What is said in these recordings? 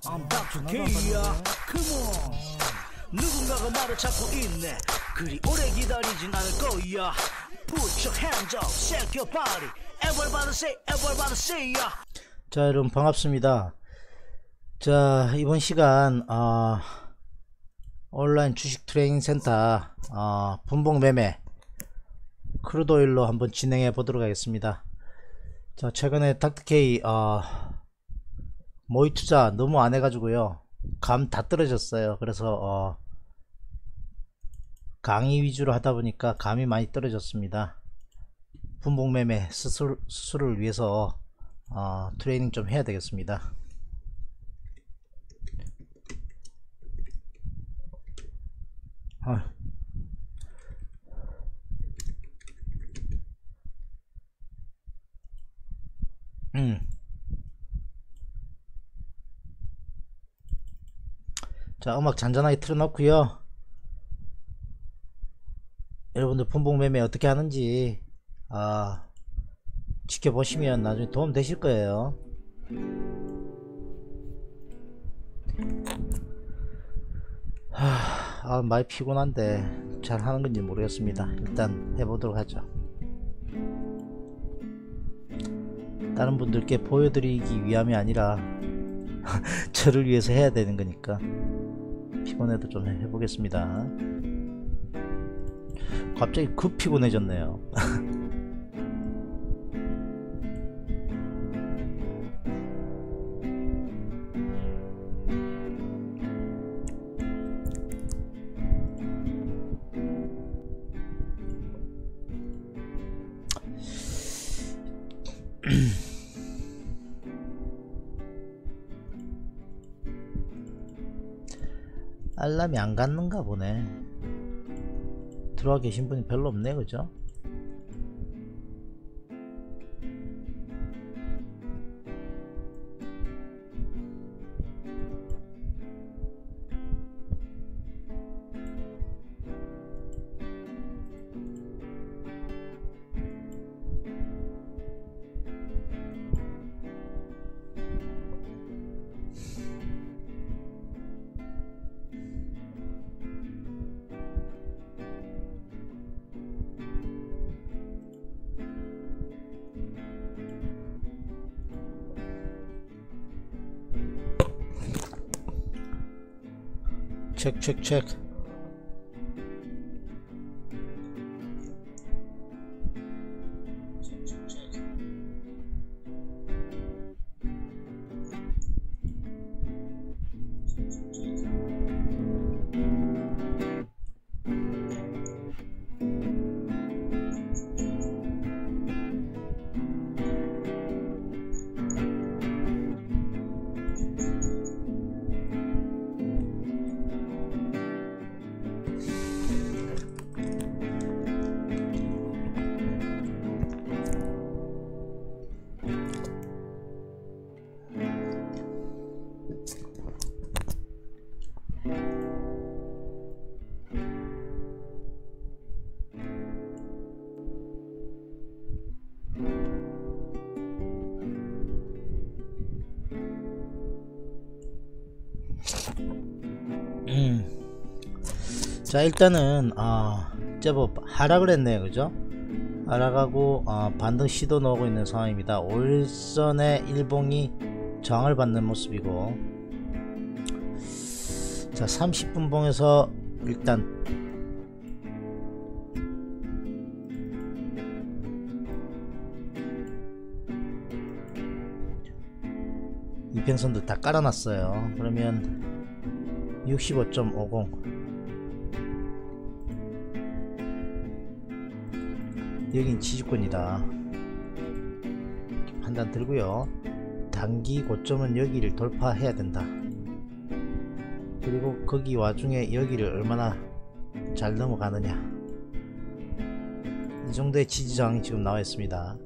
I'm Dr. K야. Come on. 누군가가 말을 찾고 있네. 그리 오래 기다리진 않을 거야. Put your hands up, shake your body. Everybody say ya. 자, 여러분 반갑습니다. 자, 이번 시간 온라인 주식 트레이닝 센터 분봉 매매 크루드오일로 한번 진행해 보도록 하겠습니다. 자, 최근에 닥터케이 모의 투자 너무 안 해가지고요, 감 다 떨어졌어요. 그래서 강의 위주로 하다 보니까 감이 많이 떨어졌습니다. 분봉 매매 수술을 위해서 트레이닝 좀 해야 되겠습니다. 자, 음악 잔잔하게 틀어놓고요, 여러분들 분봉 매매 어떻게 하는지 지켜보시면 나중에 도움 되실 거예요. 많이 피곤한데 잘 하는 건지 모르겠습니다. 일단 해보도록 하죠. 다른 분들께 보여드리기 위함이 아니라 저를 위해서 해야 되는 거니까 피곤해도 좀 해보겠습니다. 갑자기 급 피곤해졌네요. 알람이 안 갔는가 보네. 들어와 계신 분이 별로 없네, 그죠? 체크. 자, 일단은 제법 하락을 했네요, 그죠? 하락하고 반등 시도 나오고 있는 상황입니다. 올선의 일봉이 저항을 받는 모습이고, 자, 30분봉에서 일단 이평선도 다 깔아놨어요. 그러면 65.50, 여긴 지지권이다 판단 들고요. 단기 고점은 여기를 돌파해야 된다. 그리고 거기 와중에 여기를 얼마나 잘 넘어가느냐, 이 정도의 지지저항이 지금 나와 있습니다.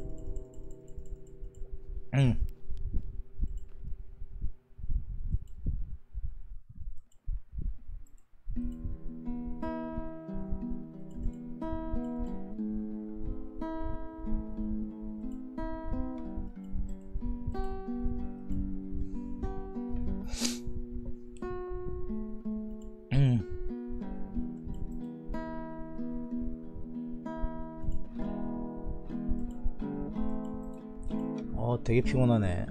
되게 피곤하네.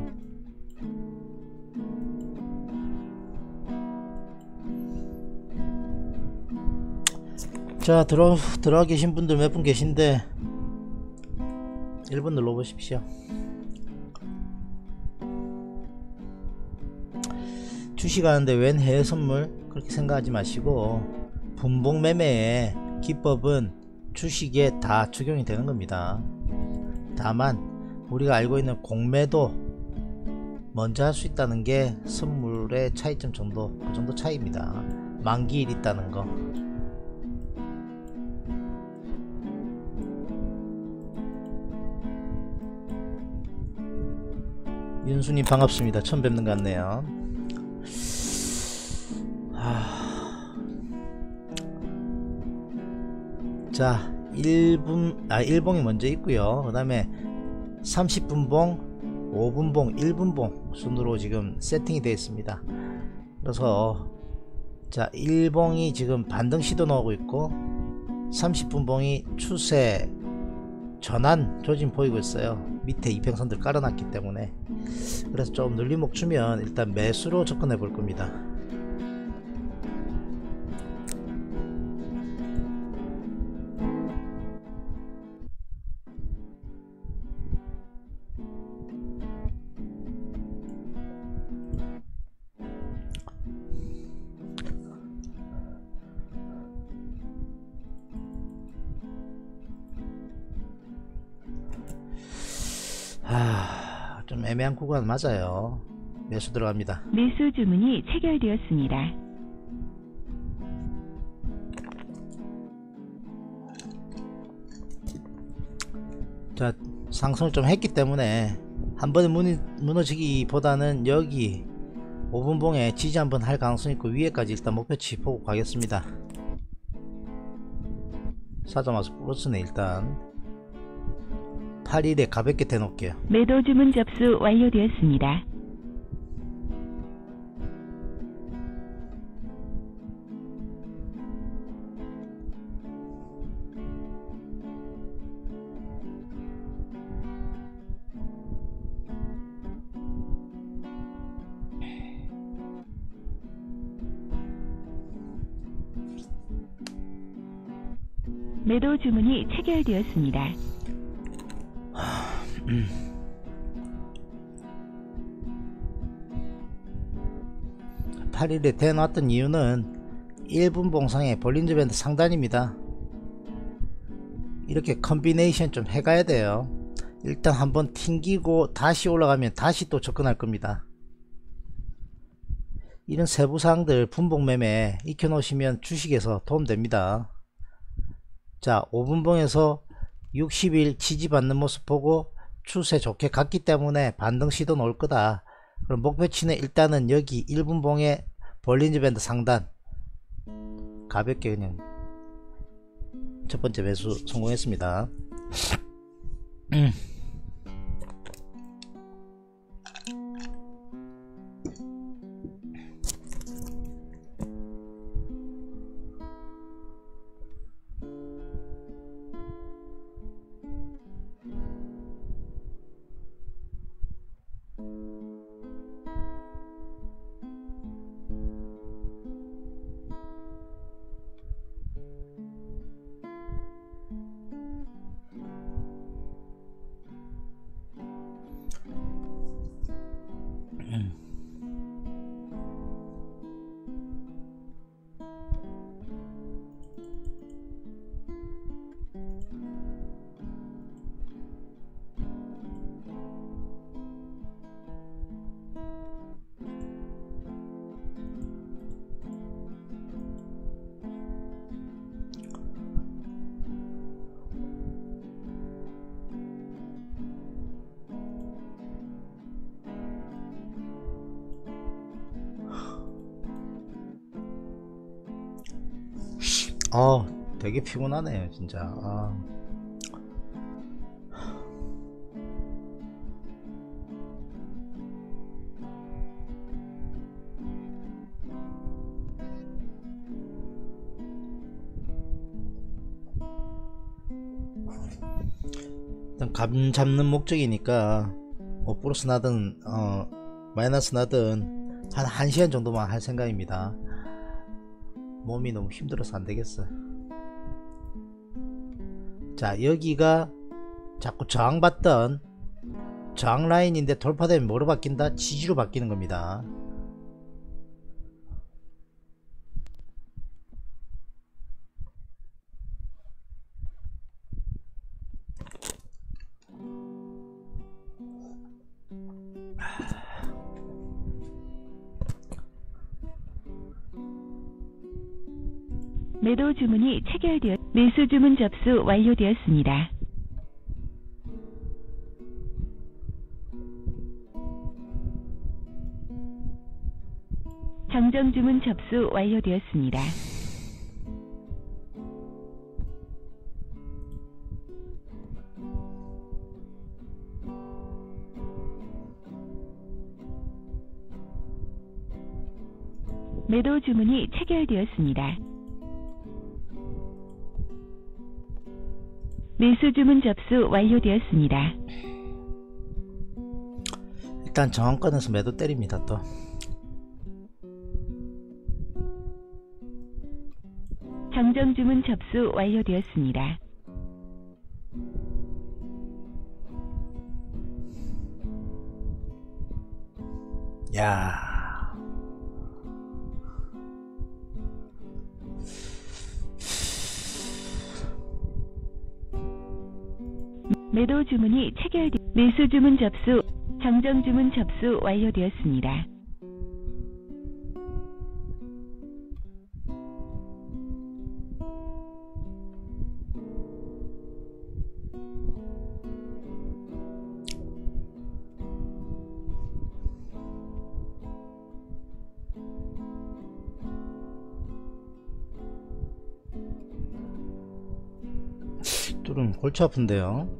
자, 들어와 계신 분들 몇 분 계신데 1번 눌러보십시오. 주식하는데 웬 해외 선물 그렇게 생각하지 마시고, 분봉 매매의 기법은 주식에 다 적용이 되는 겁니다. 다만 우리가 알고 있는 공매도 먼저 할 수 있다는 게 선물의 차이점 정도, 그 정도 차이입니다. 만기일 있다는 거. 윤수님 반갑습니다. 처음 뵙는 것 같네요. 자, 1봉이 먼저 있고요. 그 다음에 30분봉, 5분봉, 1분봉 순으로 지금 세팅이 되어 있습니다. 그래서 자, 1봉이 지금 반등 시도 나오고 있고 30분봉이 추세 전환 조짐 보이고 있어요. 밑에 이평선들 깔아놨기 때문에. 그래서 좀 눌림목 주면 일단 매수로 접근해 볼 겁니다. 좀 애매한 구간 맞아요. 매수 들어갑니다. 매수 주문이 체결되었습니다. 자, 상승을 좀 했기 때문에 한 번에 무너지기보다는 여기 5분봉에 지지 한번 할 가능성이 있고, 위에까지 일단 목표치 보고 가겠습니다. 사자마자 플러스네. 일단 8일에 가볍게 대놓을게요. 매도 주문 접수 완료되었습니다. 매도 주문이 체결되었습니다. 8일에 대놓았던 이유는 1분 봉상의 볼린저 밴드 상단입니다. 이렇게 컨비네이션 좀 해가야 돼요. 일단 한번 튕기고 다시 올라가면 다시 또 접근할 겁니다. 이런 세부사항들 분봉 매매 익혀 놓으시면 주식에서 도움됩니다. 자, 5분봉에서 60일 지지받는 모습 보고 추세 좋게 갔기 때문에 반등 시도 나올 거다. 그럼 목표치는 일단은 여기 1분봉의 볼린저 밴드 상단 가볍게 그냥 첫 번째 매수 성공했습니다. 되게 피곤하네요 진짜. 일단 감 잡는 목적이니까 뭐 플러스 나든 마이너스 나든 한 1시간 정도만 할 생각입니다. 몸이 너무 힘들어서 안되겠어. 자, 여기가 자꾸 저항받던 저항 라인인데 돌파되면 뭐로 바뀐다? 지지로 바뀌는 겁니다. 매도 주문이 매수 주문 접수 완료되었습니다. 정정 주문 접수 완료되었습니다. 매도 주문이 체결되었습니다. 매수 주문 접수 완료되었습니다. 일단 저항권에서 매도 때립니다. 또 정정 주문 접수 완료되었습니다. 야, 매도 주문이 매수 주문 접수 정정 주문 접수 완료되었습니다. 뚫으면 골치 아픈데요.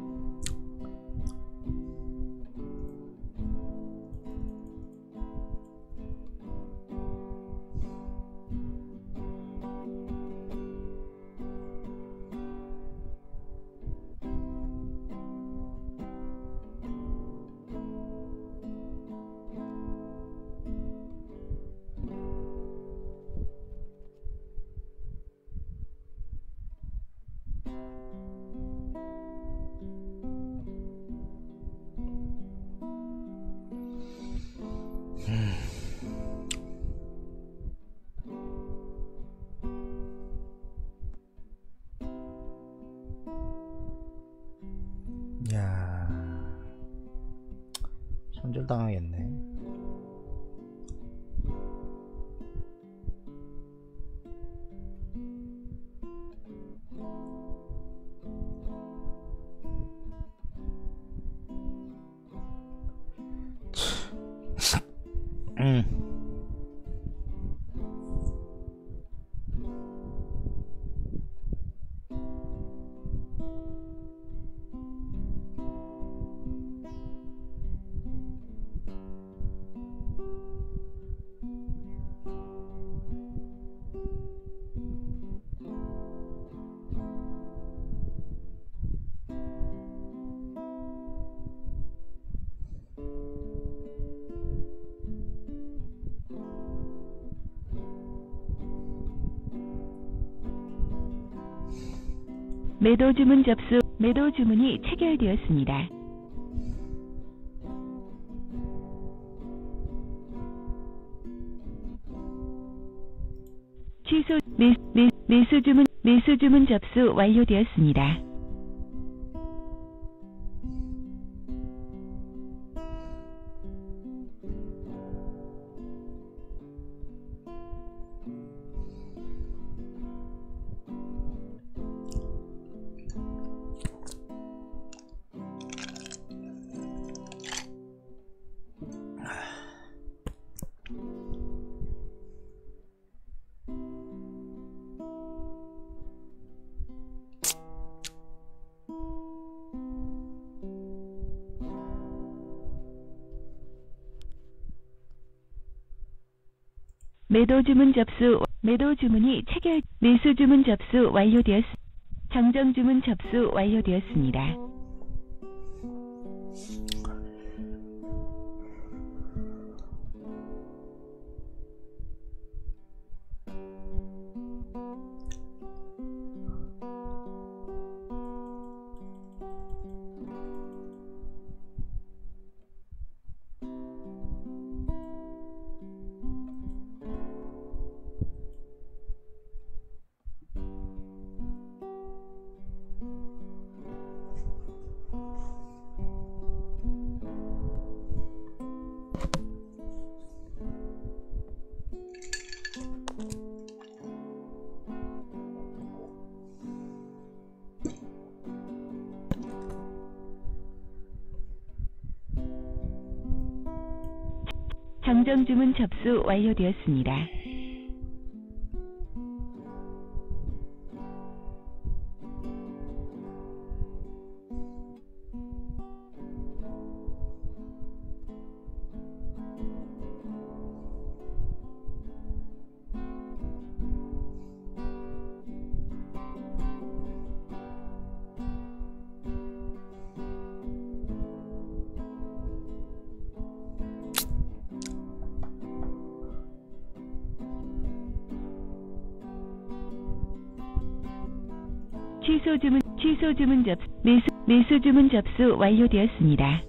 야, 손절당하겠네. 매도 주문 접수 매도 주문이 체결되었습니다. 취소 매수 주문 접수 완료되었습니다. 매도 주문 접수 매도 주문이 매수 주문 접수 정정 주문 접수 완료되었습니다. 당정 주문 접수 완료되었습니다. 취소 주문 접수 매수 주문 접수 완료되었습니다.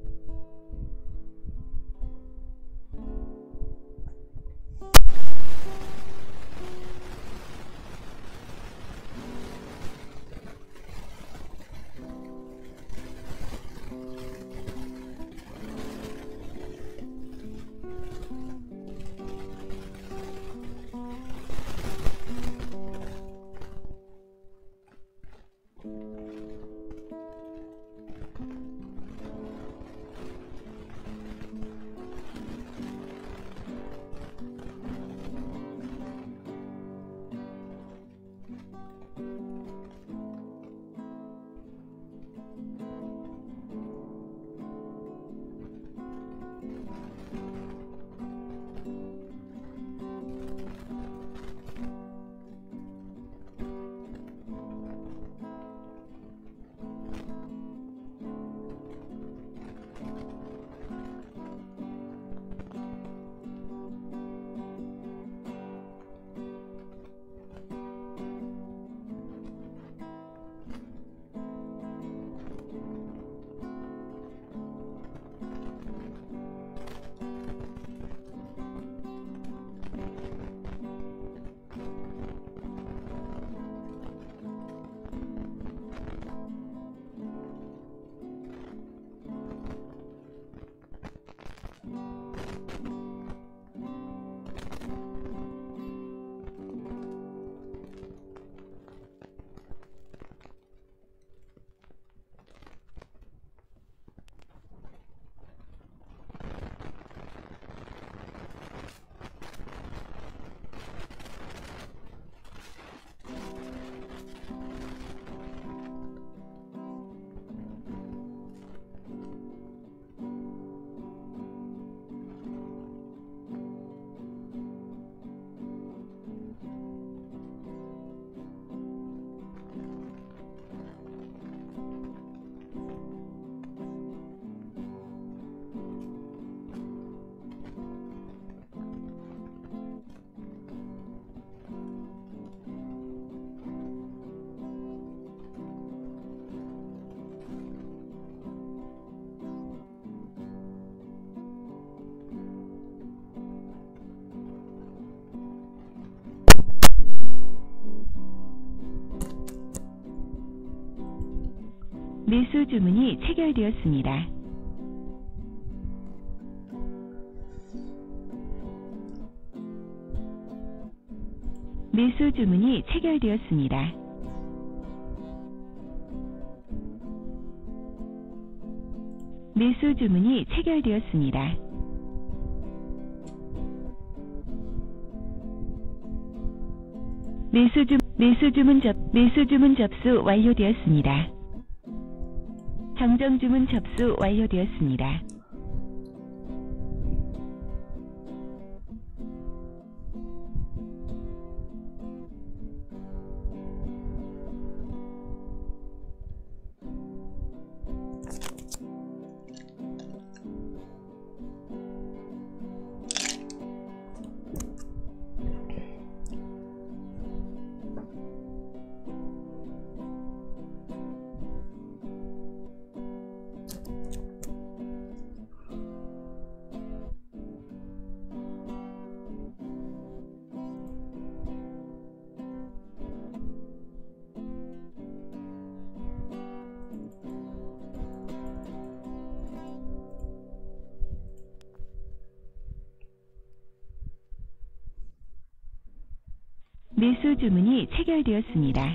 매수 주문이 체결되었습니다. 매수 주문이 체결되었습니다. 매수 주문이 체결되었습니다. 매수 주문 접수 완료되었습니다. 당정 주문 접수 완료되었습니다. 매수 주문이 체결되었습니다.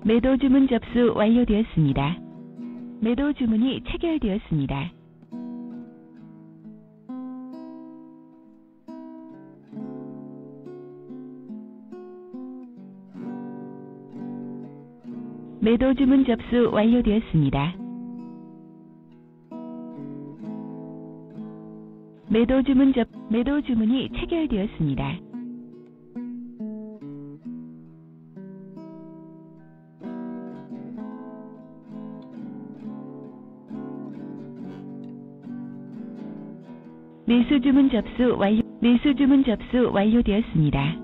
매도 주문 접수 완료되었습니다. 매도 주문이 체결되었습니다. 매도 주문 접수 완료되었습니다. 매도 주문이 체결되었습니다. 매수 주문 접수 완료되었습니다.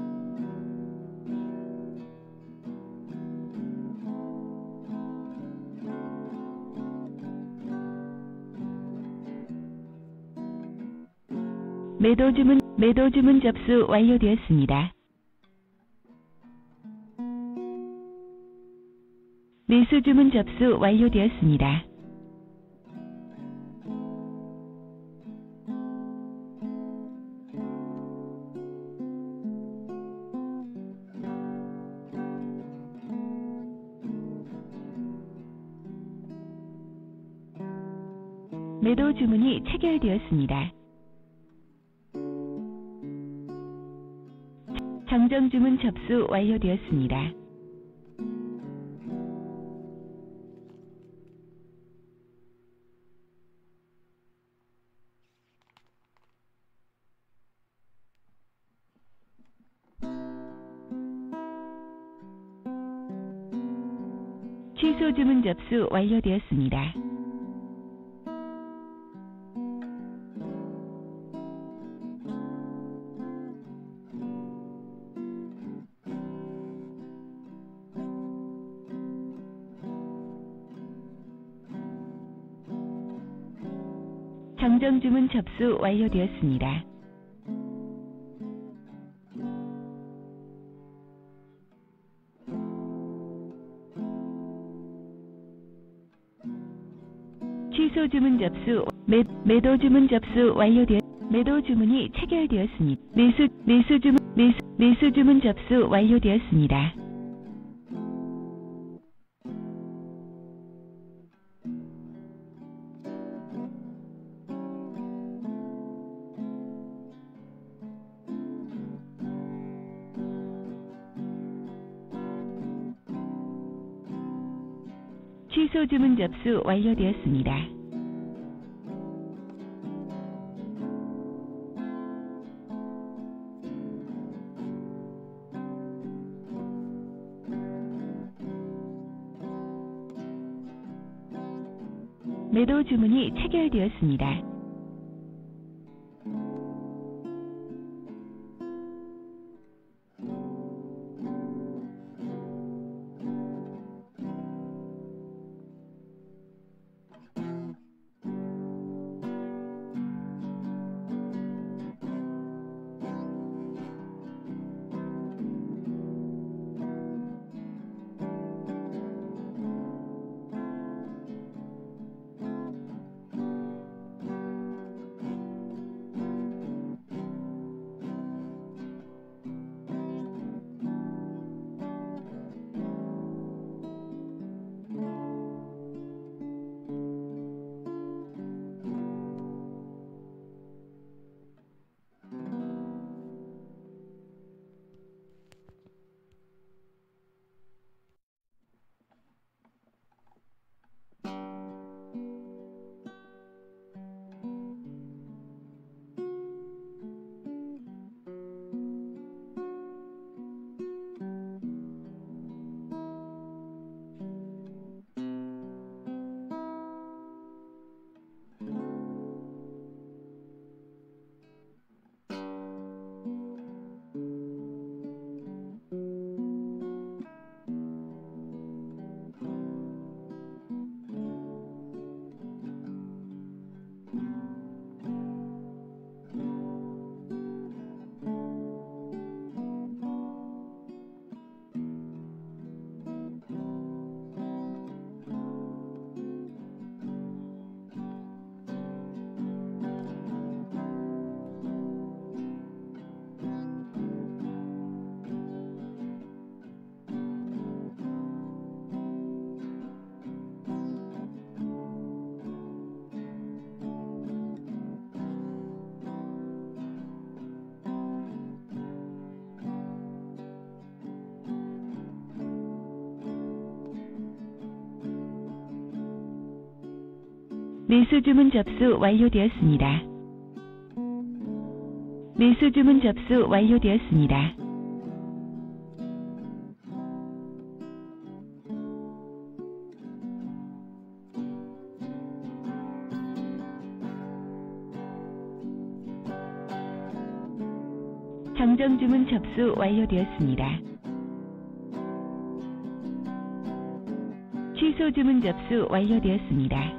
매도 주문 접수 완료되었습니다. 매수 주문 접수 완료되었습니다. 매도 주문이 체결되었습니다. 정정 주문 접수 완료되었습니다. 취소 주문 접수 완료되었습니다. 정정 주문 접수 완료되었습니다. 취소 주문 접수 매도 주문 접수 매도 주문이 체결되었습니다. 매수 주문 접수 완료되었습니다. 취소 주문 접수 완료되었습니다. 매도 주문이 체결되었습니다. 매수 주문 접수 완료되었습니다. 매수 주문 접수 완료되었습니다. 정정 주문 접수 완료되었습니다. 취소 주문 접수 완료되었습니다.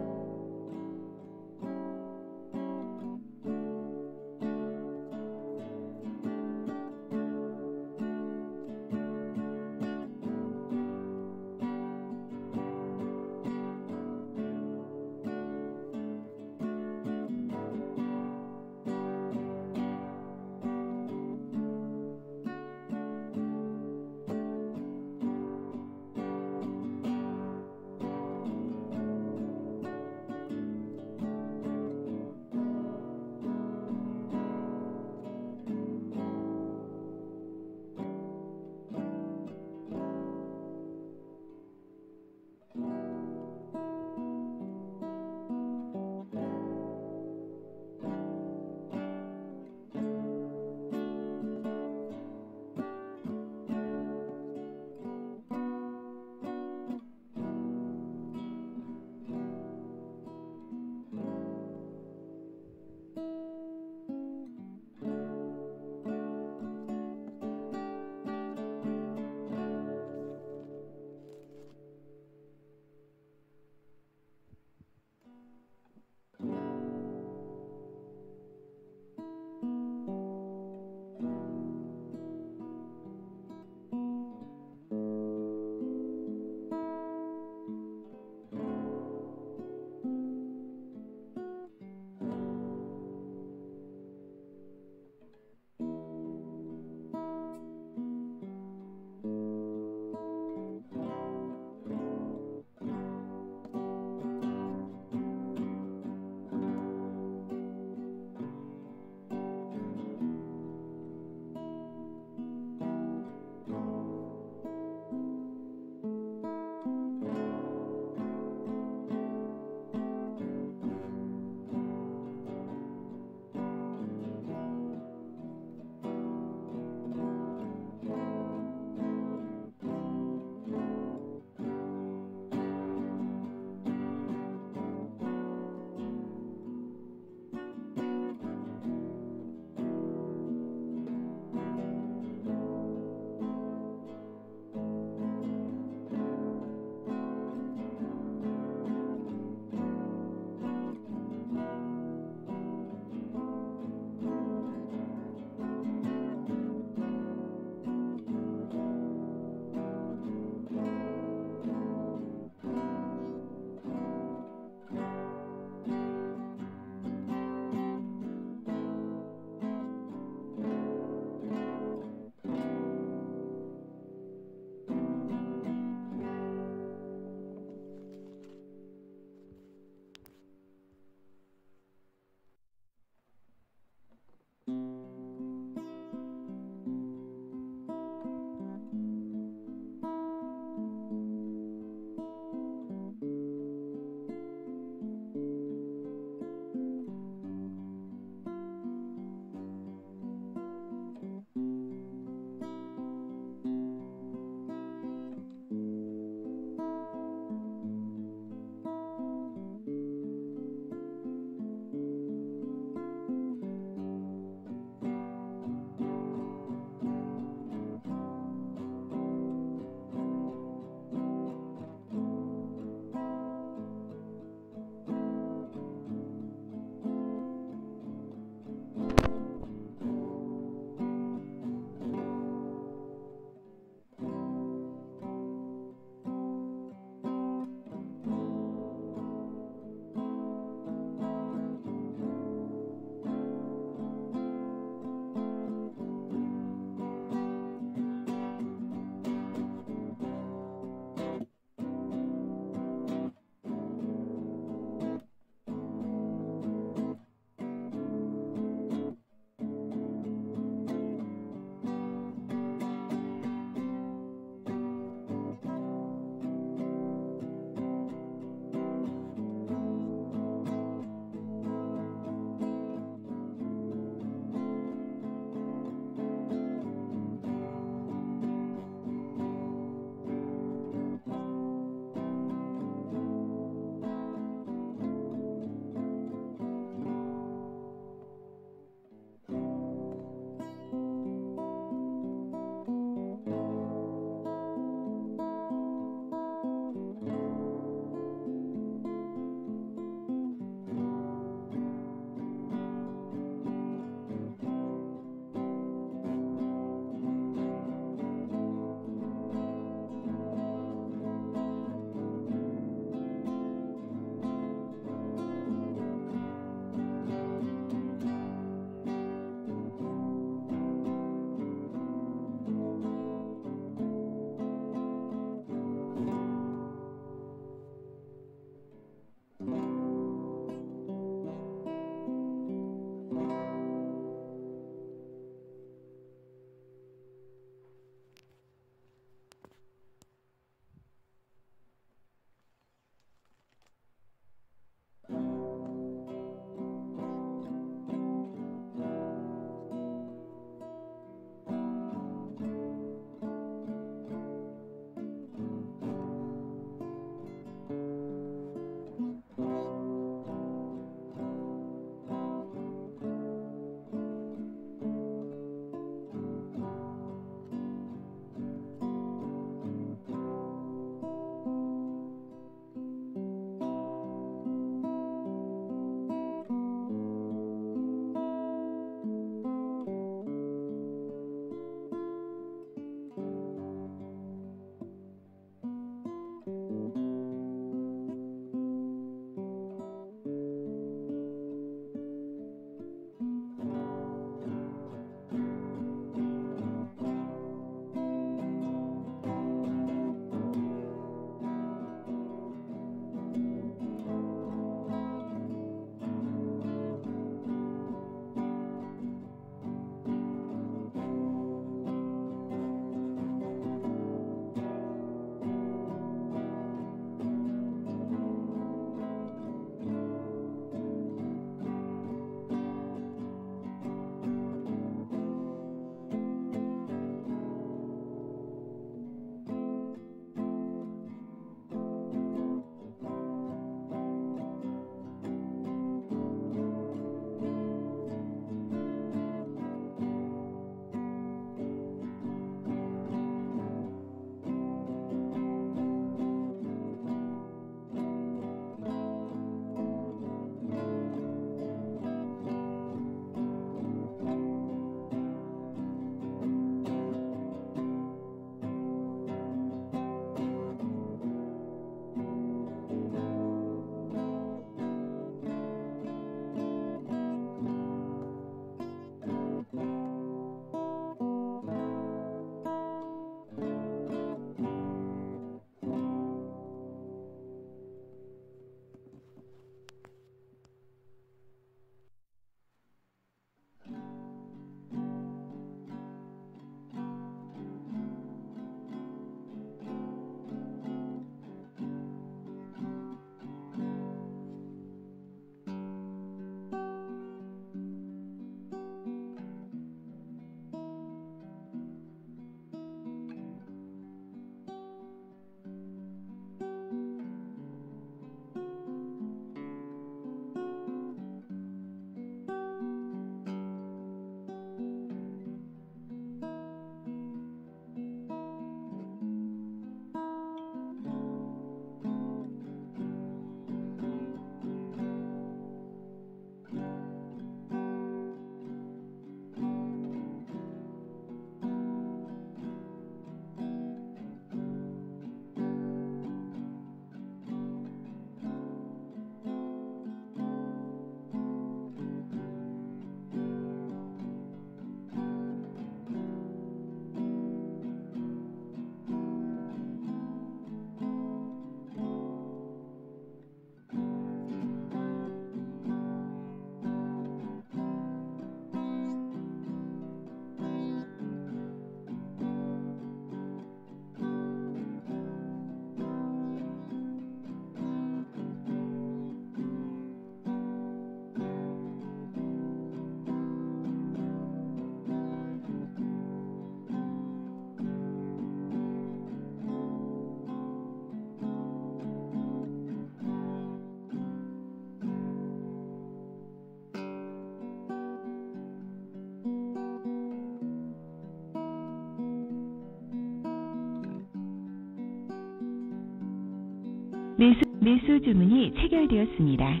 매수 주문이 체결되었습니다.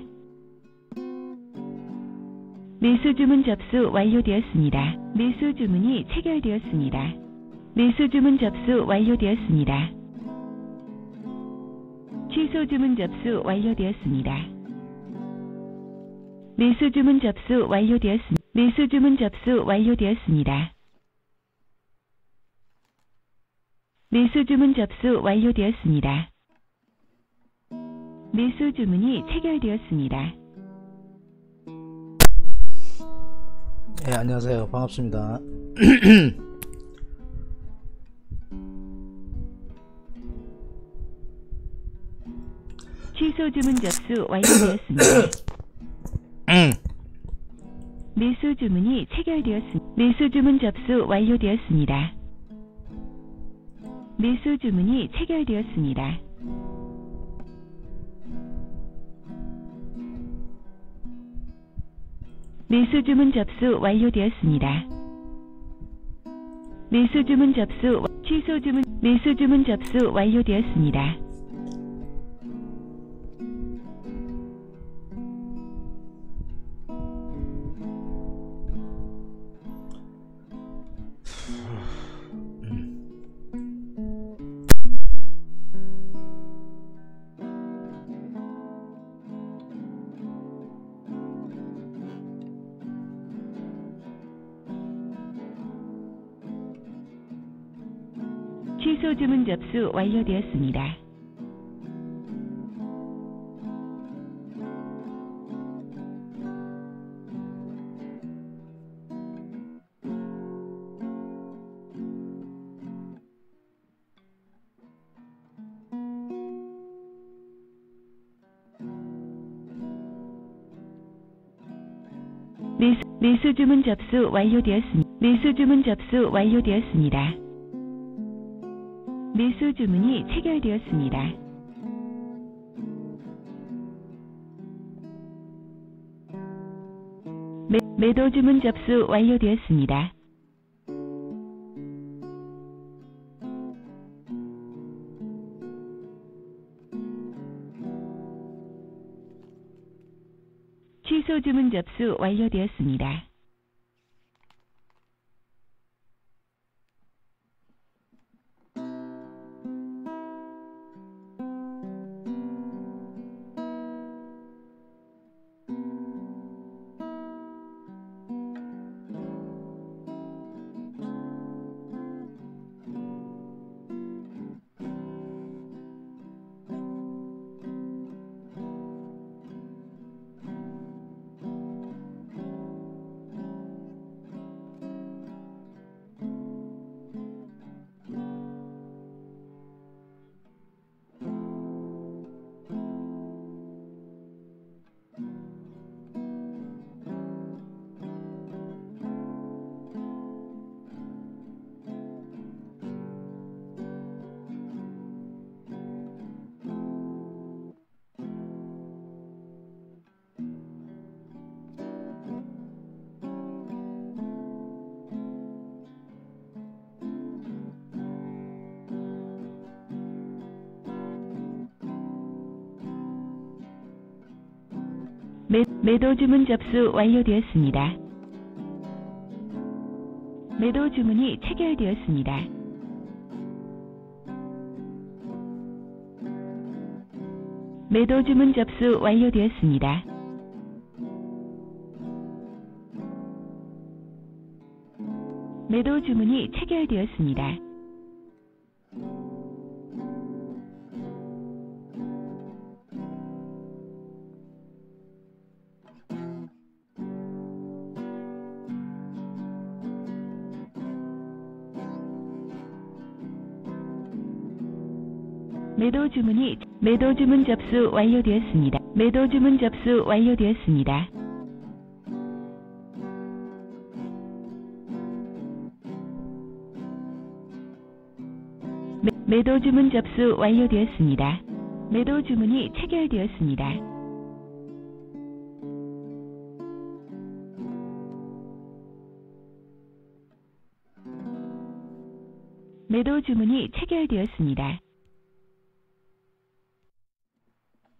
매수 주문 접수 완료되었습니다. 매수 주문이 체결되었습니다. 매수 주문 접수 완료되었습니다. 취소 주문 접수 완료되었습니다. 매수 주문 접수 완료되었습니다. 매수 주문 접수 완료되었습니다. 매수 주문 접수 완료되었습니다. 매수 주문이 체결되었습니다. 네, 안녕하세요. 반갑습니다. 취소 주문 접수 완료되었습니다. 매수 주문이 체결되었습니다. 매수 주문 접수 완료되었습니다. 매수 주문이 체결되었습니다. 매수 주문 접수 완료되었습니다. 매수 주문 접수 취소 주문 매수 주문 접수 완료되었습니다. 취소 주문 접수 완료되었습니다. 매수 주문 접수 완료되었습니다. 매수 주문 접수 완료되었습니다. 매수 주문이 체결되었습니다. 매도 주문 접수 완료되었습니다. 취소 주문 접수 완료되었습니다. 매도 주문 접수 완료되었습니다. 매도 주문이 체결되었습니다. 매도 주문 접수 완료되었습니다. 매도 주문이 체결되었습니다. 매도 주문 접수 완료되었습니다. 매도 주문 접수 완료되었습니다. 매도 주문 접수 완료되었습니다. 매도 주문이 체결되었습니다. 매도 주문이 체결되었습니다.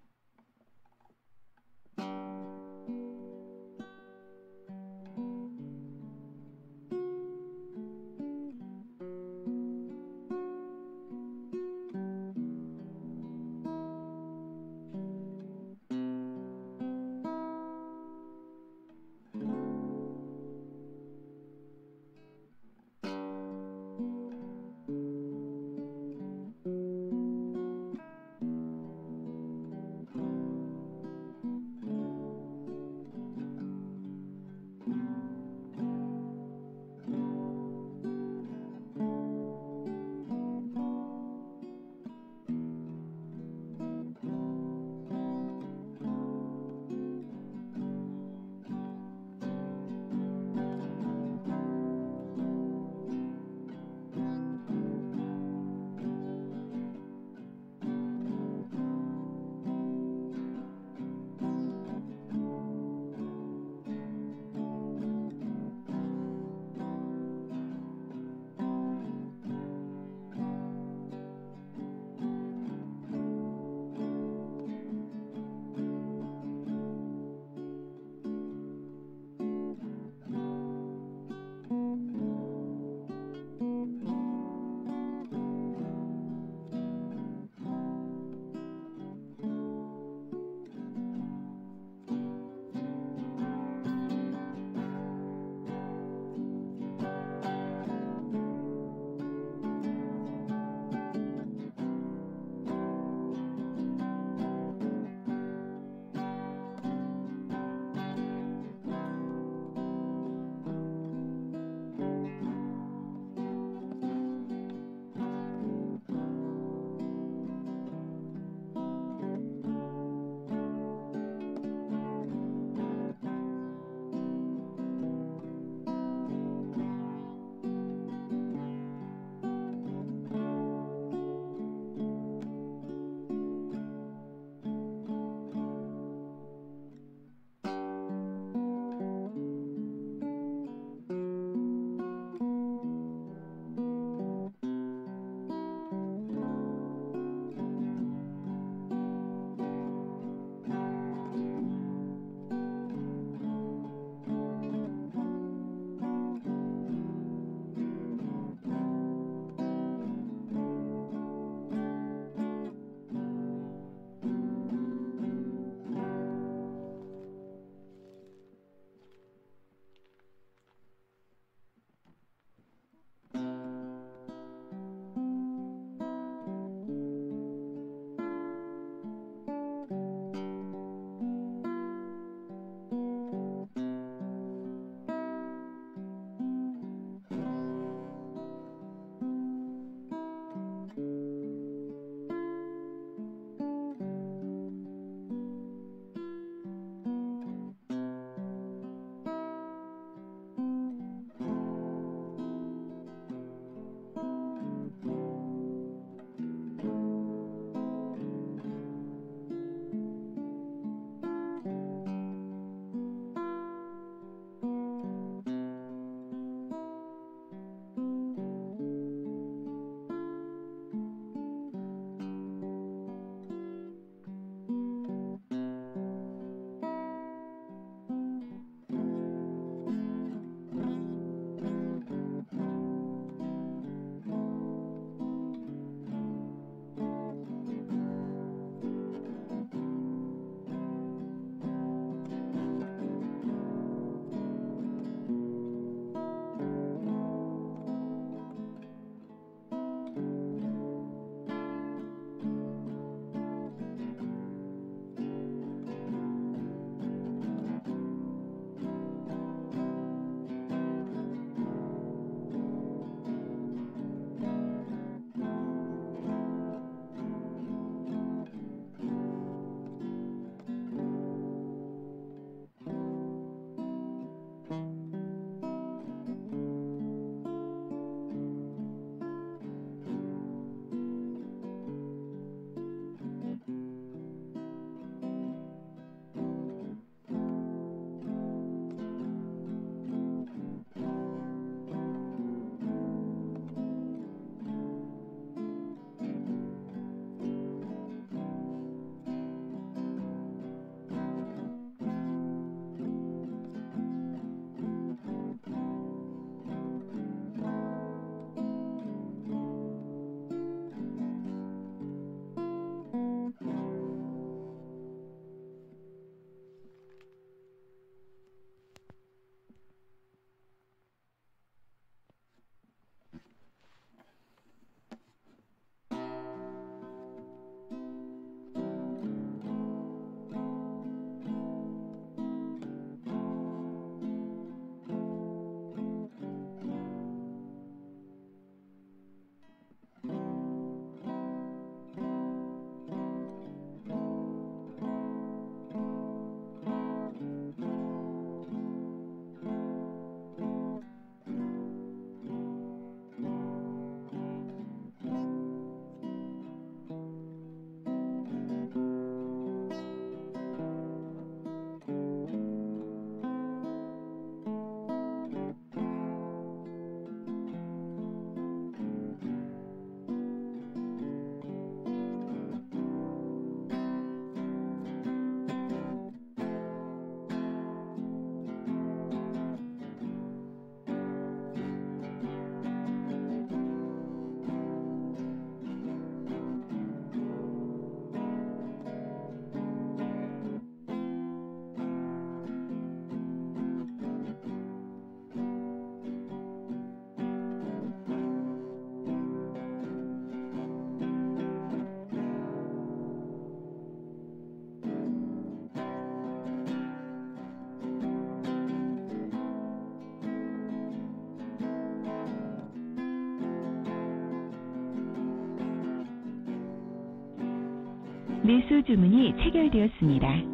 매수 주문이 체결되었습니다.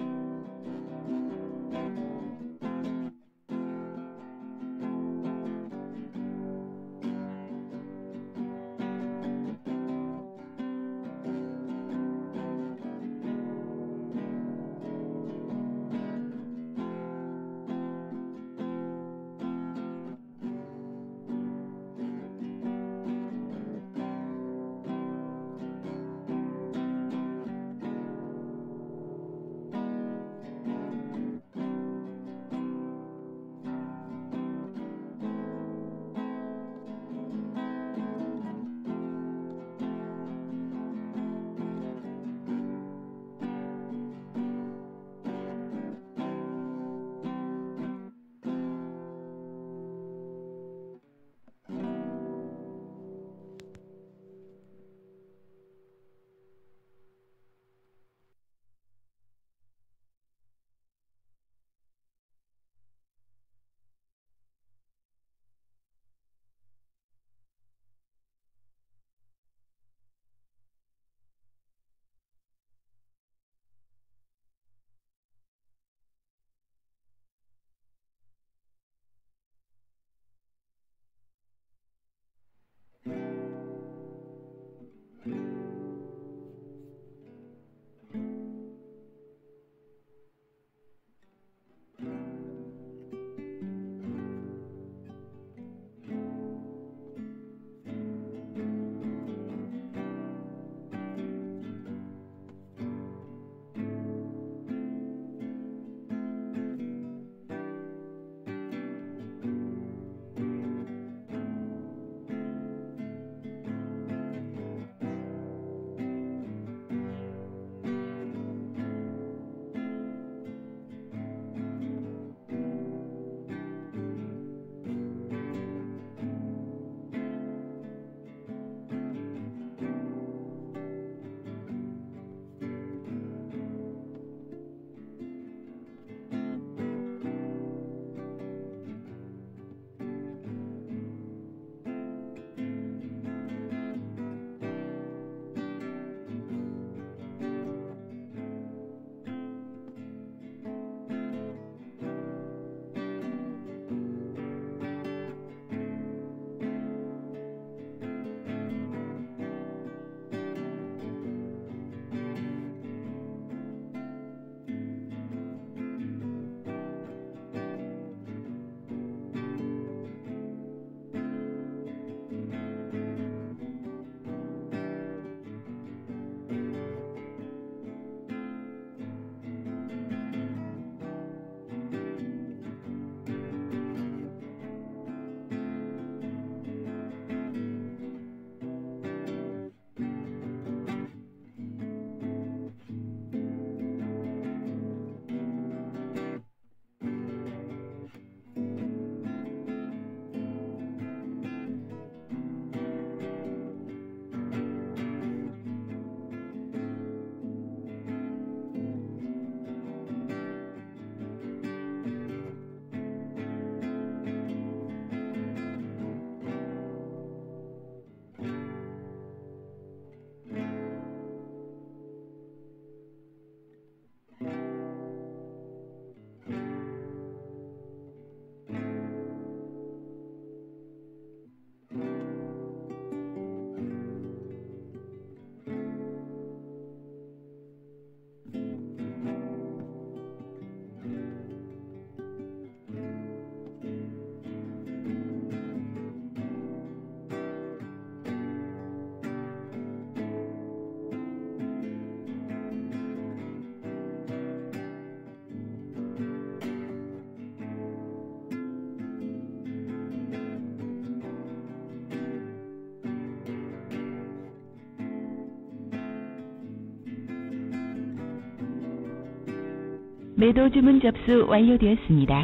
매도 주문 접수 완료되었습니다.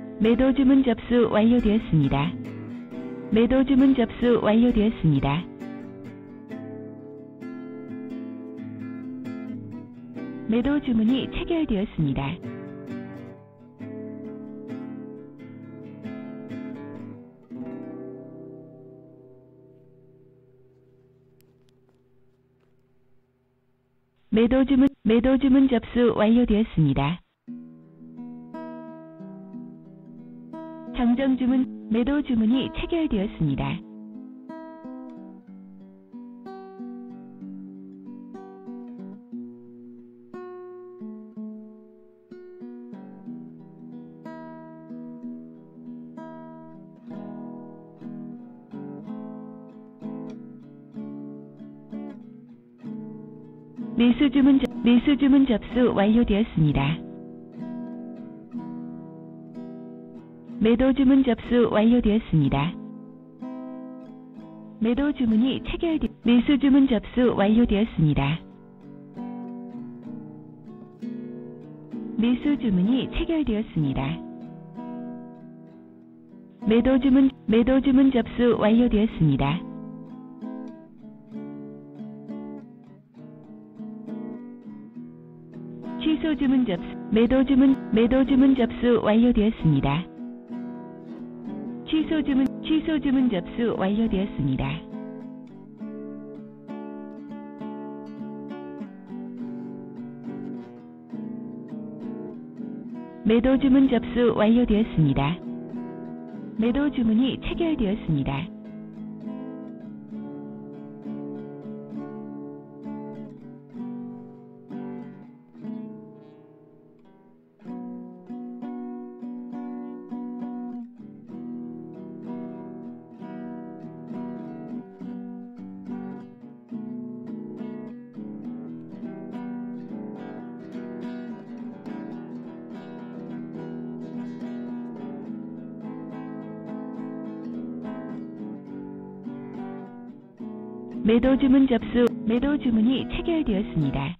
매도 주문 접수 완료되었습니다. 매도 주문 접수 완료되었습니다. 매도 주문이 체결되었습니다. 매도 주문 접수 완료되었습니다. 정정 주문, 매도 주문이 체결되었습니다. 매수 주문 접수 완료되었습니다. 매도 주문 접수 완료되었습니다. 매도 주문이 매수 주문 접수 완료되었습니다. 매수 주문이 체결되었습니다. 매도 주문 접수 완료되었습니다. 취소 주문 접수, 매도 주문 접수 완료되었습니다. 취소 주문 접수 완료되었습니다. 매도 주문 접수 완료되었습니다. 매도 주문이 체결되었습니다. 매도 주문이 체결되었습니다.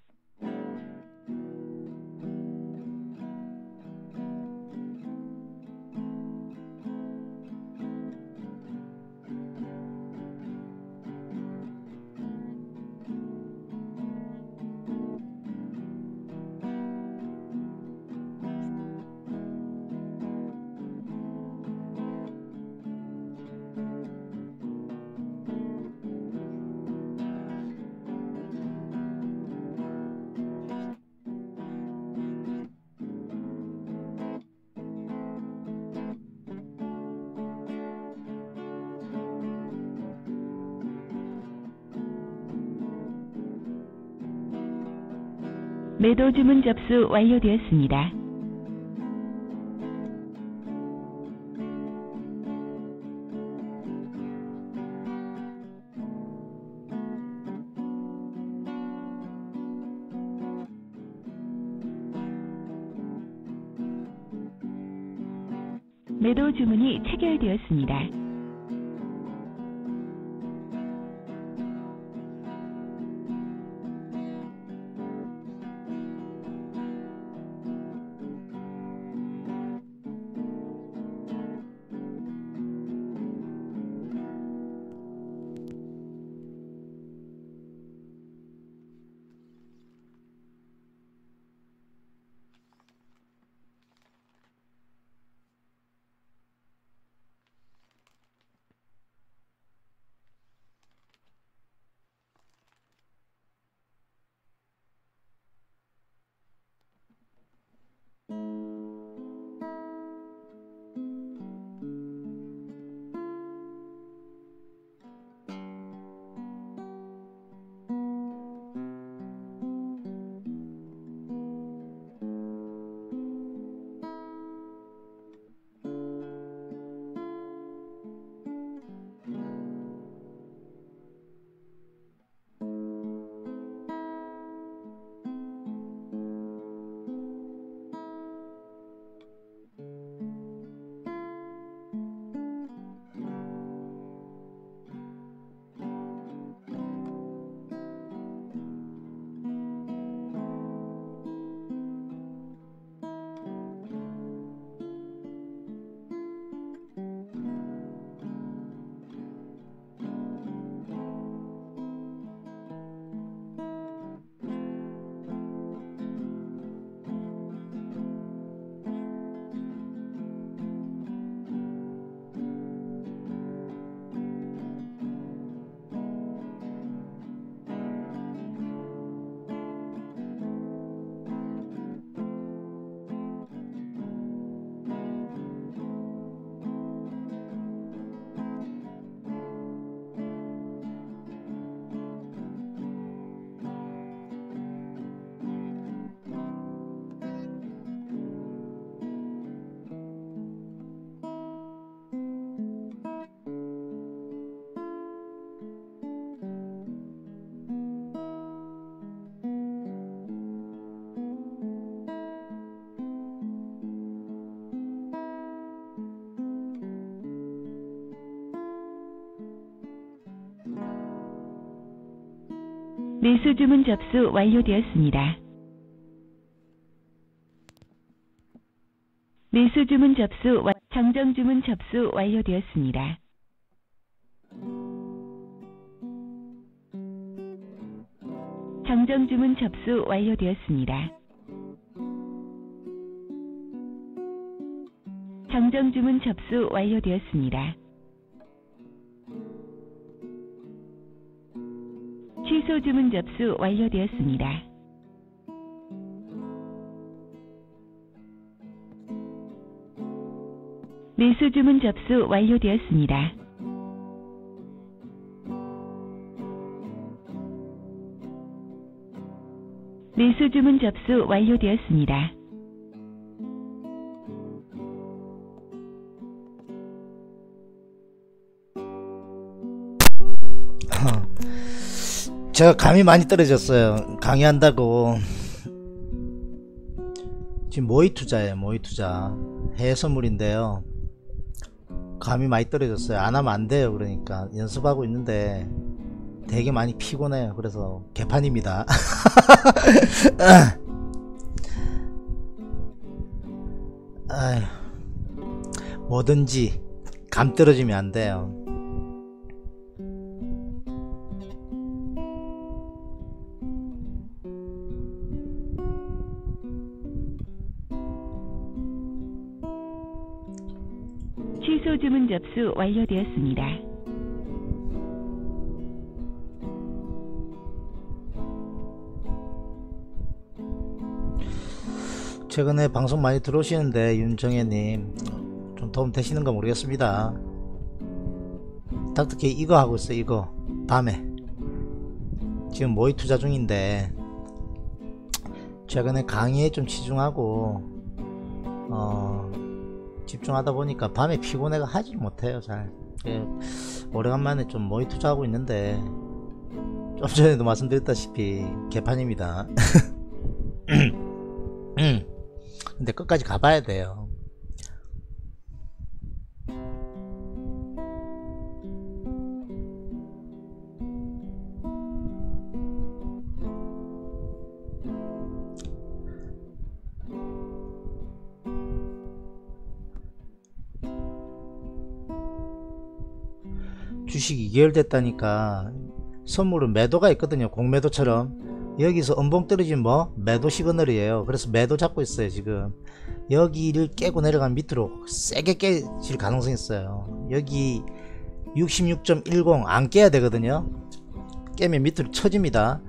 매도 주문 접수 완료되었습니다. 매도 주문이 체결되었습니다. 매수 주문 접수 완료되었습니다. 매수 주문 접수 정정 주문 접수 완료되었습니다. 정정 주문 접수 완료되었습니다. 정정 주문 접수 완료되었습니다. 취소 주문 접수 완료되었습니다. 매수 주문 접수 완료되었습니다. 매수 주문 접수 완료되었습니다. 제가 감이 많이 떨어졌어요. 강의한다고. 지금 모의 투자예요. 모의 투자. 해외 선물인데요. 감이 많이 떨어졌어요. 안 하면 안 돼요. 그러니까 연습하고 있는데 되게 많이 피곤해요. 그래서 개판입니다. 아휴, 뭐든지 감 떨어지면 안 돼요. 취소 주문 접수 완료되었습니다. 최근에 방송 많이 들어오시는데 윤정혜님 좀 도움 되시는가 모르겠습니다. 딱 특히 이거 하고 있어요. 이거 밤에 지금 모의 투자 중인데 최근에 강의에 좀 치중하고 집중하다 보니까 밤에 피곤해가 하지 못해요. 잘 오래간만에 좀 모의 투자하고 있는데 좀 전에도 말씀드렸다시피 개판입니다. 근데 끝까지 가봐야 돼요. 주식 2개월 됐다니까 선물은 매도가 있거든요. 공매도처럼 여기서 음봉 떨어지면 뭐 매도 시그널이에요. 그래서 매도 잡고 있어요. 지금 여기를 깨고 내려가면 밑으로 세게 깨질 가능성이 있어요. 여기 66.10 안 깨야 되거든요. 깨면 밑으로 쳐집니다.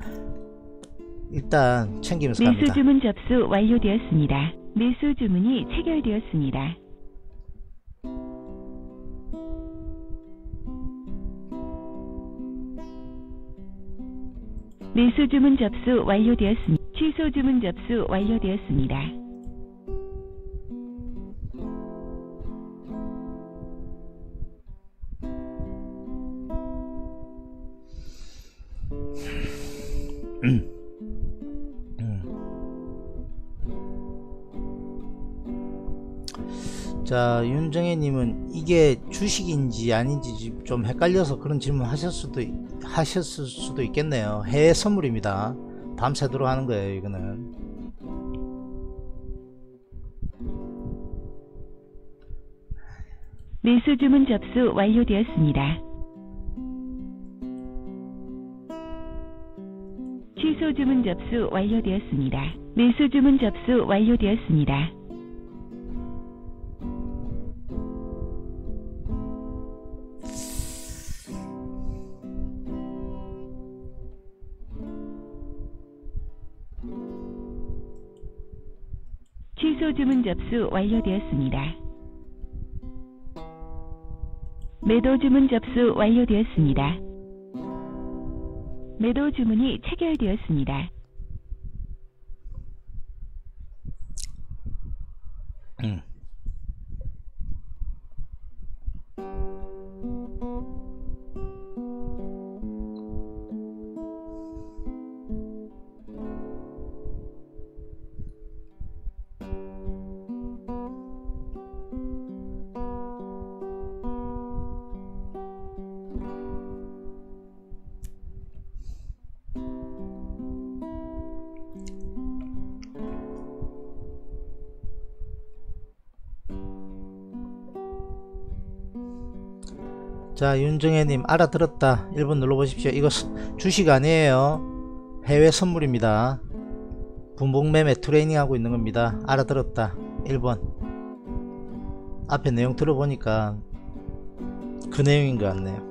일단 챙기면서 매수 갑니다. 주문 접수 완료되었습니다. 매수 주문이 체결되었습니다. 매수 주문 접수 완료되었습니다. 취소 주문 접수 완료되었습니다. 자, 윤정혜님은 이게 주식인지 아닌지 좀 헷갈려서 그런 질문 하셨을 수도 있겠네요. 해외 선물입니다. 밤새도록 하는 거예요. 이거는 매수 주문 접수 완료되었습니다. 취소 주문 접수 완료되었습니다. 매수 주문 접수 완료되었습니다. 취소 주문 접수 완료되었습니다. 매도 주문 접수 완료되었습니다. 매도 주문이 체결되었습니다. 자, 윤정혜님 알아들었다. 1번 눌러보십시오. 이거 주식 아니에요. 해외 선물입니다. 분봉매매 트레이닝 하고 있는 겁니다. 알아들었다. 1번. 앞에 내용 들어보니까 그 내용인 것 같네요.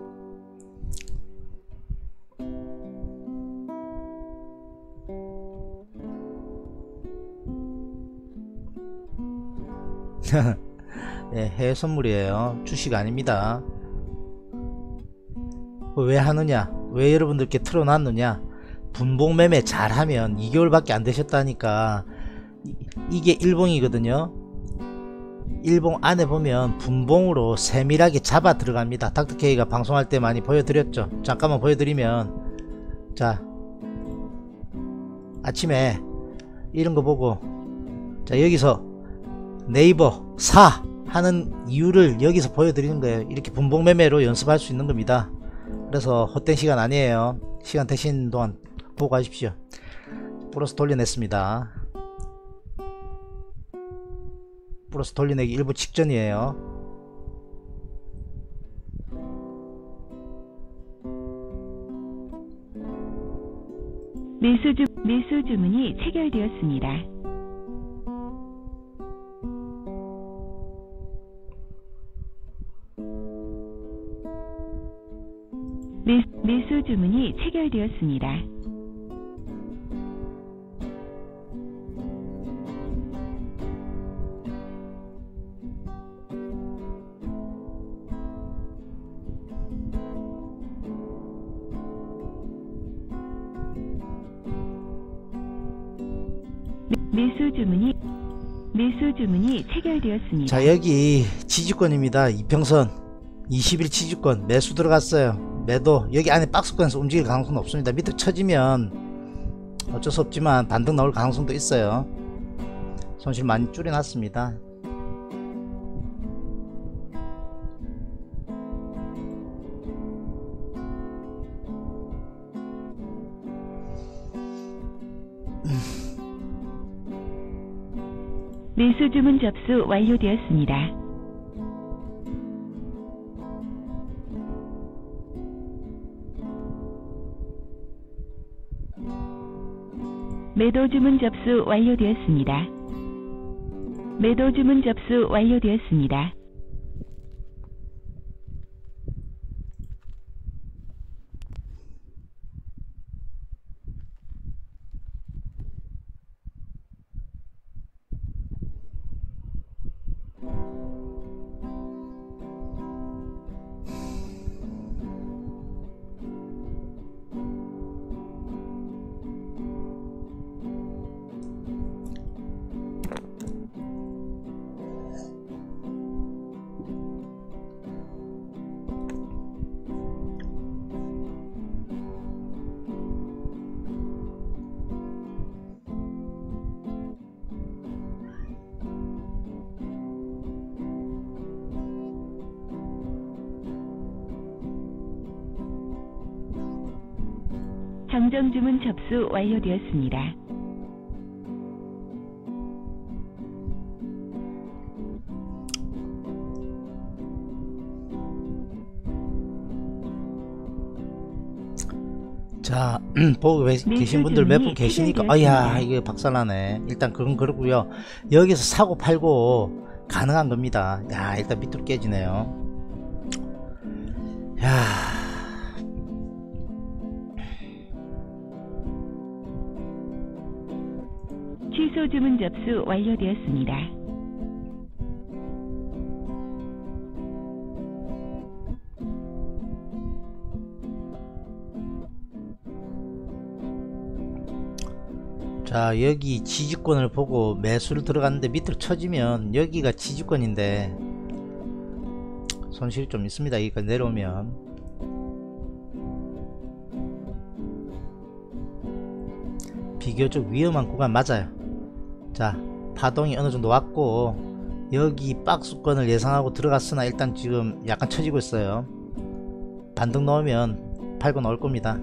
네, 해외 선물이에요. 주식 아닙니다. 왜 하느냐, 왜 여러분들께 틀어놨느냐, 분봉매매 잘하면 2개월밖에 안 되셨다니까. 이게 일봉이거든요. 일봉 안에 보면 분봉으로 세밀하게 잡아 들어갑니다. 닥터케이가 방송할 때 많이 보여드렸죠. 잠깐만 보여드리면, 자, 아침에 이런 거 보고, 자, 여기서 네이버 사 하는 이유를 여기서 보여드리는 거예요. 이렇게 분봉매매로 연습할 수 있는 겁니다. 그래서 헛된 시간 아니에요. 시간 되신 동안 보고 가십시오. 플러스 돌려냈습니다. 플러스 돌려내기 일부 직전이에요. 매수 주문이 체결되었습니다. 매수 주문이 체결되었습니다. 매수 주문이 체결되었습니다. 자, 여기 지지권입니다. 이평선 20일 지지권 매수 들어갔어요. 매도. 여기 안에 박스권에서 움직일 가능성은 없습니다. 밑으로 쳐지면 어쩔 수 없지만 반등 나올 가능성도 있어요. 손실 많이 줄여놨습니다. 매수 주문 접수 완료되었습니다. 매도 주문 접수 완료되었습니다. 매도 주문 접수 완료되었습니다. 정정 주문 접수 완료되었습니다. 자, 보고 계신 분들 몇 분 계시니까 아야 이게 박살나네. 일단 그건 그렇고요. 여기서 사고 팔고 가능한 겁니다. 야, 일단 밑으로 깨지네요. 야, 취소 주문 접수 완료되었습니다. 자, 여기 지지권을 보고 매수를 들어갔는데 밑으로 쳐지면 여기가 지지권인데 손실이 좀 있습니다. 여기까지 내려오면. 비교적 위험한 구간 맞아요. 자, 파동이 어느정도 왔고 여기 박스권을 예상하고 들어갔으나 일단 지금 약간 처지고 있어요. 반등 넣으면 팔고 나올 겁니다.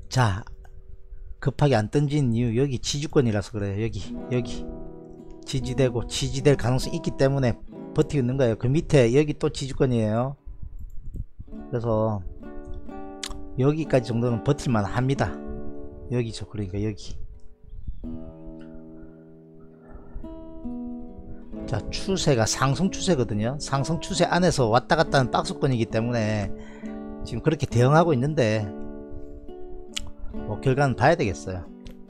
자, 급하게 안 던진 이유, 여기 지주권이라서 그래요. 여기 지지되고 지지될 가능성이 있기 때문에 버티고 있는 거예요. 그 밑에 여기 또 지주권이에요. 그래서 여기까지 정도는 버틸만 합니다. 여기죠. 그러니까 여기. 자, 추세가 상승 추세거든요. 상승 추세 안에서 왔다 갔다 하는 박스권이기 때문에 지금 그렇게 대응하고 있는데 뭐 결과는 봐야 되겠어요.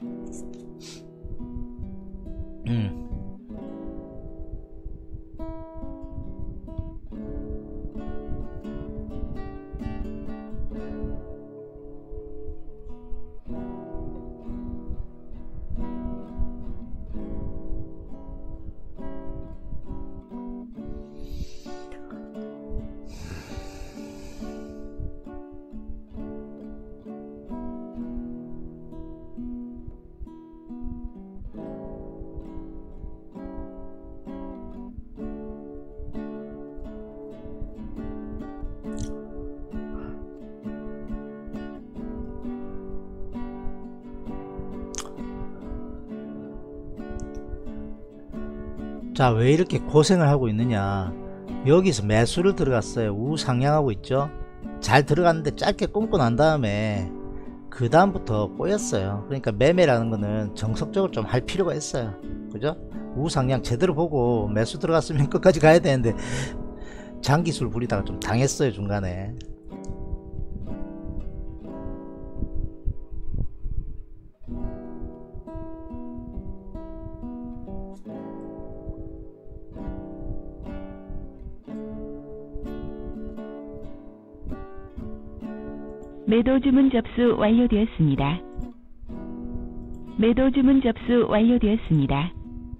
자, 왜 이렇게 고생을 하고 있느냐. 여기서 매수를 들어갔어요. 우상향하고 있죠. 잘 들어갔는데 짧게 끊고 난 다음에 그 다음부터 꼬였어요. 그러니까 매매라는 거는 정석적으로 좀 할 필요가 있어요. 그죠? 우상향 제대로 보고 매수 들어갔으면 끝까지 가야 되는데 장기술 부리다가 좀 당했어요, 중간에. 매도 주문 접수 완료되었습니다. 매도 주문 접수 완료되었습니다.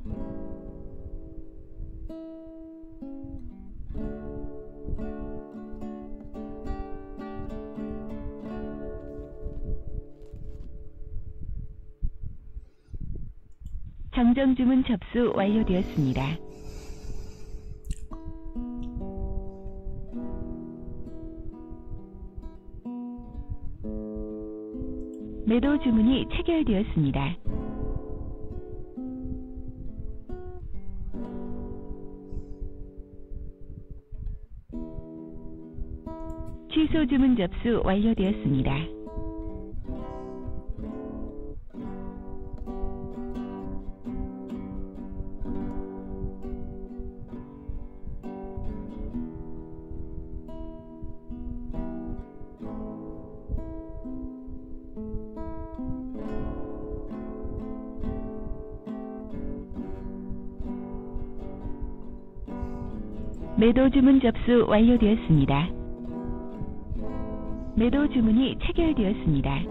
정정 주문 접수 완료되었습니다. 매도 주문이 체결되었습니다. 취소 주문 접수 완료되었습니다. 매도 주문 접수 완료되었습니다. 매도 주문이 체결되었습니다.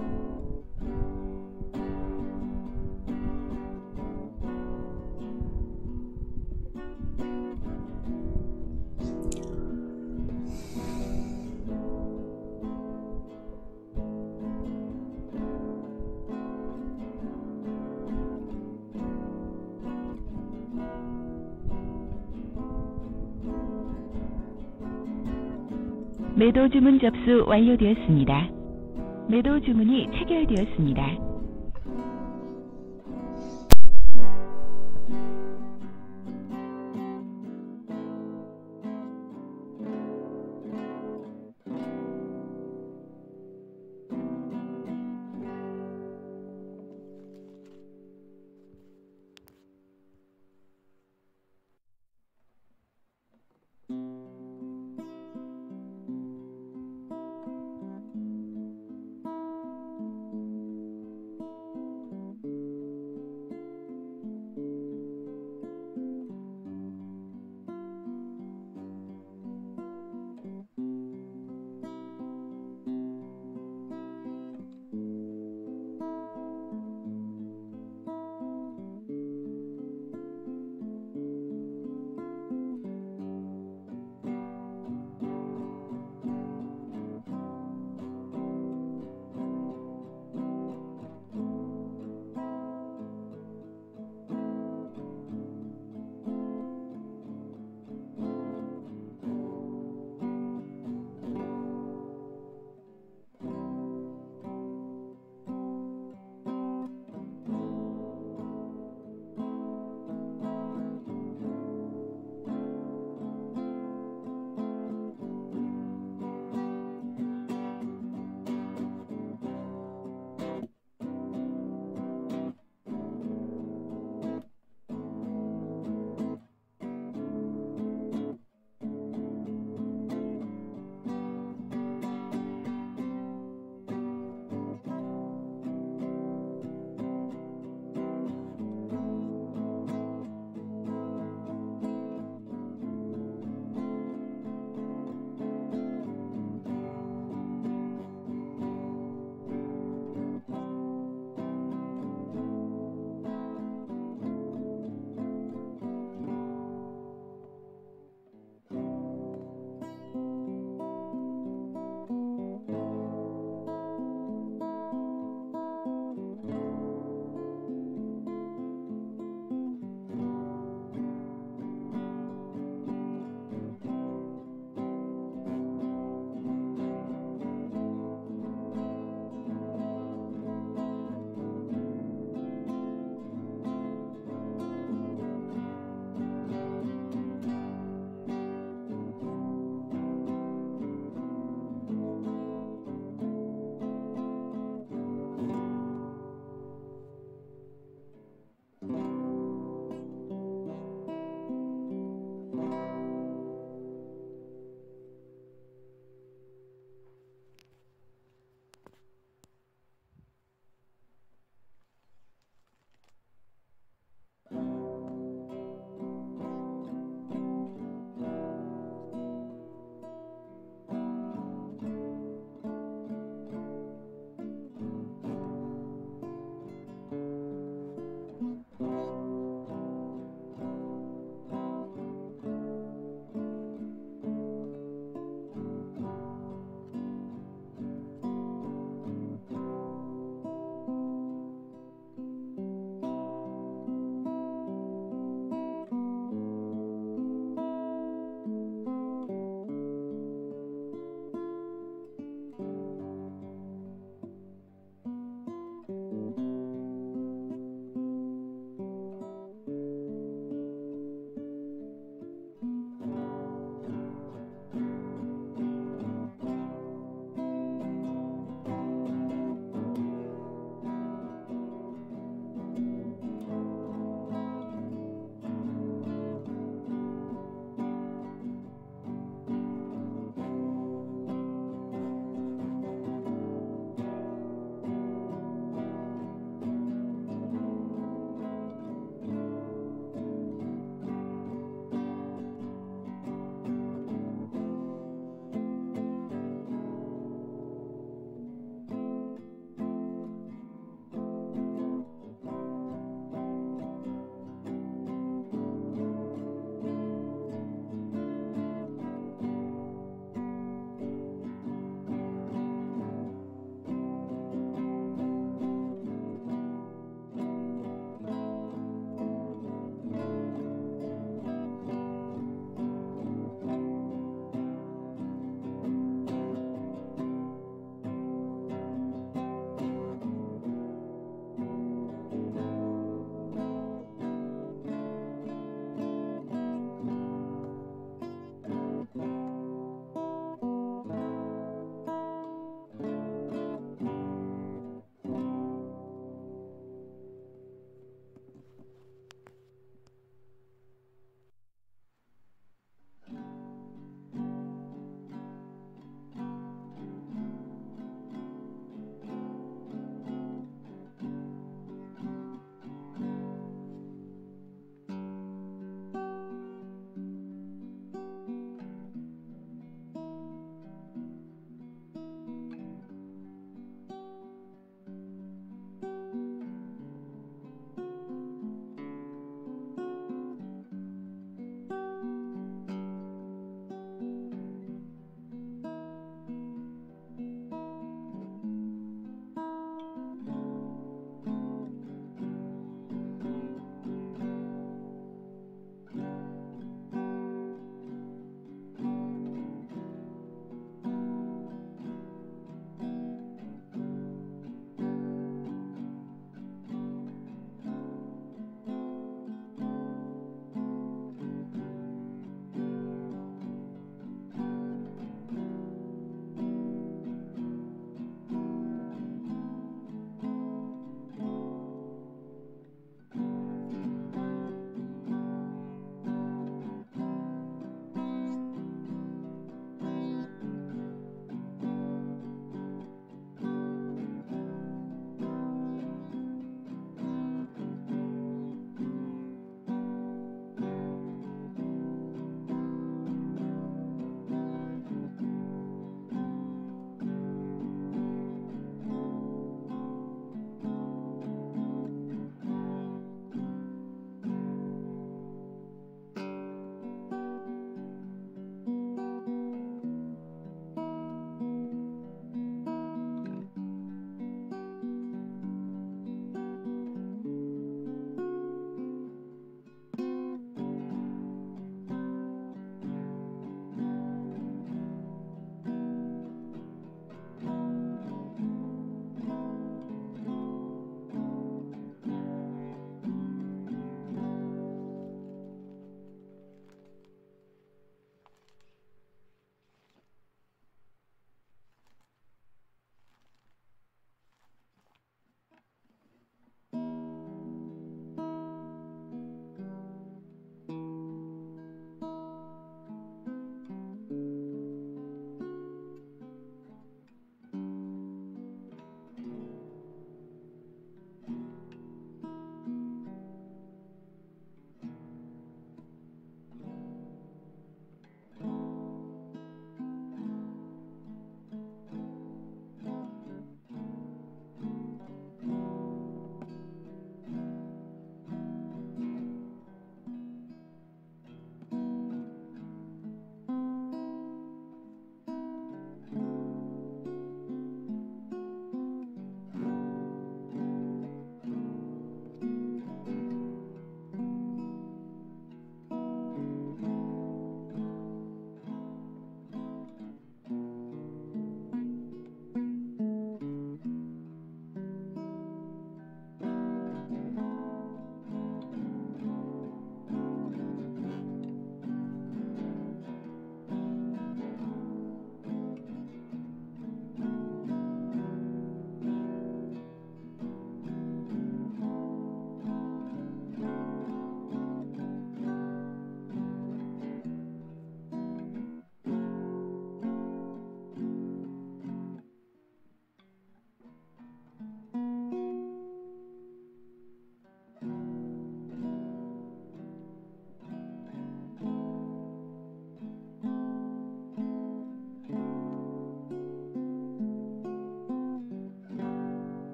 매도 주문 접수 완료되었습니다. 매도 주문이 체결되었습니다.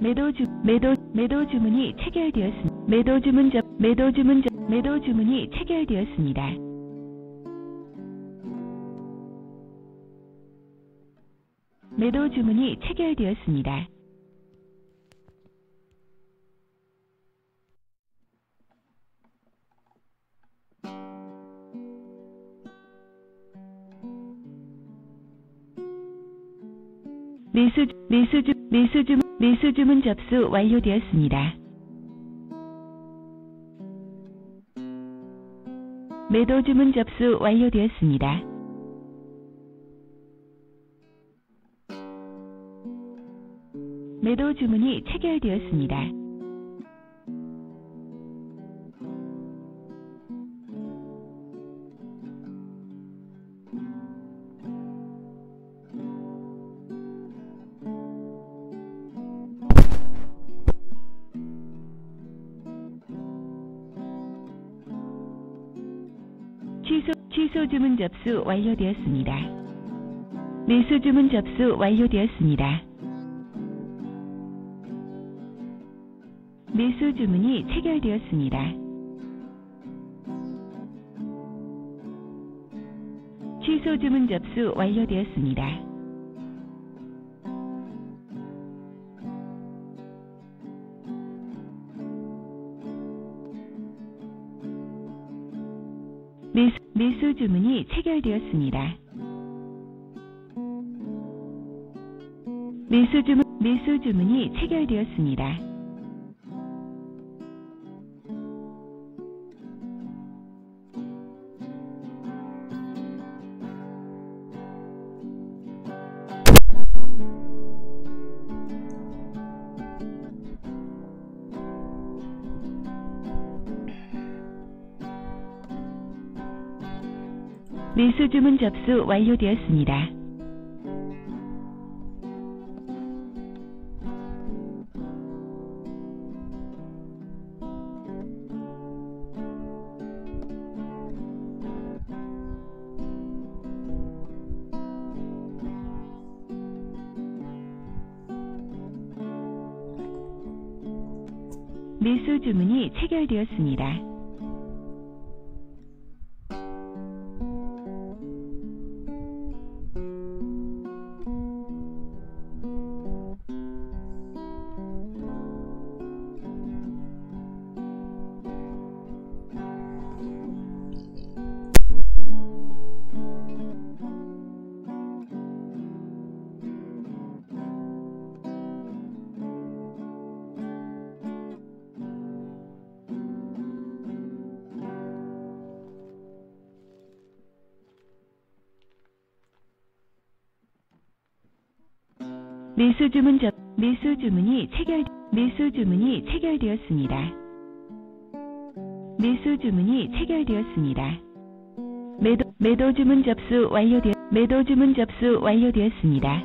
매도 주문이 체결되었습니다. 매도 주문이 체결되었습니다. 매도 주문이 체결되었습니다. 매수 주문 접수 완료되었습니다. 매도 주문 접수 완료되었습니다. 매도 주문이 체결되었습니다. 취소 주문 접수 완료되었습니다. 매수 주문 접수 완료되었습니다. 매수 주문이 체결되었습니다. 취소 주문 접수 완료되었습니다. 매수 주문이 체결되었습니다. 매수 주문이 체결되었습니다. 매수 주문 접수 완료되었습니다. 매수 주문이 체결되었습니다. 매수 주문이 체결되었습니다. 매수 주문이 체결되었습니다. 매도 주문 접수 완료되었습니다.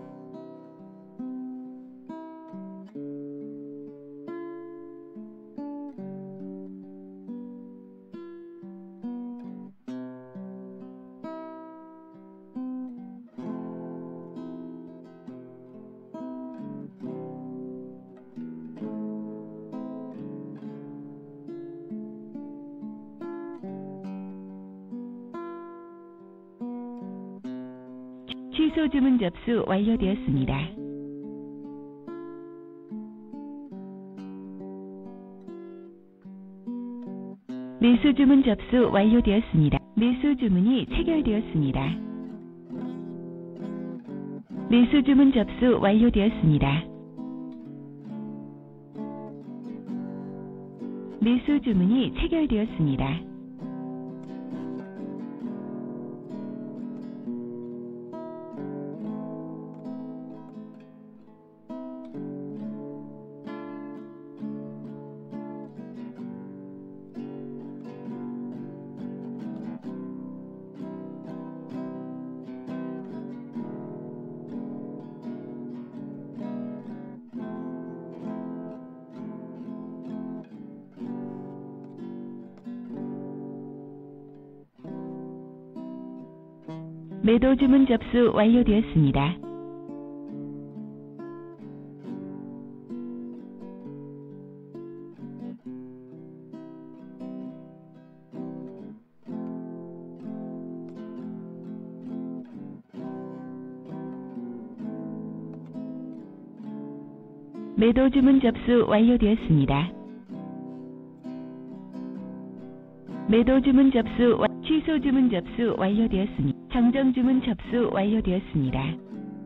취소 주문 접수 완료되었습니다. 매수 주문 접수 완료되었습니다. 매수 주문이 체결되었습니다. 매수 주문 접수 완료되었습니다. 매수 주문이 체결되었습니다. 매도 주문 접수 완료되었습니다. 매도 주문 접수 완료되었습니다. 매도 주문 접수 취소 주문 접수 완료되었습니다. 정정 주문 접수 완료되었습니다.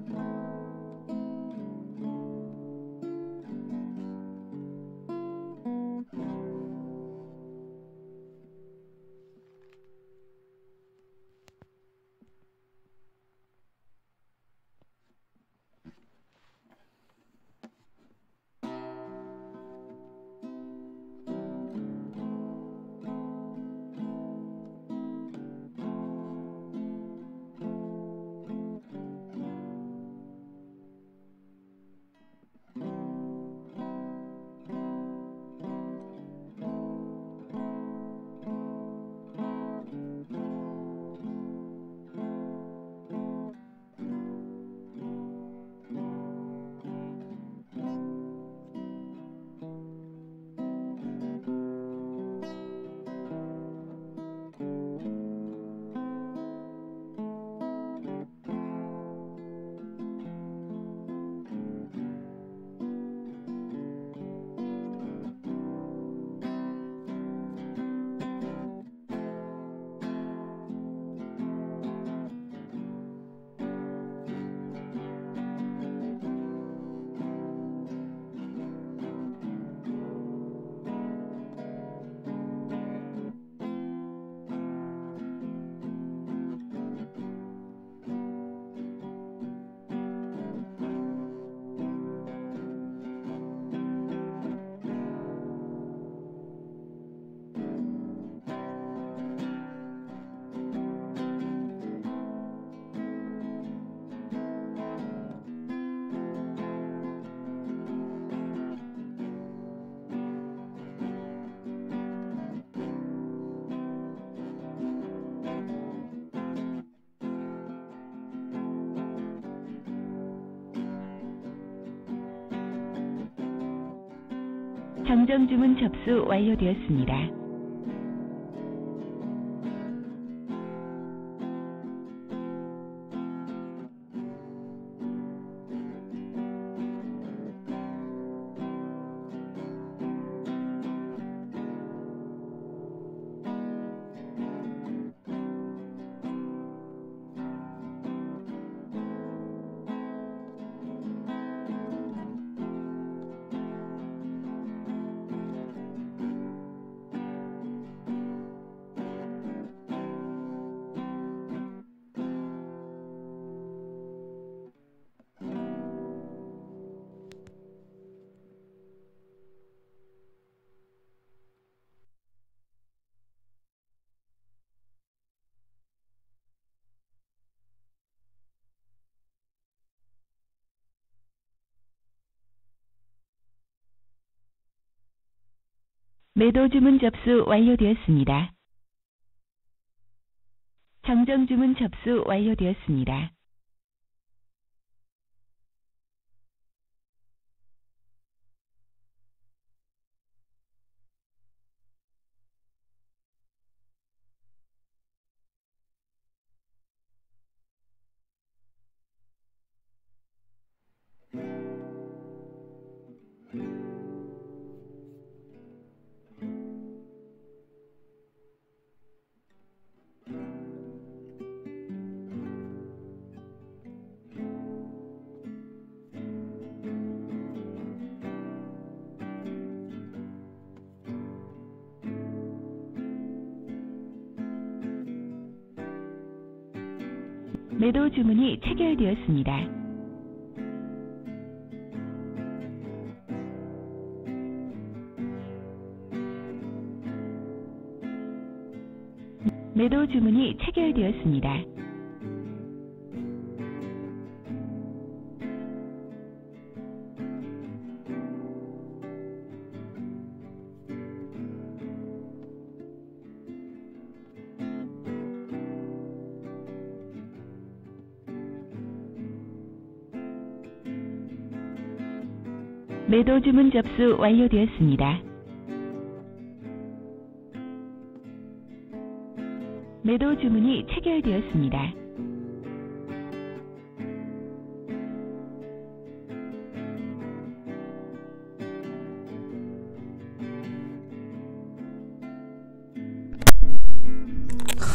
정정 주문 접수 완료되었습니다. 매도 주문 접수 완료되었습니다. 정정 주문 접수 완료되었습니다. 매도 주문이 체결되었습니다. 매도 주문이 체결되었습니다. 매도 주문 접수 완료되었습니다. 매도 주문이 체결되었습니다.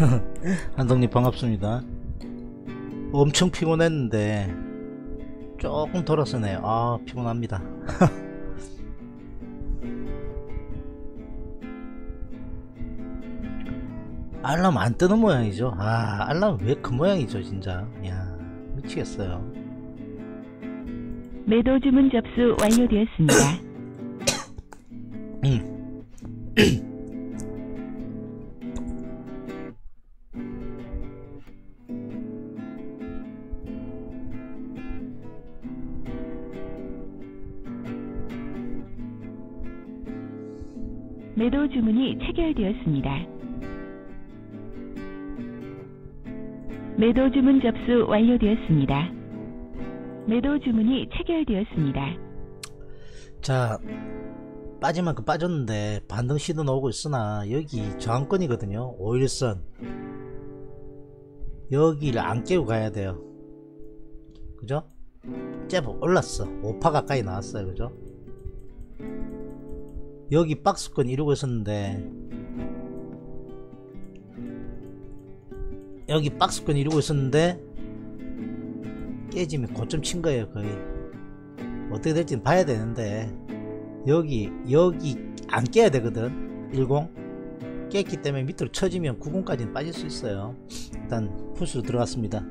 한동님 반갑습니다. 엄청 피곤했는데 조금 돌아서네요. 아 피곤합니다. 알람 안 뜨는 모양이죠. 아 알람 왜 그 모양이죠 진짜. 야 미치겠어요. 매도 주문 접수 완료되었습니다. 매도 주문이 체결되었습니다. 매도 주문 접수 완료되었습니다. 매도 주문이 체결되었습니다. 자 빠질 만큼 빠졌는데 반등 시도 나오고 있으나 여기 저항권이거든요. 5일선 여기를 안 깨고 가야 돼요. 그죠? 제법 올랐어. 5파 가까이 나왔어요. 그죠? 여기 박스권 이루고 있었는데 여기 박스권 이루고 있었는데 깨지면 고점 친 거예요. 거의 어떻게 될지는 봐야 되는데 여기 안 깨야 되거든. 10 깼기 때문에 밑으로 쳐지면 90까지는 빠질 수 있어요. 일단 푸스로 들어갔습니다.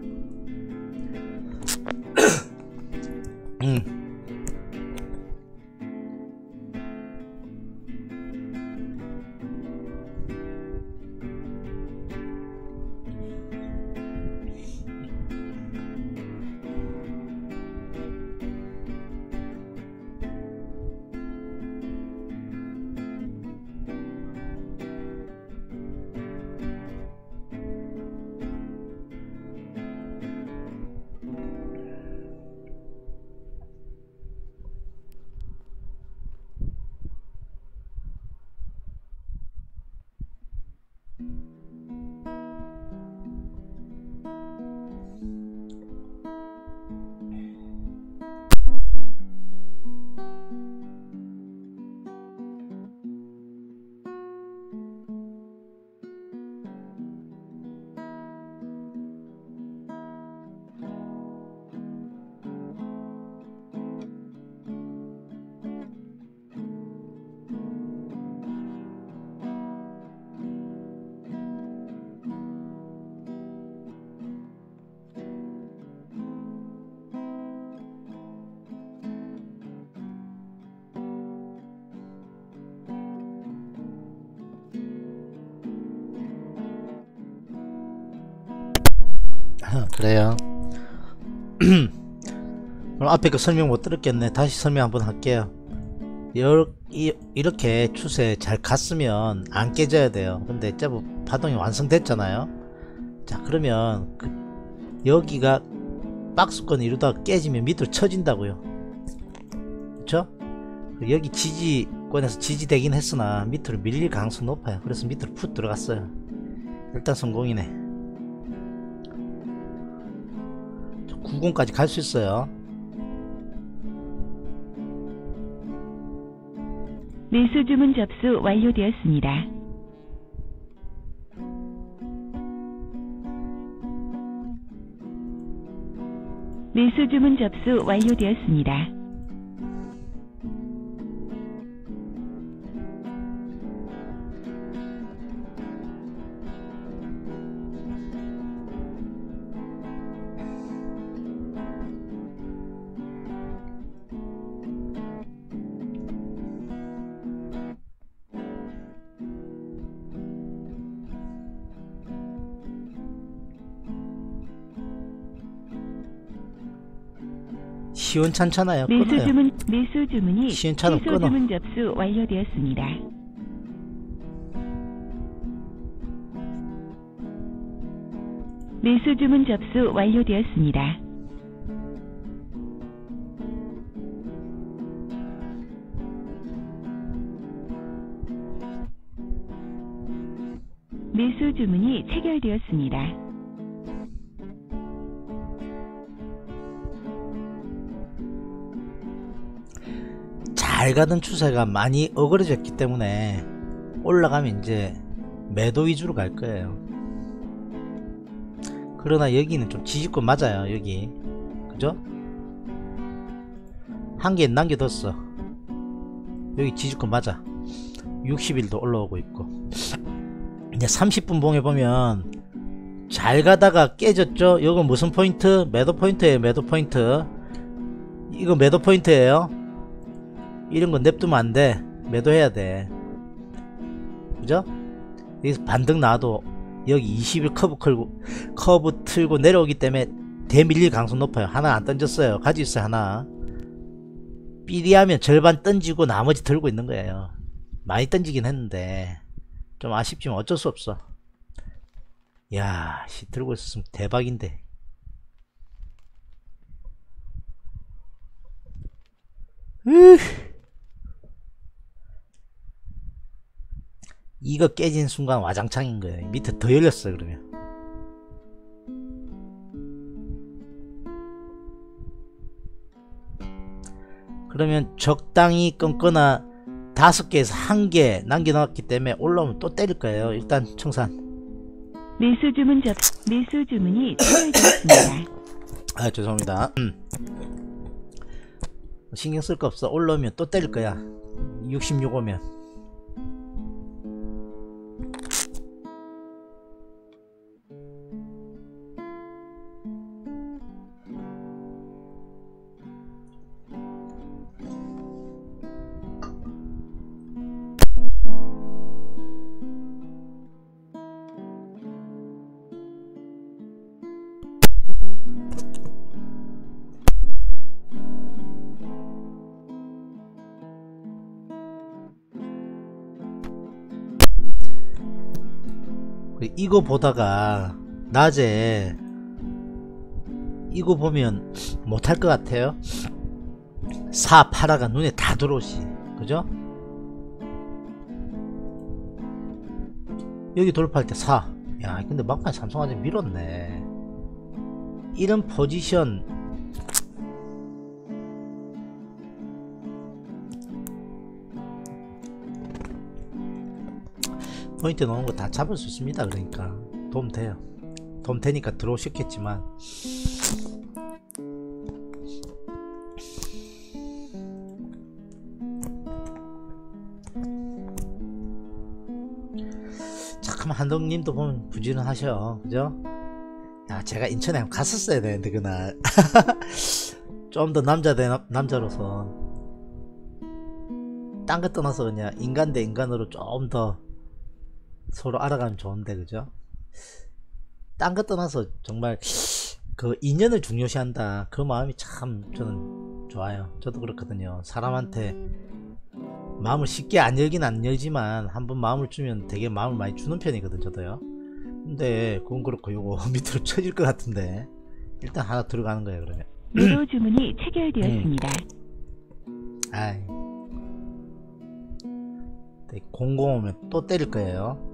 그래요. 그럼 앞에 그 설명 못 들었겠네. 다시 설명 한번 할게요. 이렇게 추세 잘 갔으면 안 깨져야 돼요. 근데 제법 파동이 완성됐잖아요. 자 그러면 여기가 박스권 이루다가 깨지면 밑으로 쳐진다고요. 그쵸? 여기 지지권에서 지지되긴 했으나 밑으로 밀릴 가능성이 높아요. 그래서 밑으로 푹 들어갔어요. 일단 성공이네. 90까지 갈 수 있어요. 매수 주문 접수 완료되었습니다. 매수 주문 접수 완료되었습니다. 시원찮잖아요. 매수 주문이 시원찮으면 취소 끊어. 주문 접수 완료되었습니다. 매수 주문 접수 완료되었습니다. 매수 주문이 체결되었습니다. 잘 가던 추세가 많이 어그러졌기 때문에 올라가면 이제 매도 위주로 갈 거예요. 그러나 여기는 좀 지지권 맞아요. 여기 그죠? 한 개 남겨뒀어. 여기 지지권 맞아. 60일도 올라오고 있고. 이제 30분 봉에 보면 잘 가다가 깨졌죠. 이거 무슨 포인트? 매도 포인트예요. 매도 포인트. 이거 매도 포인트예요. 이런 거 냅두면 안 돼. 매도해야 돼. 그죠? 여기서 반등 나와도 여기 20일 커브 틀고 내려오기 때문에 대밀릴 가능성 높아요. 하나 안 던졌어요. 가지고 있어요. 하나. 삐리하면 절반 던지고 나머지 들고 있는 거예요. 많이 던지긴 했는데 좀 아쉽지만 어쩔 수 없어. 야, 씨, 들고 있었으면 대박인데. 이거 깨진 순간 와장창인 거예요. 밑에 더 열렸어요. 그러면 적당히 끊거나 5개에서 1개 남겨놨기 때문에 올라오면 또 때릴 거예요. 일단 청산. 매수 주문이 체결되었습니다. 아, 죄송합니다. 신경 쓸 거 없어. 올라오면 또 때릴 거야. 66 오면. 이거 보다가 낮에 이거 보면 못할 것 같아요. 4 팔아가 눈에 다 들어오시. 그죠? 여기 돌파할 때 4. 야, 근데 막판에 삼성화재 밀었네. 이런 포지션 포인트 넣은 거 다 잡을 수 있습니다. 그러니까 도움 돼요. 도움 되니까 들어오셨겠지만 잠깐만 한동님도 보면 부지런하셔. 그죠? 야, 제가 인천에 한번 갔었어야 되는데 그날 좀 더 남자로서 딴 거 떠나서 그냥 인간 대 인간으로 좀 더 서로 알아가면 좋은데. 그죠? 딴 거 떠나서 정말 그 인연을 중요시한다. 그 마음이 참 저는 좋아요. 저도 그렇거든요. 사람한테 마음을 쉽게 안 열긴 안 열지만 한번 마음을 주면 되게 마음을 많이 주는 편이거든. 저도요. 근데 그건 그렇고 요거 밑으로 쳐질 것 같은데 일단 하나 들어가는 거예요. 그러면 매도 주문이 체결되었습니다. 아이, 00 오면 또 때릴 거예요.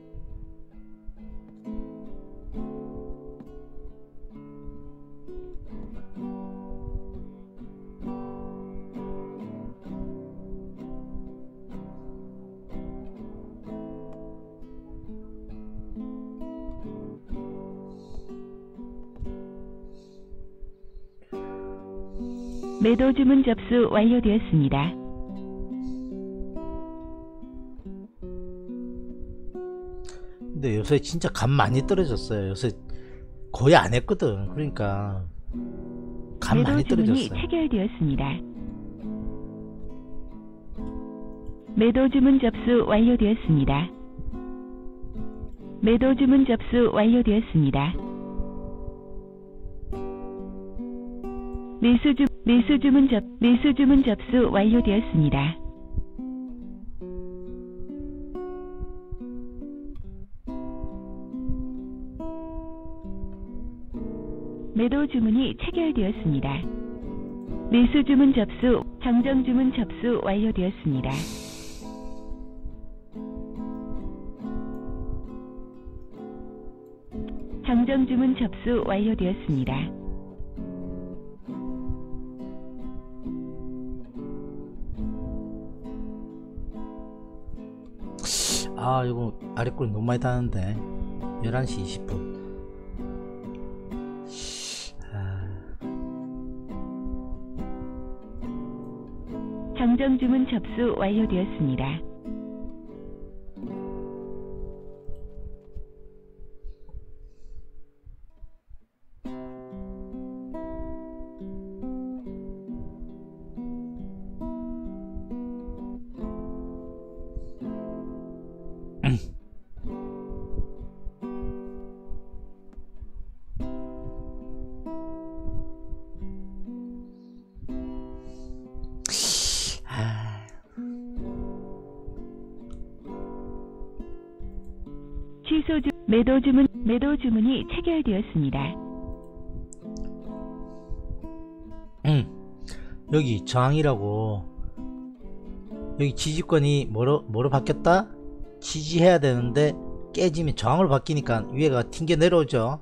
매도 주문 접수 완료되었습니다. 근데 요새 진짜 감 많이 떨어졌어요. 요새 거의 안 했거든. 그러니까 감 많이 매도 주문이 떨어졌어요. 체결되었습니다. 매도 주문 접수 완료되었습니다. 매도 주문 접수 완료되었습니다. 매수 주문 접수 완료되었습니다. 매도 주문이 체결되었습니다. 매수 주문 접수, 정정 주문 접수 완료되었습니다. 정정 주문 접수 완료되었습니다. 아, 이거 아랫골 너무 많이 타는데 11시 20분 정정 주문 접수 완료되었습니다. 매도 주문이 체결되었습니다. 여기 저항이라고, 여기 지지권이 뭐로 바뀌었다? 지지해야 되는데 깨지면 저항으로 바뀌니까 위에가 튕겨 내려오죠.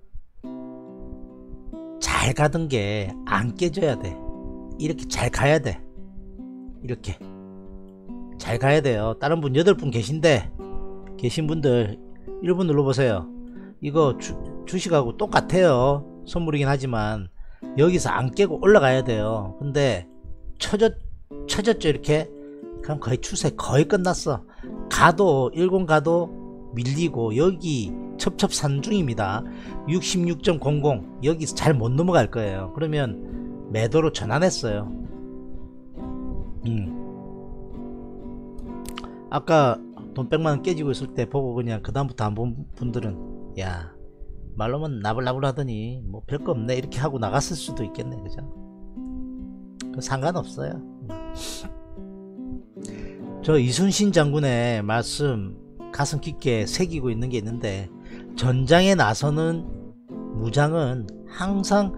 잘 가던 게 안 깨져야 돼. 이렇게 잘 가야 돼. 이렇게 잘 가야 돼요. 다른 분 8분 계신 분들 1분 눌러보세요. 이거 주식하고 똑같아요. 선물이긴 하지만 여기서 안 깨고 올라가야 돼요. 근데 쳐졌죠. 이렇게 그럼 거의 추세 거의 끝났어. 가도 10 가도 밀리고 여기 첩첩산중입니다. 66.00 여기서 잘 못 넘어갈 거예요. 그러면 매도로 전환했어요. 아까 돈 100만원 깨지고 있을 때 보고 그냥 그 다음부터 안 본 분들은 야 말로만 나불나불 하더니 뭐 별거 없네 이렇게 하고 나갔을 수도 있겠네. 그죠? 상관없어요. 저 이순신 장군의 말씀 가슴 깊게 새기고 있는 게 있는데, 전장에 나서는 무장은 항상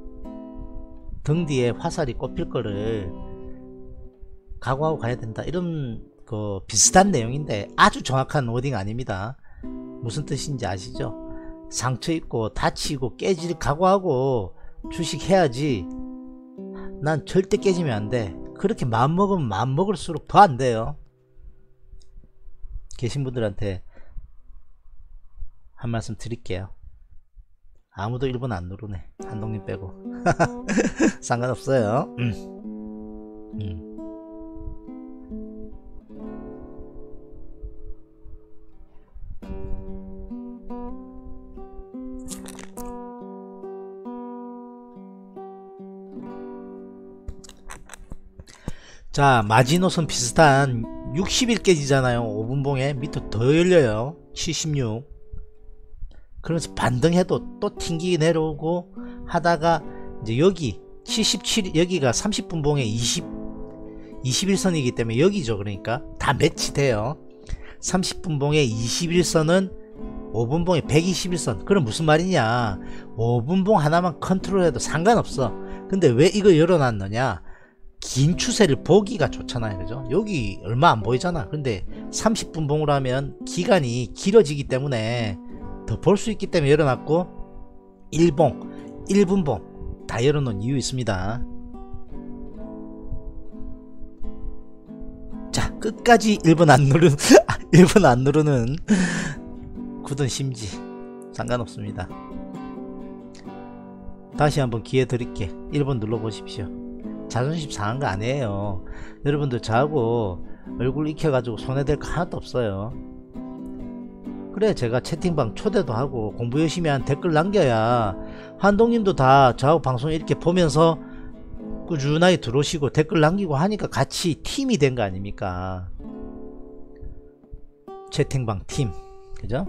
등 뒤에 화살이 꼽힐 거를 각오하고 가야 된다. 이런 비슷한 내용인데 아주 정확한 워딩 아닙니다. 무슨 뜻인지 아시죠? 상처 입고 다치고 깨질 각오하고 주식 해야지. 난 절대 깨지면 안 돼. 그렇게 마음먹으면 마음먹을수록 더 안 돼요. 계신 분들한테 한 말씀 드릴게요. 아무도 1번 안 누르네. 한동님 빼고. 상관없어요. 자, 마지노선 비슷한 60일 깨지잖아요. 5분봉에 밑으로 더 열려요. 76. 그래서 반등해도 또 튕기게 내려오고 하다가 이제 여기 77, 여기가 30분봉에 21선이기 때문에 여기죠. 그러니까 다 매치돼요. 30분봉에 21선은 5분봉에 121선. 그럼 무슨 말이냐, 5분봉 하나만 컨트롤해도 상관없어. 근데 왜 이거 열어놨느냐, 긴 추세를 보기가 좋잖아요. 그죠? 여기 얼마 안 보이잖아. 근데 30분봉으로 하면 기간이 길어지기 때문에 더 볼 수 있기 때문에 열어놨고, 1봉 1분봉 다 열어놓은 이유 있습니다. 자, 끝까지 1분 안 누르는 1분 안 누르는 굳은 심지 상관없습니다. 다시 한번 기회 드릴게. 1번 눌러보십시오. 자존심 상한 거 아니에요. 여러분들 저하고 얼굴 익혀가지고 손해될 거 하나도 없어요. 그래 제가 채팅방 초대도 하고 공부 열심히 한 댓글 남겨야 한동님도 다 저하고 방송 이렇게 보면서 꾸준하게 들어오시고 댓글 남기고 하니까 같이 팀이 된 거 아닙니까? 채팅방 팀, 그죠?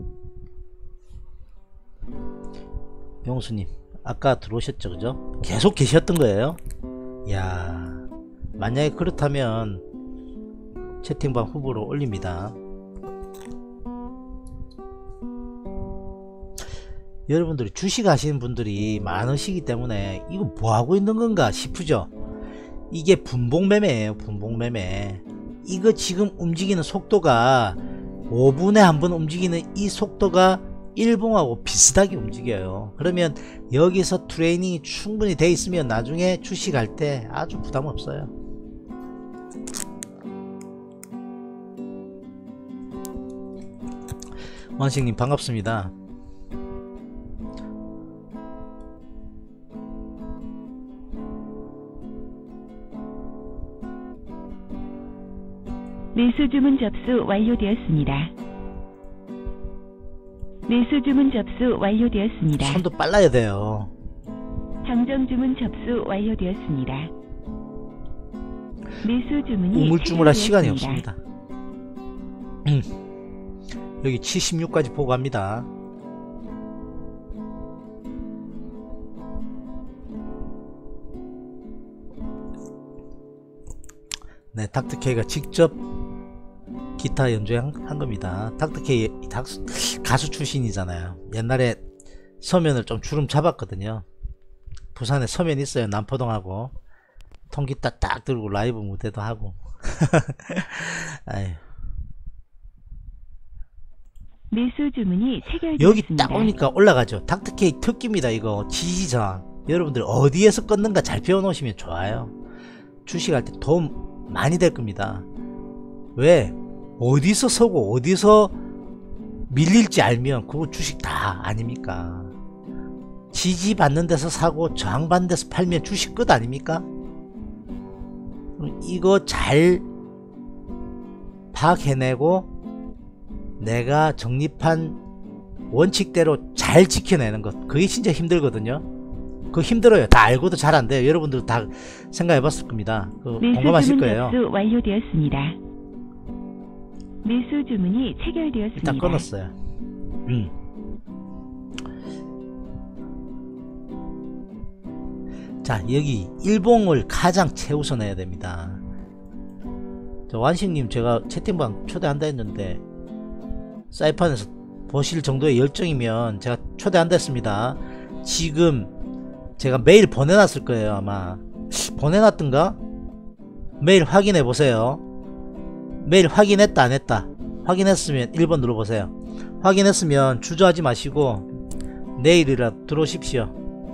용수님 아까 들어오셨죠, 그죠? 계속 계셨던 거예요. 야, 만약에 그렇다면 채팅방 후보로 올립니다. 여러분들이 주식 하시는 분들이 많으시기 때문에 이거 뭐하고 있는 건가 싶으죠? 이게 분봉매매예요. 분봉매매. 이거 지금 움직이는 속도가 5분에 한 번 움직이는 이 속도가 일봉하고 비슷하게 움직여요. 그러면 여기서 트레이닝이 충분히 돼 있으면 나중에 주식할 때 아주 부담 없어요. 원식님 반갑습니다. 매수 주문 접수 완료되었습니다. 매수 주문 접수 완료되었습니다. 손도 빨라야 돼요. 정정 주문 접수 완료되었습니다. 매수 주문이 우물쭈물할 시간이 체결되었습니다. 없습니다. 여기 76까지 보고 갑니다. 네, 닥터케이가 직접 기타 연주한 겁니다. 닥터케이 가수 출신이잖아요. 옛날에 서면을 좀 주름 잡았거든요. 부산에 서면 있어요. 남포동하고 통기타 딱 들고 라이브 무대도 하고. 아유. 매수 주문이 체결되었습니다. 여기 딱 오니까 올라가죠. 닥터케이 특기입니다. 이거 지지저항. 여러분들 어디에서 끊는가 잘 배워놓으시면 좋아요. 주식할 때 도움 많이 될 겁니다. 왜? 어디서 서고 어디서 밀릴지 알면 그거 주식 다 아닙니까? 지지받는 데서 사고 저항받는 데서 팔면 주식 끝 아닙니까? 이거 잘 파악해내고 내가 정립한 원칙대로 잘 지켜내는 것, 그게 진짜 힘들거든요. 그거 힘들어요. 다 알고도 잘 안 돼요. 여러분들 다 생각해 봤을 겁니다. 공감하실 거예요. 매수 완료되었습니다. 매수 주문이 체결되었습니다. 일단 끊었어요. 자, 여기 일봉을 가장 최우선해야 됩니다. 저 완식님 제가 채팅방 초대한다 했는데 사이판에서 보실 정도의 열정이면 제가 초대한다 했습니다. 지금 제가 메일 보내놨을 거예요. 아마 보내놨던가? 메일 확인해 보세요. 메일 확인했다 안 했다? 확인했으면 1번 눌러보세요. 확인했으면 주저하지 마시고 내일이라도 들어오십시오.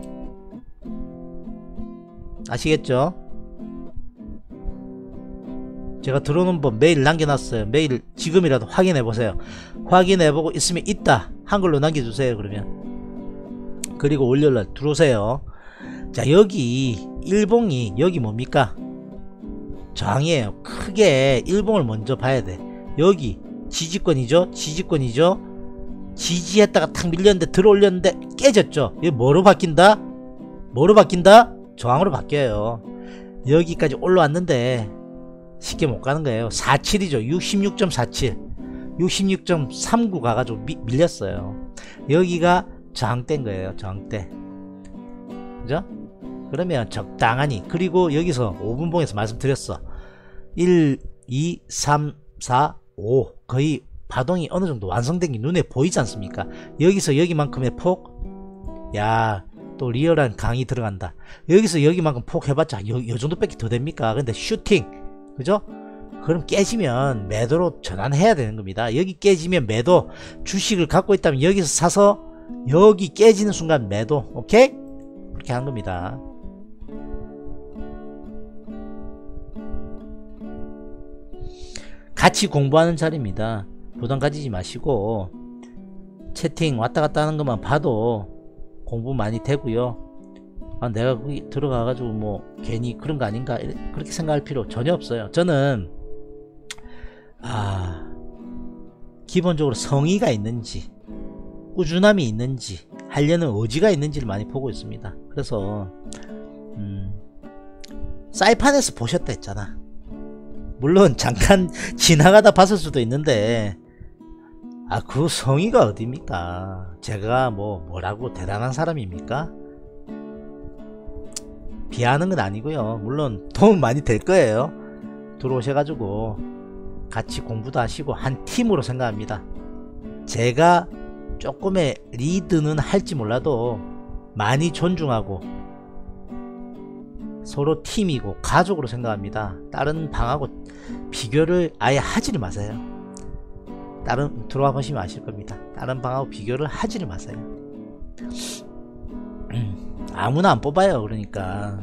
아시겠죠? 제가 들어오는 법 메일 남겨놨어요. 메일 지금이라도 확인해보세요. 확인해보고 있으면 있다 한글로 남겨주세요. 그러면 그리고 월요일날 들어오세요. 자, 여기 일봉이 여기 뭡니까? 저항이에요. 크게 일봉을 먼저 봐야 돼. 여기 지지권이죠. 지지권이죠. 지지했다가 탁 밀렸는데 들어올렸는데 깨졌죠. 이게 뭐로 바뀐다? 뭐로 바뀐다? 저항으로 바뀌어요. 여기까지 올라왔는데 쉽게 못 가는 거예요. 47이죠. 66.47 66.39 가가지고 밀렸어요. 여기가 저항대인 거예요. 저항대. 그죠? 그러면 적당하니, 그리고 여기서 5분봉에서 말씀드렸어. 1, 2, 3, 4, 5 거의 파동이 어느 정도 완성된 게 눈에 보이지 않습니까? 여기서 여기만큼의 폭, 야, 또 리얼한 강의 들어간다. 여기서 여기만큼 폭 해봤자 요 정도밖에 더 됩니까? 근데 슈팅, 그죠? 그럼 깨지면 매도로 전환해야 되는 겁니다. 여기 깨지면 매도, 주식을 갖고 있다면 여기서 사서 여기 깨지는 순간 매도. 오케이? 그렇게 하는 겁니다. 같이 공부하는 자리입니다. 부담 가지지 마시고 채팅 왔다 갔다 하는 것만 봐도 공부 많이 되고요. 아, 내가 거기 들어가가지고 뭐 괜히 그런 거 아닌가 그렇게 생각할 필요 전혀 없어요. 저는 기본적으로 성의가 있는지 꾸준함이 있는지 하려는 의지가 있는지를 많이 보고 있습니다. 그래서 사이판에서 보셨다 했잖아. 물론 잠깐 지나가다 봤을 수도 있는데 그 성의가 어딥니까? 제가 뭐라고 대단한 사람입니까? 비하하는 건 아니고요. 물론 도움 많이 될 거예요. 들어오셔가지고 같이 공부도 하시고 한 팀으로 생각합니다. 제가 조금의 리드는 할지 몰라도 많이 존중하고 서로 팀이고 가족으로 생각합니다. 다른 방하고 비교를 아예 하지를 마세요. 다른 들어와 보시면 아실 겁니다. 다른 방하고 비교를 하지를 마세요. 아무나 안 뽑아요. 그러니까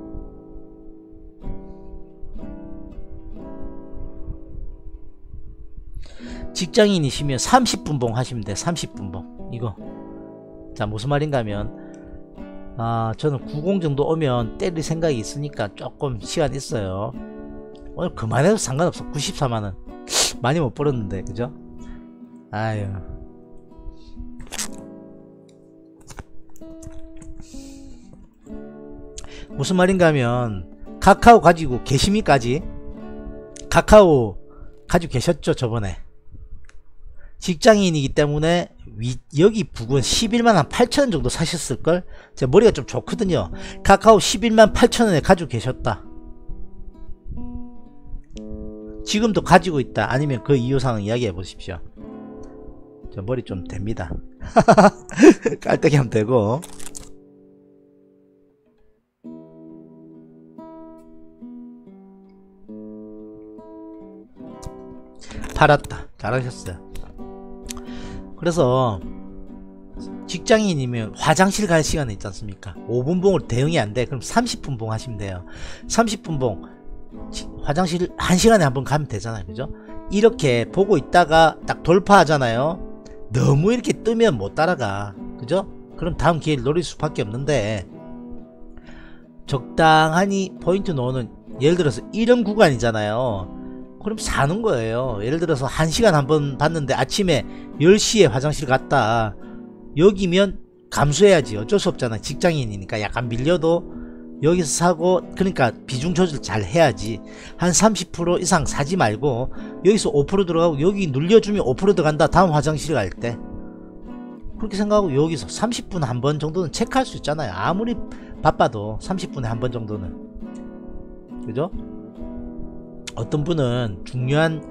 직장인이시면 30분봉 하시면 돼. 30분봉 이거. 자, 무슨 말인가 하면 저는 90 정도 오면 때릴 생각이 있으니까 조금 시간 있어요. 오늘 그만해도 상관없어. 94만원 많이 못 벌었는데 그죠? 아유. 무슨 말인가 하면 카카오 가지고 계십니까지? 카카오 가지고 계셨죠 저번에. 직장인이기 때문에 여기 부근 11만 8천원 정도 사셨을걸? 제 머리가 좀 좋거든요. 카카오 11만 8천원에 가지고 계셨다. 지금도 가지고 있다. 아니면 그 이유사항 이야기해 보십시오. 저 머리 좀 됩니다. 깔때기 하면 되고. 팔았다. 잘하셨어요. 그래서 직장인이면 화장실 갈 시간에 있지 않습니까? 5분 봉으로 대응이 안 돼. 그럼 30분 봉 하시면 돼요. 30분 봉 화장실 1시간에 한 번 가면 되잖아요. 그죠? 이렇게 보고 있다가 딱 돌파하잖아요. 너무 이렇게 뜨면 못 따라가. 그죠? 그럼 다음 기회를 노릴 수밖에 없는데 적당하니 포인트 놓는, 예를 들어서 이런 구간이잖아요. 그럼 사는 거예요. 예를 들어서 1시간 한 번 봤는데 아침에 10시에 화장실 갔다. 여기면 감수해야지. 어쩔 수 없잖아. 직장인이니까 약간 밀려도 여기서 사고, 그러니까 비중 조절 잘 해야지. 한 30% 이상 사지 말고 여기서 5% 들어가고 여기 눌려주면 5% 들어간다. 다음 화장실 갈 때 그렇게 생각하고 여기서 30분 한 번 정도는 체크할 수 있잖아요. 아무리 바빠도 30분에 한 번 정도는. 그죠? 어떤 분은 중요한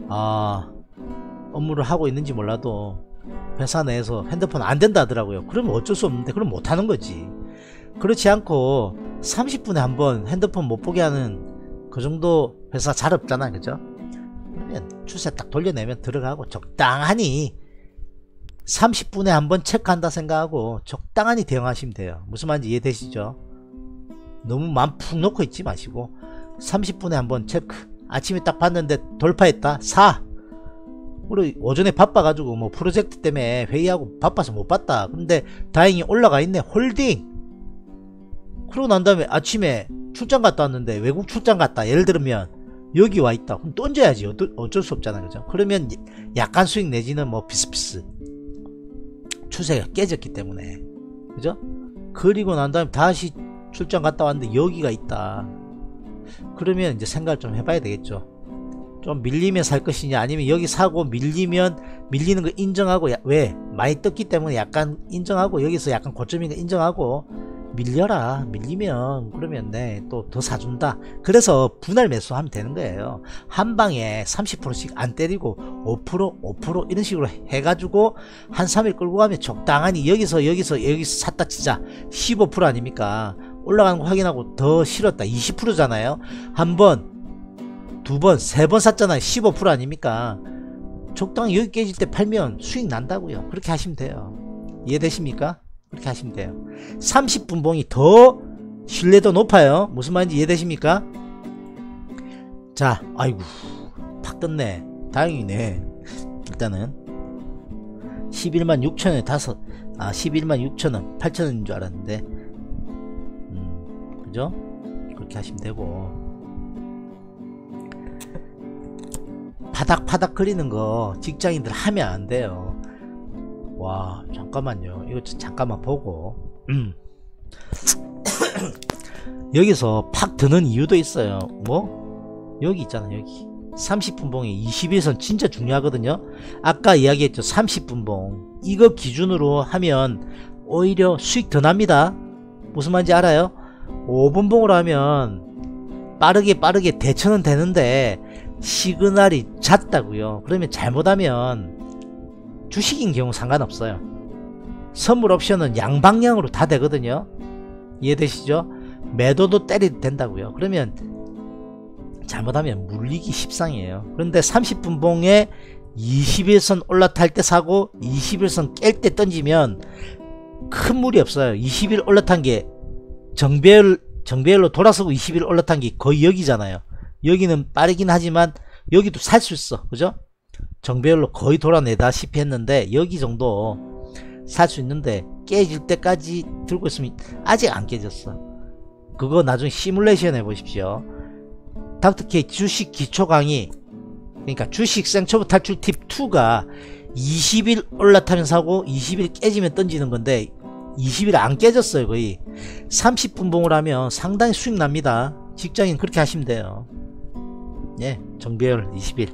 업무를 하고 있는지 몰라도 회사 내에서 핸드폰 안 된다 하더라고요. 그러면 어쩔 수 없는데 그럼 못하는 거지. 그렇지 않고 30분에 한 번 핸드폰 못 보게 하는 그 정도 회사 잘 없잖아. 그죠? 그러면 추세 딱 돌려내면 들어가고 적당하니 30분에 한 번 체크한다 생각하고 적당하니 대응하시면 돼요. 무슨 말인지 이해되시죠? 너무 맘 푹 놓고 있지 마시고 30분에 한 번 체크. 아침에 딱 봤는데 돌파했다. 사. 우리 오전에 바빠가지고 뭐 프로젝트 때문에 회의하고 바빠서 못 봤다. 근데 다행히 올라가 있네. 홀딩. 그러고 난 다음에 아침에 출장 갔다 왔는데 외국 출장 갔다. 예를 들면 여기 와 있다. 그럼 던져야지. 어쩔 수 없잖아. 그죠? 그러면 약간 수익 내지는 뭐 비슷비슷. 추세가 깨졌기 때문에. 그죠? 그리고 난 다음에 다시 출장 갔다 왔는데 여기가 있다. 그러면 이제 생각을 좀 해봐야 되겠죠. 좀 밀리면 살 것이냐, 아니면 여기 사고 밀리면 밀리는 거 인정하고, 왜? 많이 떴기 때문에 약간 인정하고, 여기서 약간 고점인 거 인정하고 밀려라. 밀리면 그러면 네, 또 더 사준다. 그래서 분할 매수하면 되는 거예요. 한 방에 30%씩 안 때리고 5% 이런 식으로 해가지고 한 3일 끌고 가면 적당하니 여기서 샀다 치자 15% 아닙니까? 올라가는 거 확인하고 더 실었다 20%잖아요. 한 번, 두 번, 세 번 샀잖아요. 15% 아닙니까? 적당히 여기 깨질 때 팔면 수익 난다고요. 그렇게 하시면 돼요. 이해되십니까? 그렇게 하시면 돼요. 30분 봉이 더 신뢰도 높아요. 무슨 말인지 이해되십니까? 자, 아이고 팍 떴네. 다행이네. 일단은 11만 6천원에 11만 6천원 8천원인 줄 알았는데 그죠? 그렇게 하시면 되고, 파닥파닥 거리는 거 직장인들 하면 안 돼요. 와, 잠깐만요. 이거 잠깐만 보고 여기서 팍 드는 이유도 있어요. 뭐? 여기 있잖아. 여기 30분 봉에 21선 진짜 중요하거든요. 아까 이야기했죠. 30분 봉 이거 기준으로 하면 오히려 수익 더 납니다. 무슨 말인지 알아요? 5분 봉으로 하면 빠르게 대처는 되는데 시그널이 잦다고요. 그러면 잘못하면 주식인 경우 상관없어요. 선물 옵션은 양방향으로 다 되거든요. 이해되시죠? 매도도 때려도 된다고요. 그러면 잘못하면 물리기 십상이에요. 그런데 30분 봉에 21선 올라탈 때 사고 21선 깰 때 던지면 큰 무리 없어요. 20일 올라탄 게 정배열로 돌아서고 20일 올라탄 게 거의 여기잖아요. 여기는 빠르긴 하지만 여기도 살 수 있어. 그죠? 정배열로 거의 돌아내다시피 했는데 여기 정도 살 수 있는데 깨질 때까지 들고 있으면 아직 안 깨졌어. 그거 나중에 시뮬레이션 해보십시오. 닥터케이 주식 기초 강의 그러니까 주식 생초보 탈출 팁 2가 20일 올라타면 사고 20일 깨지면 던지는 건데 20일 안 깨졌어요. 거의 30분 봉을 하면 상당히 수익 납니다. 직장인 그렇게 하시면 돼요. 예, 정배열 20일.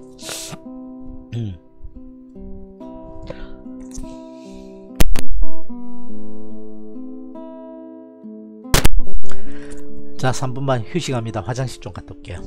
자, 3분만 휴식합니다. 화장실 좀 갔다 올게요.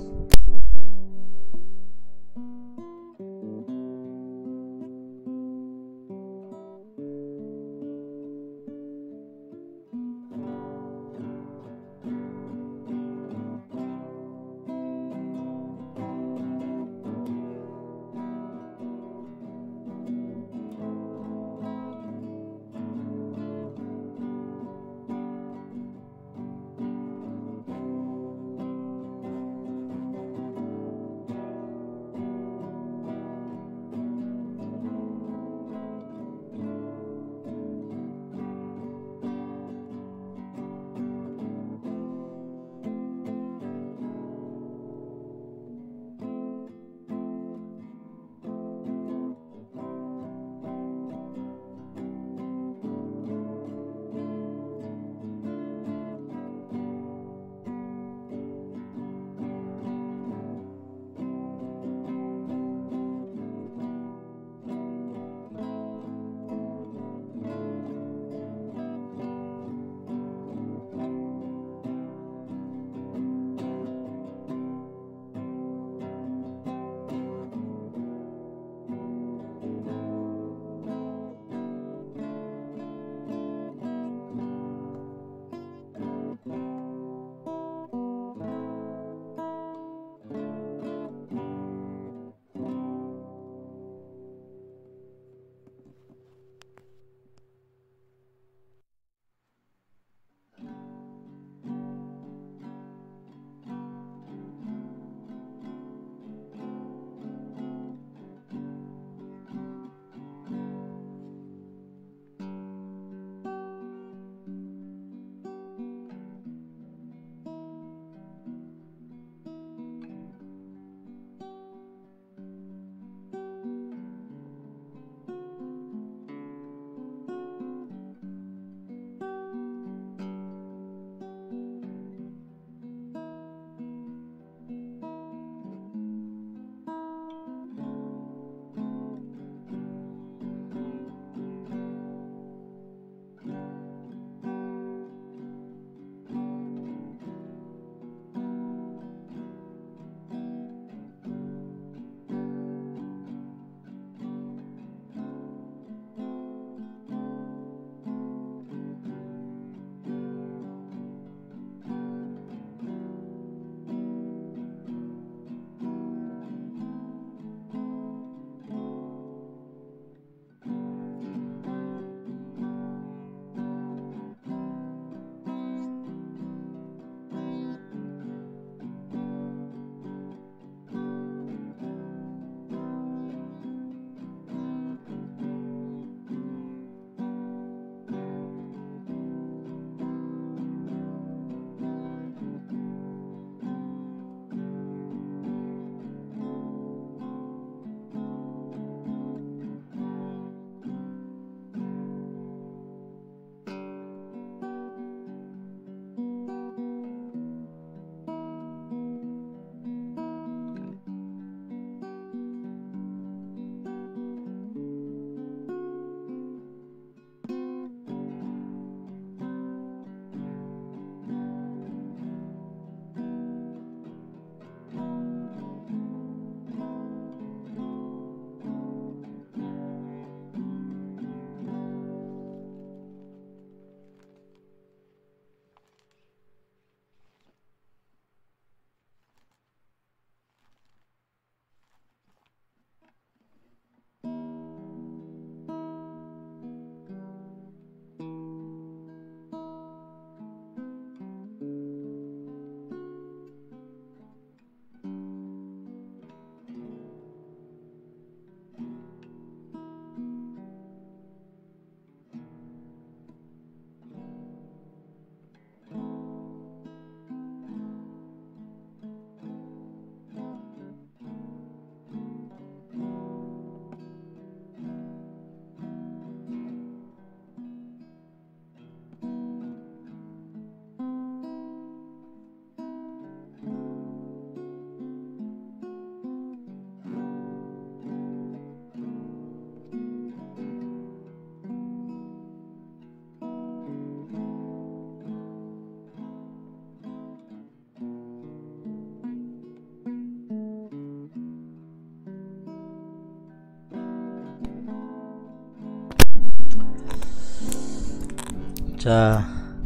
자,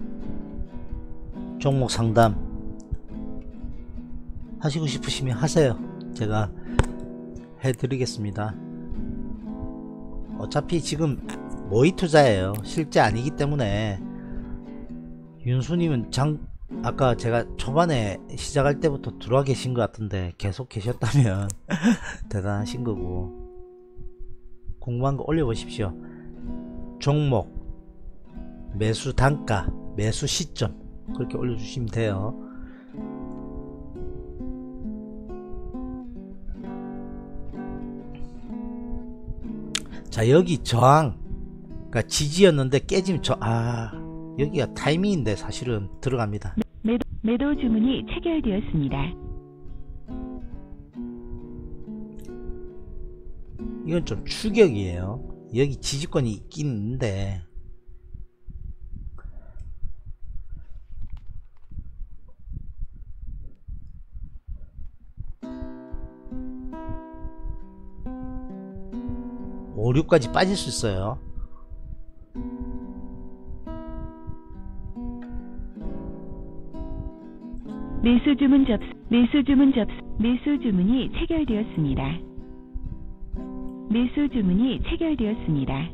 종목 상담 하시고 싶으시면 하세요. 제가 해드리겠습니다. 어차피 지금 모의 투자예요. 실제 아니기 때문에. 윤수님은 아까 제가 초반에 시작할 때부터 들어와 계신 것 같은데 계속 계셨다면 대단하신 거고. 궁금한 거 올려보십시오. 종목, 매수 단가, 매수 시점 그렇게 올려주시면 돼요. 자, 여기 저항, 그러니까 지지였는데 깨지면 여기가 타이밍인데 사실은 들어갑니다. 매도 주문이 체결되었습니다. 이건 좀 추격이에요. 여기 지지권이 있긴 있는데 오, 6까지 빠질 수 있어요. 매수 주문이 체결되었습니다. 매수 주문이 체결되었습니다.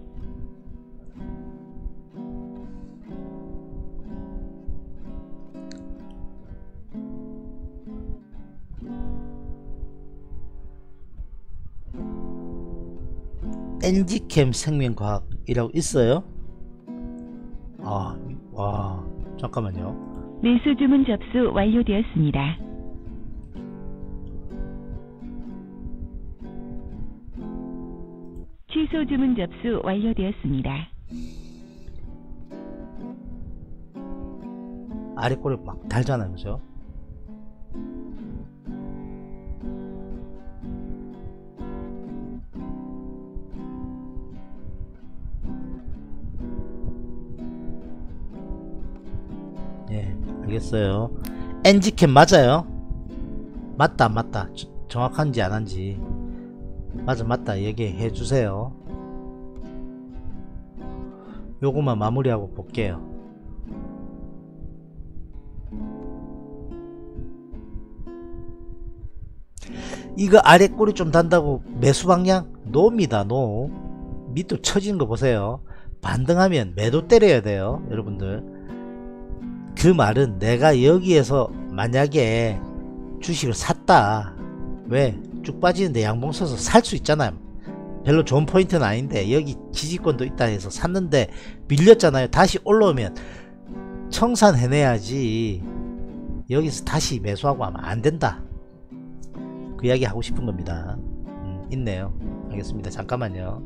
엔지캠 생명과학이라고 있어요? 와, 잠깐만요. 매수 주문 접수 완료되었습니다. 취소 주문 접수 완료되었습니다. 아래 꼬리 막 달잖아요, 그죠? 예, 알겠어요. 엔지캠 맞아요? 맞다 안 맞다, 정확한지 안 한지. 맞다 얘기해 주세요. 요거만 마무리하고 볼게요. 이거 아래 꼬리 좀 단다고 매수 방향 노입니다. 노. 밑으로 쳐지는 거 보세요. 반등하면 매도 때려야 돼요, 여러분들. 그 말은 내가 여기에서 만약에 주식을 샀다, 왜 쭉 빠지는데 양봉 서서 살 수 있잖아요. 별로 좋은 포인트는 아닌데 여기 지지권도 있다 해서 샀는데 밀렸잖아요. 다시 올라오면 청산해내야지. 여기서 다시 매수하고 하면 안 된다, 그 이야기 하고 싶은 겁니다. 있네요. 알겠습니다. 잠깐만요.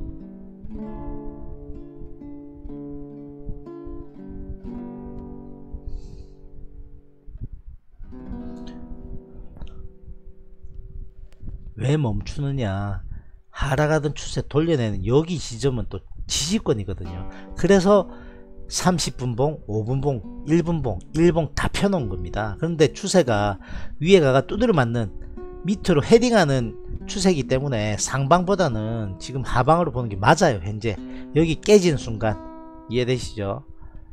왜 멈추느냐, 하락하던 추세 돌려내는 여기 지점은 또 지지권이거든요. 그래서 30분봉, 5분봉, 1분봉, 1봉 다 펴놓은 겁니다. 그런데 추세가 위에 가가 두드려 맞는 밑으로 헤딩하는 추세이기 때문에 상방보다는 지금 하방으로 보는 게 맞아요. 현재 여기 깨지는 순간. 이해되시죠?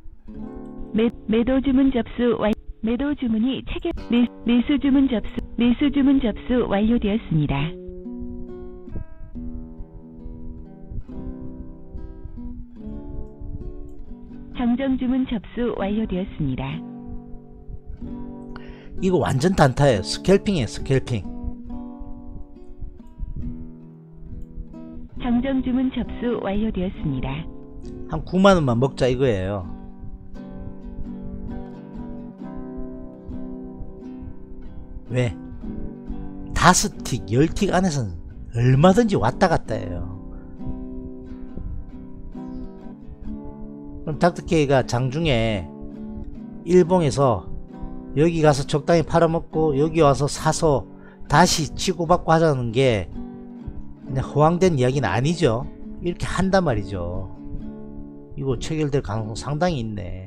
매도 주문 접수 완 매도 주문이 체결 매수 주문 접수 완료되었습니다. 정정 주문 접수 완료되었습니다. 이거 완전 단타예요. 스캘핑이에요, 스캘핑. 정정 주문 접수 완료되었습니다. 한 9만원만 먹자 이거예요. 왜? 5틱 10틱 안에서는 얼마든지 왔다갔다 해요. 그럼 닥터케이가 장중에 일봉에서 여기 가서 적당히 팔아먹고 여기 와서 사서 다시 치고받고 하자는 게 그냥 허황된 이야기는 아니죠. 이렇게 한단 말이죠. 이거 체결될 가능성 상당히 있네.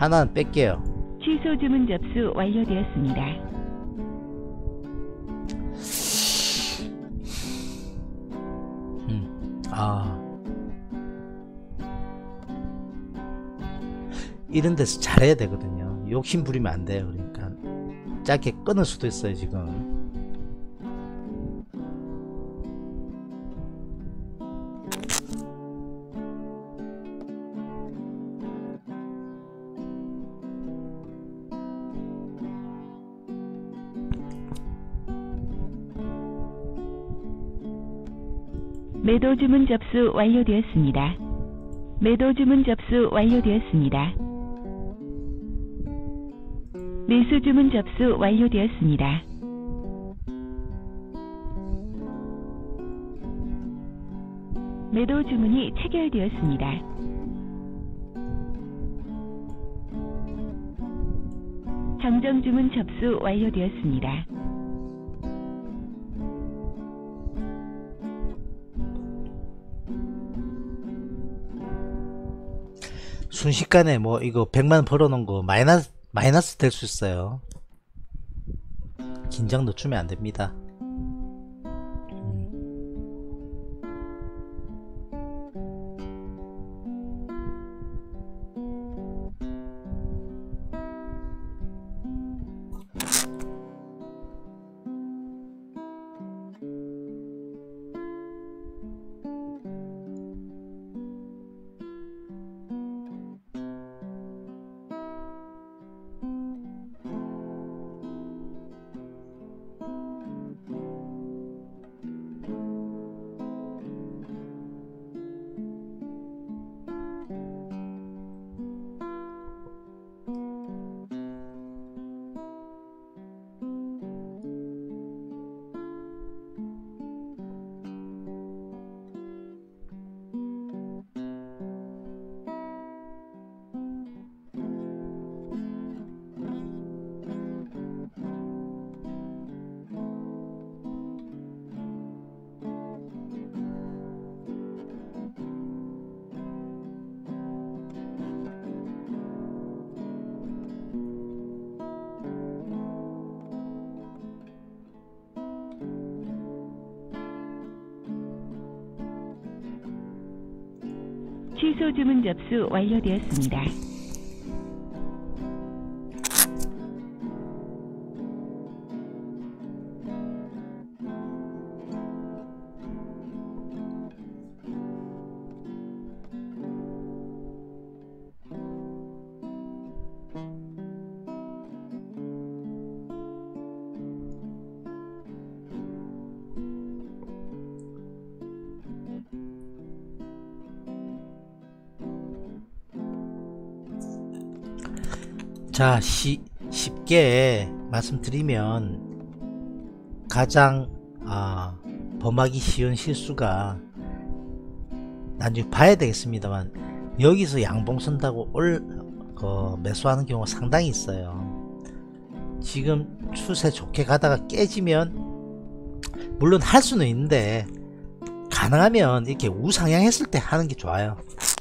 하나는 뺄게요. 취소 주문 접수 완료되었습니다. 이런 데서 잘해야 되거든요. 욕심 부리면 안 돼요. 그러니까 짧게 끊을 수도 있어요 지금. 매도 주문 접수 완료되었습니다. 매도 주문 접수 완료되었습니다. 매수 주문 접수 완료되었습니다. 매도 주문이 체결되었습니다. 정정 주문 접수 완료되었습니다. 순식간에 뭐 이거 100만 벌어놓은 거 마이너스 될 수 있어요. 긴장 늦추면 안 됩니다. 취소 주문 접수 완료되었습니다. 자, 쉽게 말씀드리면 가장 범하기 쉬운 실수가, 나중에 봐야 되겠습니다만, 여기서 양봉 선다고 매수하는 경우가 상당히 있어요. 지금 추세 좋게 가다가 깨지면 물론 할 수는 있는데, 가능하면 이렇게 우상향했을 때 하는 게 좋아요.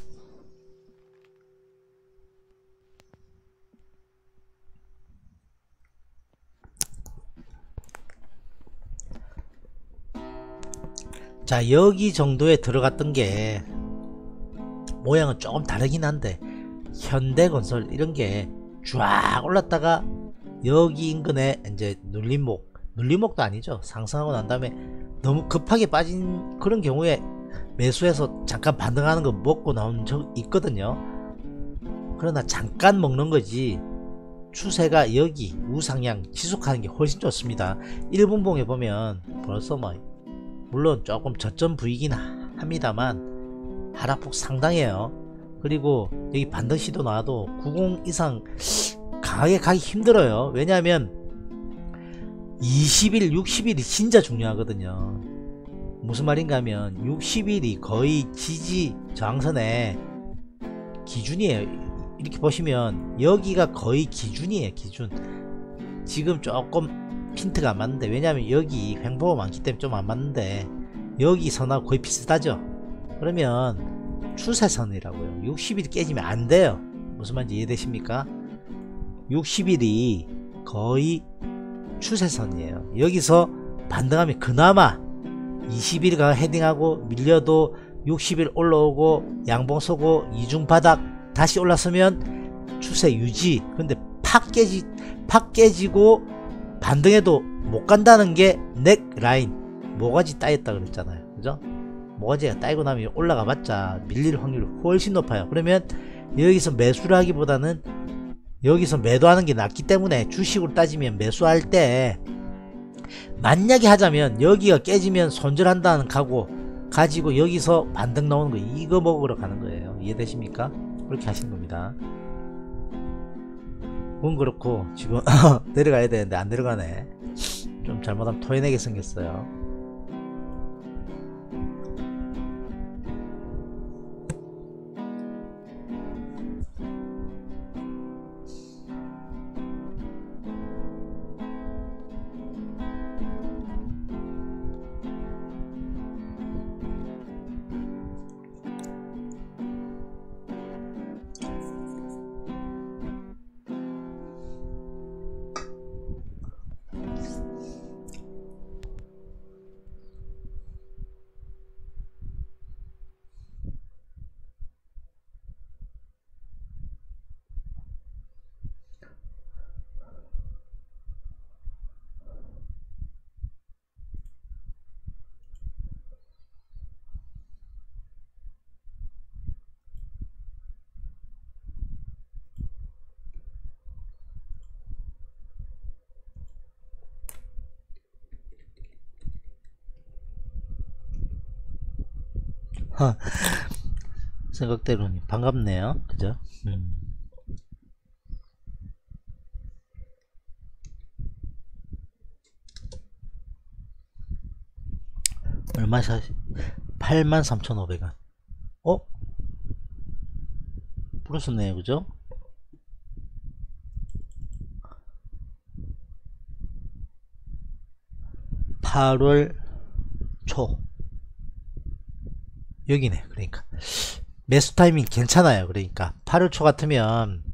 자, 여기 정도에 들어갔던 게 모양은 조금 다르긴 한데, 현대건설 이런게 쫙 올랐다가 여기 인근에 이제 눌림목도 아니죠, 상승하고 난 다음에 너무 급하게 빠진 그런 경우에 매수해서 잠깐 반등하는 거 먹고 나온 적 있거든요. 그러나 잠깐 먹는 거지, 추세가 여기 우상향 지속하는 게 훨씬 좋습니다. 1분봉에 보면 벌써 물론 조금 저점 부위긴 합니다만 하락폭 상당해요. 그리고 여기 반등 시도 나와도 90 이상 강하게 가기 힘들어요. 왜냐하면 20일 60일이 진짜 중요하거든요. 무슨 말인가 하면 60일이 거의 지지 저항선의 기준이에요. 이렇게 보시면 여기가 거의 기준이에요. 기준. 지금 조금 핀트가 안 맞는데, 왜냐하면 여기 횡보가 많기 때문에 좀 안 맞는데, 여기 선하고 거의 비슷하죠. 그러면 추세선이라고요. 60일 깨지면 안 돼요. 무슨 말인지 이해되십니까? 60일이 거의 추세선이에요. 여기서 반등하면 그나마 20일가 헤딩하고 밀려도 60일 올라오고 양봉 서고 이중바닥 다시 올랐으면 추세 유지. 근데 팍 깨지고 반등해도 못 간다는 게 넥라인. 모가지 따였다 그랬잖아요. 그죠? 모가지가 따이고 나면 올라가 봤자 밀릴 확률이 훨씬 높아요. 그러면 여기서 매수를 하기보다는 여기서 매도하는 게 낫기 때문에 주식으로 따지면 매수할 때 만약에 하자면 여기가 깨지면 손절한다는 각오 가지고 여기서 반등 나오는 거 이거 먹으러 가는 거예요. 이해되십니까? 그렇게 하시는 겁니다. 그건 그렇고 지금 내려가야 되는데 안 내려가네. 좀 잘못하면 토해내게 생겼어요. 생각대로니 반갑네요. 그죠? 얼마 사시? 83,500원. 플러스네요. 그죠? (8월) 초 여기네. 그러니까 매수 타이밍 괜찮아요. 그러니까 8월 초 같으면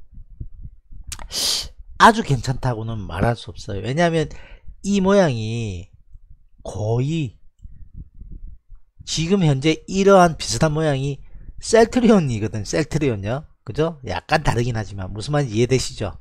아주 괜찮다고는 말할 수 없어요. 왜냐하면 이 모양이 거의 지금 현재 이러한 비슷한 모양이 셀트리온이거든. 셀트리온요. 그죠? 약간 다르긴 하지만 무슨 말인지 이해되시죠?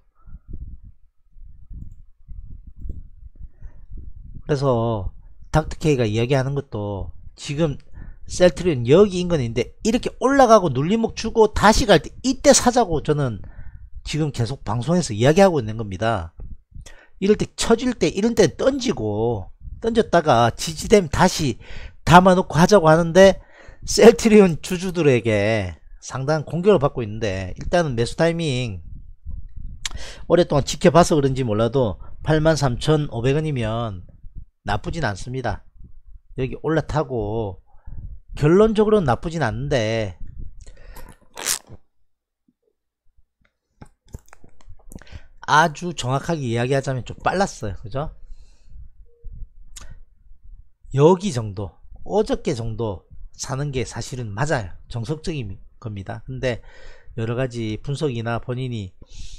그래서 닥터케이가 이야기하는 것도 지금 셀트리온 여기 인근인데 이렇게 올라가고 눌림목 주고 다시 갈 때 이때 사자고 저는 지금 계속 방송에서 이야기하고 있는 겁니다. 이럴 때 처질 때 이런 때 던졌다가 지지되면 다시 담아놓고 하자고 하는데 셀트리온 주주들에게 상당한 공격을 받고 있는데 일단은 매수 타이밍 오랫동안 지켜봐서 그런지 몰라도 83,500원이면 나쁘진 않습니다. 여기 올라타고 결론적으로는 나쁘진 않은데 아주 정확하게 이야기하자면 좀 빨랐어요. 그죠? 여기 정도 어저께 정도 사는 게 사실은 맞아요. 정석적인 겁니다. 근데 여러가지 분석이나 본인이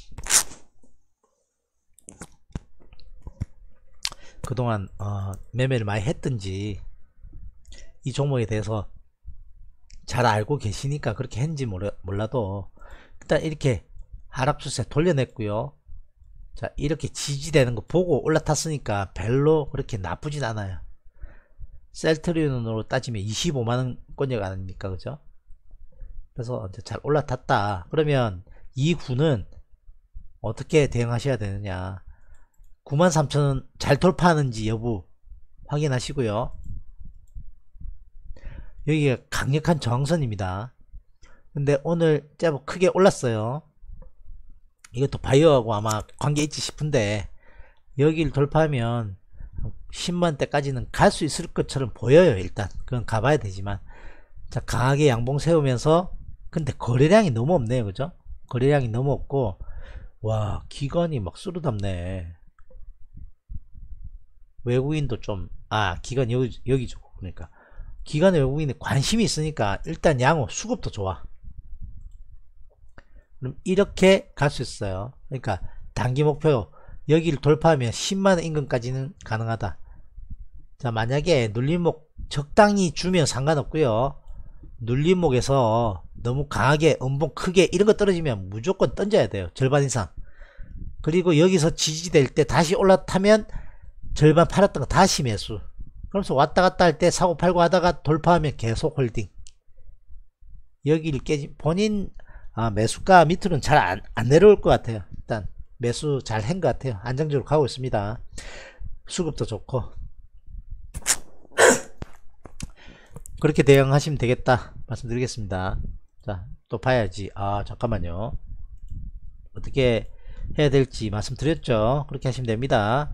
그동안 매매를 많이 했든지 이 종목에 대해서 잘 알고 계시니까 그렇게 했는지 몰라도 일단 이렇게 하락 추세 돌려냈고요. 자, 이렇게 지지되는 거 보고 올라탔으니까 별로 그렇게 나쁘진 않아요. 셀트리온으로 따지면 25만원권역 아닙니까? 그죠? 그래서 이제 잘 올라탔다. 그러면 이후는 어떻게 대응하셔야 되느냐. 93,000원 잘 돌파하는지 여부 확인하시고요. 여기가 강력한 저항선입니다. 근데 오늘 제법 크게 올랐어요. 이것도 바이오하고 아마 관계 있지 싶은데 여기를 돌파하면 10만대까지는 갈 수 있을 것처럼 보여요. 일단 그건 가봐야 되지만 자, 강하게 양봉 세우면서 근데 거래량이 너무 없네요. 그죠? 거래량이 너무 없고 와, 기관이 막 쓸어담네. 외국인도 좀 기관 여기 주고 그러니까 기관 외국인에 관심이 있으니까 일단 양호 수급도 좋아. 그럼 이렇게 갈 수 있어요. 그러니까 단기 목표 여기를 돌파하면 10만원 임금까지는 가능하다. 자, 만약에 눌림목 적당히 주면 상관없고요. 눌림목에서 너무 강하게 음봉 크게 이런 거 떨어지면 무조건 던져야 돼요. 절반 이상. 그리고 여기서 지지될 때 다시 올라타면 절반 팔았던 거 다시 매수. 그러면서 왔다 갔다 할 때 사고 팔고 하다가 돌파하면 계속 홀딩. 여기를 깨지 본인 매수가 밑으로는 잘 안 내려올 것 같아요. 일단 매수 잘 한 것 같아요. 안정적으로 가고 있습니다. 수급도 좋고. 그렇게 대응하시면 되겠다 말씀드리겠습니다. 자, 또 봐야지. 잠깐만요. 어떻게 해야 될지 말씀드렸죠. 그렇게 하시면 됩니다.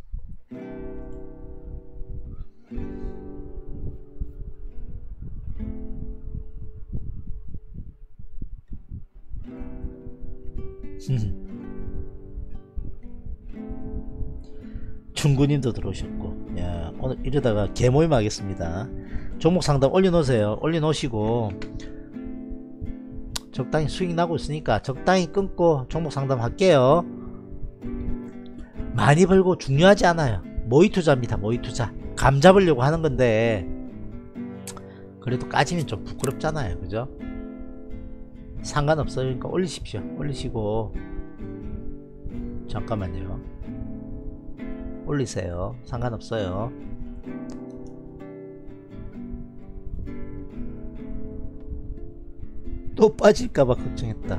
중구님도 들어오셨고, 야, 오늘 이러다가 개모임 하겠습니다. 종목 상담 올려놓으세요. 올려놓으시고 적당히 수익 나고 있으니까 적당히 끊고 종목 상담 할게요. 많이 벌고 중요하지 않아요. 모의투자입니다. 모의투자. 감 잡으려고 하는 건데 그래도 까지면 좀 부끄럽잖아요. 그죠? 상관없어요. 그러니까 올리십시오. 올리시고 잠깐만요. 올리세요. 상관없어요. 또 빠질까봐 걱정했다.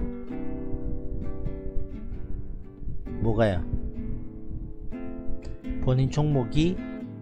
뭐가야? 본인 종목이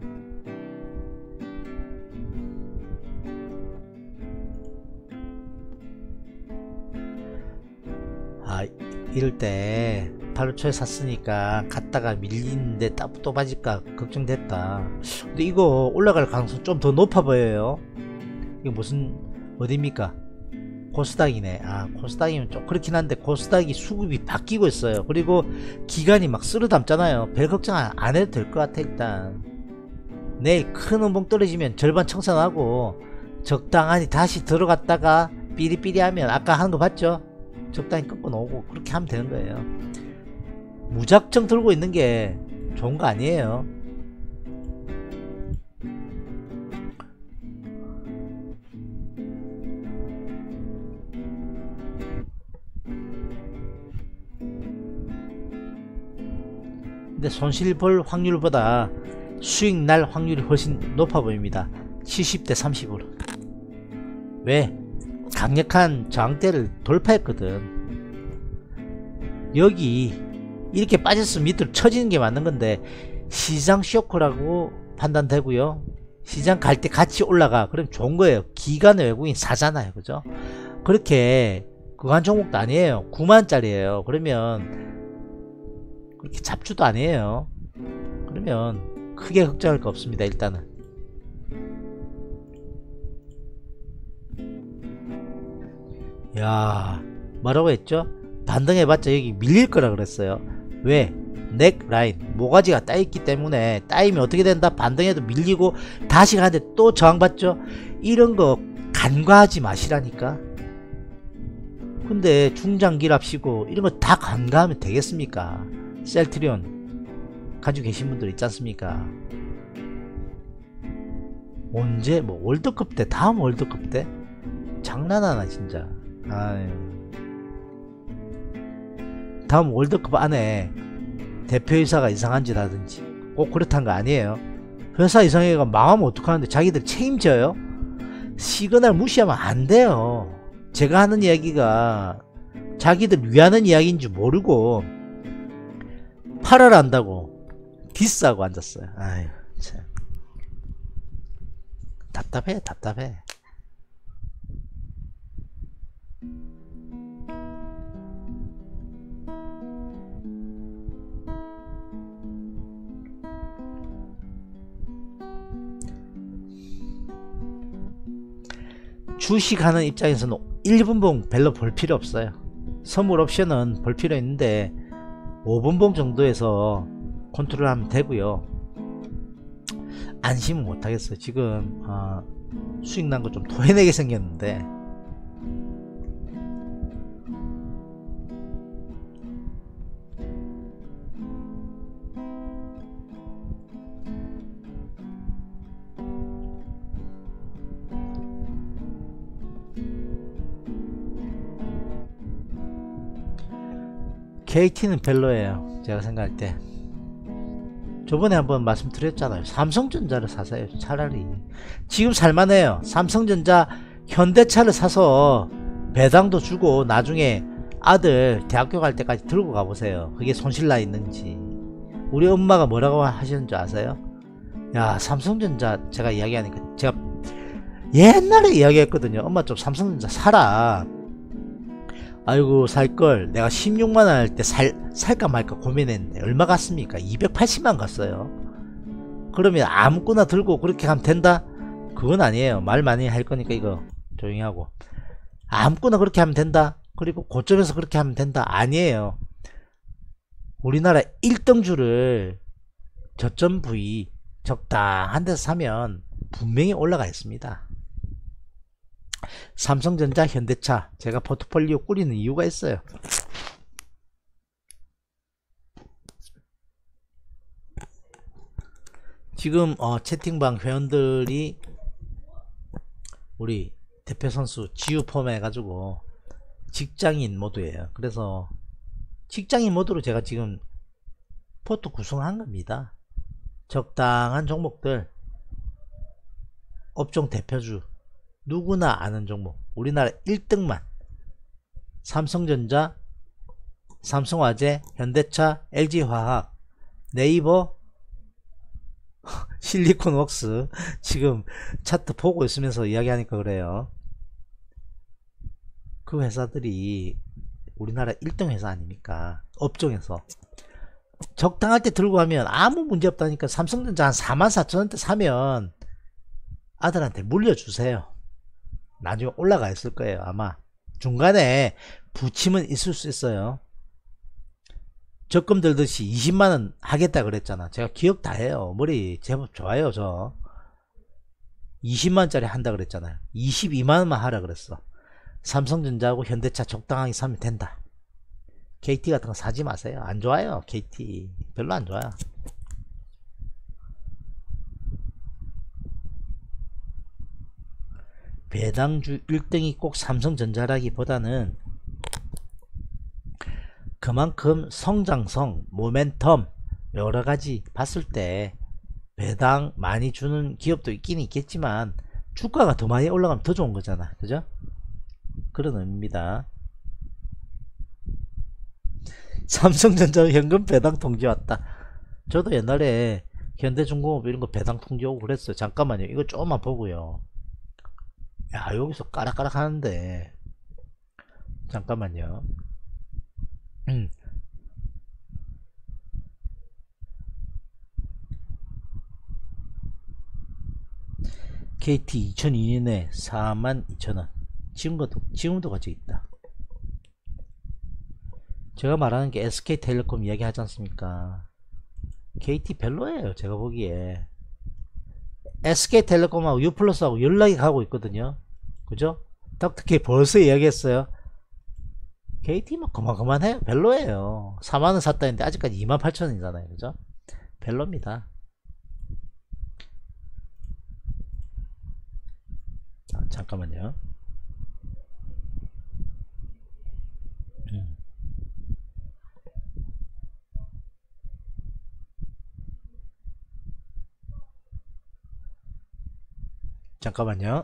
이럴 때 8월 초에 샀으니까 갔다가 밀리는데 또 빠질까 걱정됐다. 근데 이거 올라갈 가능성 좀 더 높아 보여요. 이거 무슨 어디입니까? 코스닥이네. 코스닥이면 좀 그렇긴 한데 코스닥이 수급이 바뀌고 있어요. 그리고 기간이 막 쓸어 담잖아요. 별 걱정 안 해도 될 것 같아. 일단 내일 큰 음봉 떨어지면 절반 청산하고 적당하니 다시 들어갔다가 삐리삐리 하면 아까 하는 거 봤죠? 적당히 끊고 놓고 그렇게 하면 되는 거예요. 무작정 들고 있는 게 좋은 거 아니에요. 근데 손실 볼 확률보다 수익 날 확률이 훨씬 높아 보입니다. 70대 30으로. 왜? 강력한 저항대를 돌파했거든. 여기 이렇게 빠졌으면 밑으로 쳐지는 게 맞는 건데 시장 쇼크라고 판단되고요. 시장 갈 때 같이 올라가. 그럼 좋은 거예요. 기관의 외국인 사잖아요. 그죠? 그렇게 그간 종목도 아니에요. 9만짜리예요. 그러면 그렇게 잡주도 아니에요. 그러면 크게 걱정할 거 없습니다. 일단은 야, 뭐라고 했죠? 반등해봤자 여기 밀릴 거라 그랬어요. 왜? 넥라인 모가지가 따있기 때문에 따이면 어떻게 된다? 반등해도 밀리고 다시 가는데 또 저항받죠? 이런 거 간과하지 마시라니까. 근데 중장기랍시고 이런 거 다 간과하면 되겠습니까? 셀트리온 가지고 계신 분들 있지 않습니까? 언제 뭐 월드컵 때 다음 월드컵 때 장난하나 진짜. 아유. 다음 월드컵 안에 대표이사가 이상한 짓 하든지 꼭 그렇다는 거 아니에요. 회사 이상해가 망하면 어떡하는데 자기들 책임져요? 시그널 무시하면 안 돼요. 제가 하는 이야기가 자기들 위하는 이야기인 줄 모르고 팔아라 한다고 디스하고 앉았어요. 아유 참 답답해. 주식하는 입장에서는 1분봉 별로 볼 필요 없어요. 선물 옵션은 볼 필요 있는데 5분봉 정도에서 컨트롤하면 되고요. 안심은 못하겠어요. 지금 수익 난 거 좀 토해내게 생겼는데 KT는 별로예요. 제가 생각할 때. 저번에 한번 말씀드렸잖아요. 삼성전자를 사세요. 차라리. 지금 살만해요. 삼성전자 현대차를 사서 배당도 주고 나중에 아들 대학교 갈 때까지 들고 가보세요. 그게 손실나 있는지. 우리 엄마가 뭐라고 하시는지 아세요? 야, 삼성전자 제가 이야기하니까 제가 옛날에 이야기했거든요. 엄마 좀 삼성전자 사라. 아이고 살걸. 내가 16만원 할 때 살까 말까 고민했는데 얼마 갔습니까? 280만 갔어요. 그러면 아무거나 들고 그렇게 하면 된다? 그건 아니에요. 말 많이 할 거니까 이거 조용히 하고. 아무거나 그렇게 하면 된다? 그리고 고점에서 그렇게 하면 된다? 아니에요. 우리나라 1등주를 저점 부위 적당한 데서 사면 분명히 올라가 있습니다. 삼성전자, 현대차 제가 포트폴리오 꾸리는 이유가 있어요. 지금 채팅방 회원들이 우리 대표선수 지우펌 해가지고 직장인 모드예요. 그래서 직장인 모드로 제가 지금 포트 구성한 겁니다. 적당한 종목들, 업종 대표주, 누구나 아는 종목, 우리나라 1등만, 삼성전자, 삼성화재, 현대차, LG화학, 네이버, 실리콘웍스. 지금 차트 보고 있으면서 이야기하니까 그래요. 그 회사들이 우리나라 1등 회사 아닙니까? 업종에서 적당할 때 들고 가면 아무 문제 없다니까. 삼성전자 한 44,000원대 사면 아들한테 물려주세요. 나중에 올라가 있을 거예요. 아마 중간에 부침은 있을 수 있어요. 적금 들듯이 20만원 하겠다 그랬잖아. 제가 기억 다 해요. 머리 제법 좋아요. 저 20만원짜리 한다 그랬잖아요. 22만원만 하라 그랬어. 삼성전자하고 현대차 적당하게 사면 된다. KT 같은 거 사지 마세요. 안 좋아요. KT 별로 안 좋아요. 배당주 1등이 꼭 삼성전자라기보다는 그만큼 성장성, 모멘텀 여러가지 봤을 때 배당 많이 주는 기업도 있긴 있겠지만 주가가 더 많이 올라가면 더 좋은 거잖아. 그죠? 그런 의미입니다. 삼성전자 현금 배당 통지 왔다. 저도 옛날에 현대중공업 이런 거 배당 통지 오고 그랬어요. 잠깐만요. 이거 조금만 보고요. 야, 여기서 까락까락 하는데 잠깐만요. KT 2002년에 42,000원. 지금도 같이 있다. 제가 말하는 게 SK텔레콤 이야기 하지 않습니까? KT 별로예요. 제가 보기에 SK텔레콤하고 유플러스하고 연락이 가고 있거든요. 그죠? 닥터케이 벌써 이야기했어요. KT 뭐 그만해요. 별로예요. 4만원 샀다 했는데 아직까지 28,000원이잖아요. 그죠? 별로입니다. 잠깐만요. 잠깐만요.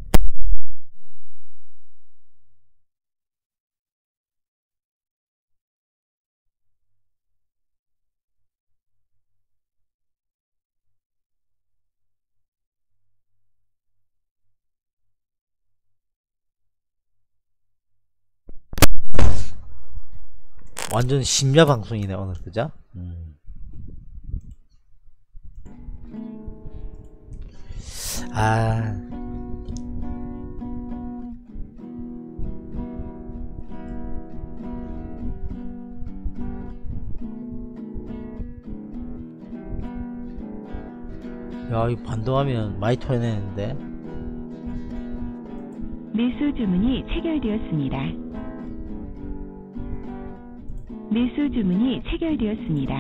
완전 심야 방송이네 오늘. 그죠? 야, 이 반동하면 많이 토해내는데. 매수 주문이 체결되었습니다. 매수 주문이 체결되었습니다.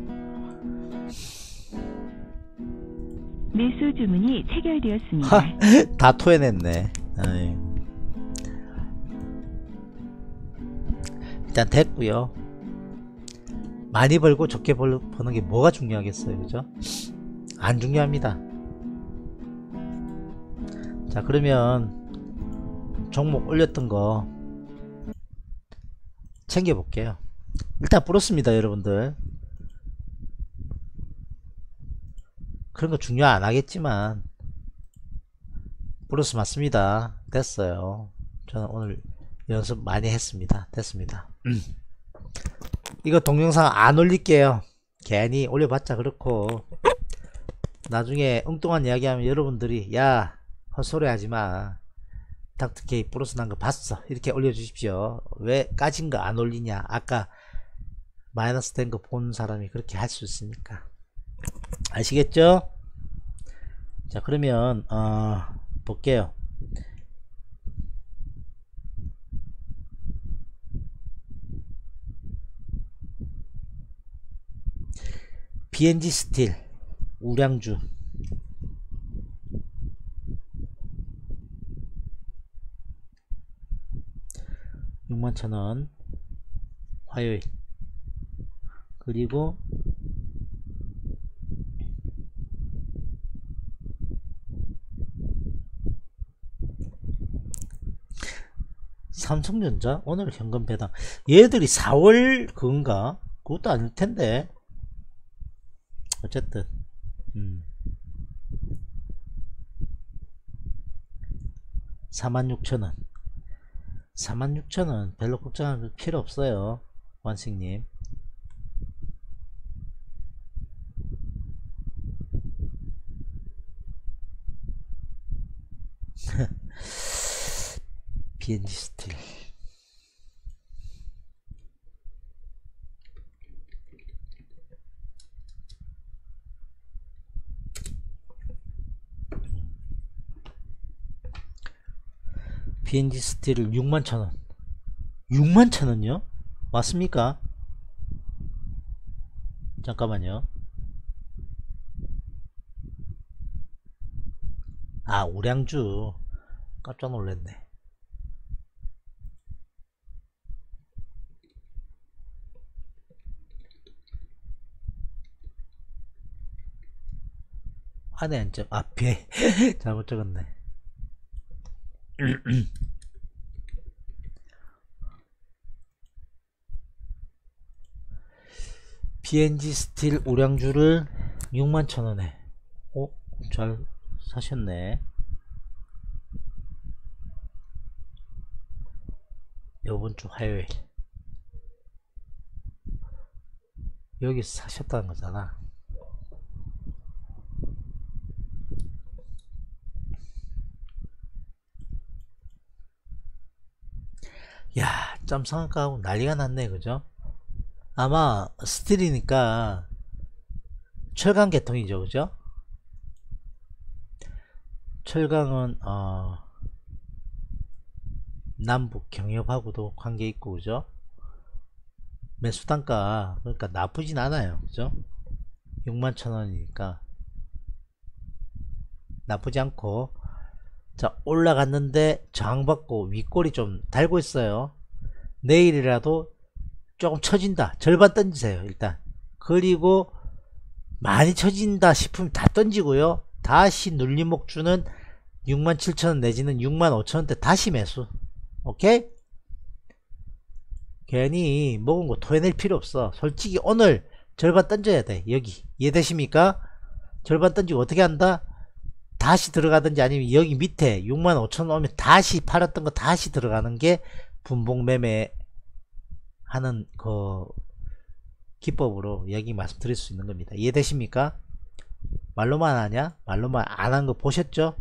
매수 주문이 체결되었습니다. 다 토해냈네. 아이. 일단 됐고요. 많이 벌고 적게 버는 게 뭐가 중요하겠어요, 그죠? 안 중요합니다. 자, 그러면 종목 올렸던 거 챙겨 볼게요. 일단 불었습니다, 여러분들. 그런 거 중요 안 하겠지만 불어스 맞습니다. 됐어요. 저는 오늘 연습 많이 했습니다. 됐습니다. 이거 동영상 안 올릴게요. 괜히 올려봤자 그렇고 나중에 엉뚱한 이야기 하면 여러분들이 야 헛소리 하지마, 닥터케이 플러스 난 거 봤어, 이렇게 올려주십시오. 왜 까진 거 안 올리냐, 아까 마이너스 된 거 본 사람이 그렇게 할 수 있으니까. 아시겠죠? 자, 그러면 볼게요. BNG 스틸 우량주 61,000원 화요일. 그리고 삼성전자 오늘 현금 배당. 얘들이 4월 그건가? 그것도 아닐 텐데. 어쨌든 46,000원 46,000원 별로 걱정할 필요 없어요, 원식님. BNG 스틸 BNG 스틸을 61,000원 61,000원요? 맞습니까? 잠깐만요. 아, 우량주 깜짝 놀랐네. 안에 앉아. 아, 배 잘못 적었네. BNG 스틸 우량주를 61,000원에 잘 사셨네. 요번주 화요일 여기서 사셨다는 거잖아. 야, 점상가하고 난리가 났네, 그죠? 아마 스틸이니까 철강 계통이죠, 그죠? 철강은 남북 경협하고도 관계 있고, 그죠? 매수 단가 그러니까 나쁘진 않아요, 그죠? 61,000원이니까 나쁘지 않고. 자, 올라갔는데 저항받고 윗골이 좀 달고 있어요. 내일이라도 조금 처진다, 절반 던지세요 일단. 그리고 많이 처진다 싶으면 다 던지고요. 다시 눌림목 주는 67,000원 내지는 65,000원대 다시 매수. 오케이? 괜히 먹은 거 토해낼 필요 없어. 솔직히 오늘 절반 던져야 돼. 여기 이해되십니까? 절반 던지고 어떻게 한다? 다시 들어가든지 아니면 여기 밑에 65,000원 오면 다시 팔았던 거 다시 들어가는 게 분봉 매매 하는 그 기법으로 여기 말씀드릴 수 있는 겁니다. 이해되십니까? 말로만 하냐? 말로만 안 한 거 보셨죠?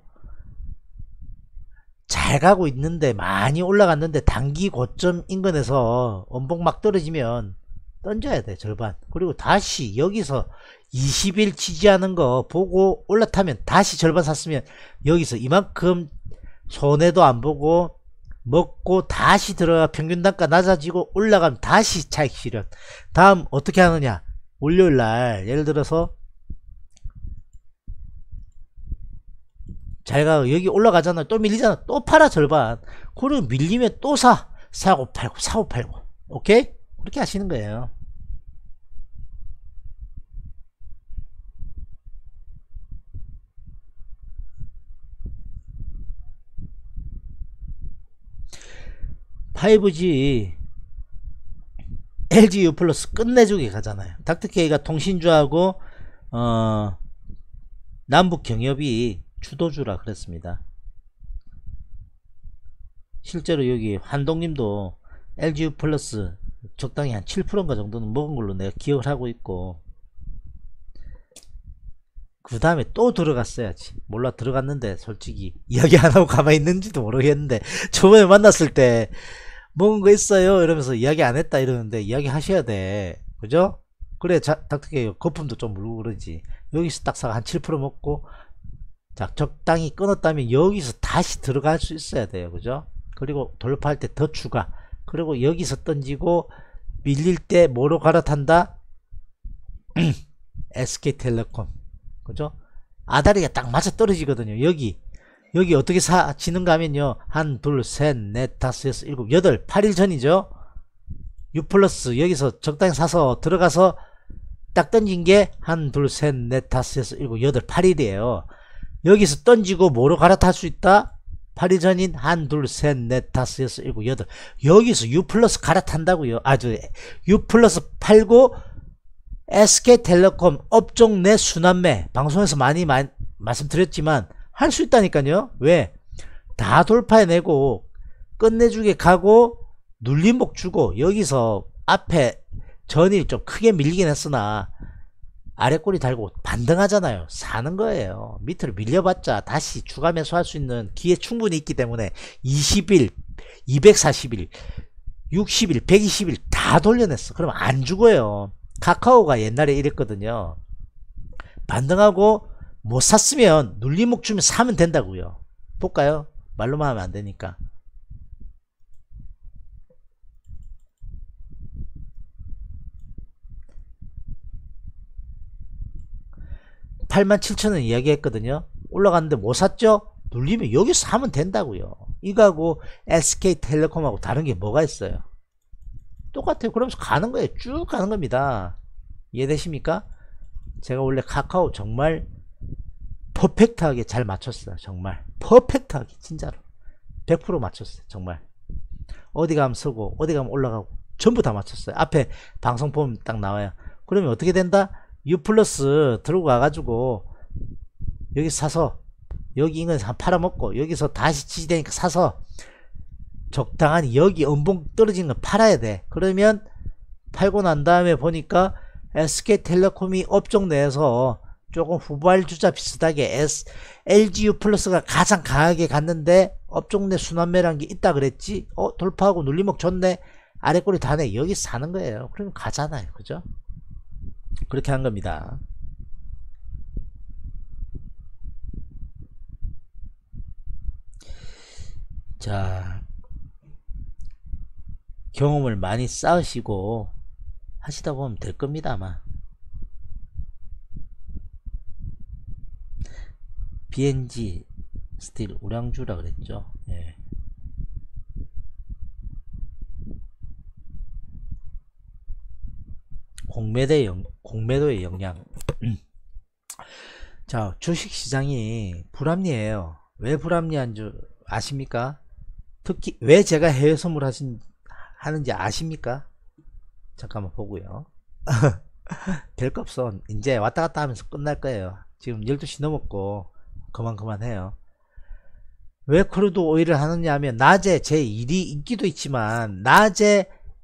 잘 가고 있는데 많이 올라갔는데 단기 고점 인근에서 원봉 막 떨어지면 던져야 돼, 절반. 그리고 다시 여기서 20일 지지하는 거 보고 올라타면 다시 절반 샀으면 여기서 이만큼 손해도 안 보고 먹고 다시 들어가 평균 단가 낮아지고 올라가면 다시 차익 실현. 다음 어떻게 하느냐? 월요일날 예를 들어서 잘가 여기 올라가잖아, 또 밀리잖아, 또 팔아 절반. 그리고 밀리면 또 사고 팔고 사고 팔고. 오케이? 그렇게 하시는 거예요. 5G LG U 플러스 끝내주게 가잖아요. 닥터케이가 통신주하고 남북 경협이 주도주라 그랬습니다. 실제로 여기 한동님도 LG U 플러스 적당히 한 7%인가 정도는 먹은 걸로 내가 기억을 하고 있고, 그 다음에 또 들어갔어야지. 몰라, 들어갔는데 솔직히 이야기 안 하고 가만히 있는지도 모르겠는데, 저번에 만났을 때 먹은 거 있어요 이러면서 이야기 안 했다 이러는데 이야기 하셔야 돼, 그죠? 그래 닥터케이 거품도 좀 물고 그러지. 여기서 딱 사가 한 7% 먹고, 자 적당히 끊었다면 여기서 다시 들어갈 수 있어야 돼요, 그죠? 그리고 돌파할 때 더 추가, 그리고 여기서 던지고 밀릴 때 뭐로 갈아탄다? SK텔레콤, 그죠? 아다리가 딱 맞아 떨어지거든요. 여기 어떻게 지는가 하면요, 한 둘 셋 넷 다섯 여섯 일곱 여덟 8일 전이죠. U 플러스 여기서 적당히 사서 들어가서 딱 던진 게 한 둘 셋 넷 다섯 여섯 일곱 여덟 8일이에요 여기서 던지고 뭐로 갈아탈 수 있다? 8일 전인 한 둘 셋 넷 다섯 여섯 일곱 여덟, 여기서 U 플러스 갈아탄다고요. U 플러스 팔고 SK텔레콤 업종 내 순환매 방송에서 많이 말씀드렸지만 할 수 있다니까요. 왜? 다 돌파해내고 끝내주게 가고 눌림목 주고, 여기서 앞에 전일 좀 크게 밀리긴 했으나 아래 꼬리 달고 반등하잖아요. 사는 거예요. 밑으로 밀려봤자 다시 추가 매수할 수 있는 기회 충분히 있기 때문에 20일, 240일, 60일, 120일 다 돌려냈어. 그러면 안 죽어요. 카카오가 옛날에 이랬거든요. 반등하고 못 샀으면 눌림목 주면 사면 된다고요. 볼까요? 말로만 하면 안 되니까. 87,000원 이야기했거든요. 올라갔는데 못 샀죠? 눌리면 여기서 사면 된다고요. 이거하고 SK텔레콤하고 다른 게 뭐가 있어요? 똑같아요. 그러면서 가는 거예요. 쭉 가는 겁니다. 이해되십니까? 제가 원래 카카오 정말 퍼펙트하게 잘 맞췄어요. 정말 퍼펙트하게, 진짜로 100% 맞췄어요. 정말 어디 가면 서고 어디 가면 올라가고 전부 다 맞췄어요. 앞에 방송 보면 딱 나와요. 그러면 어떻게 된다? U 플러스 들고 가가지고 여기 사서 여기 인근에서 한 팔아먹고 여기서 다시 지지되니까 사서 적당한 여기 음봉 떨어지는 거 팔아야 돼. 그러면 팔고 난 다음에 보니까 SK텔레콤이 업종 내에서 조금 후발주자 비슷하게 LGU 플러스가 가장 강하게 갔는데 업종 내 순환매라는 게 있다 그랬지. 돌파하고 눌림목 줬네. 아래 꼬리 다네. 여기 사는 거예요. 그러면 가잖아요. 그죠? 그렇게 한 겁니다. 자, 경험을 많이 쌓으시고 하시다 보면 될 겁니다. 아마 BNG 스틸 우량주라 그랬죠. 예. 공매도의 영향. 자, 주식시장이 불합리해요. 왜 불합리한 줄 아십니까? 특히 왜 제가 해외 선물 하는지 아십니까? 잠깐만 보고요. 별거 없어. 이제 왔다 갔다 하면서 끝날 거예요. 지금 12시 넘었고 그만해요. 왜 크루드 오일을 하느냐 하면, 낮에 제 일이 있기도 있지만 낮에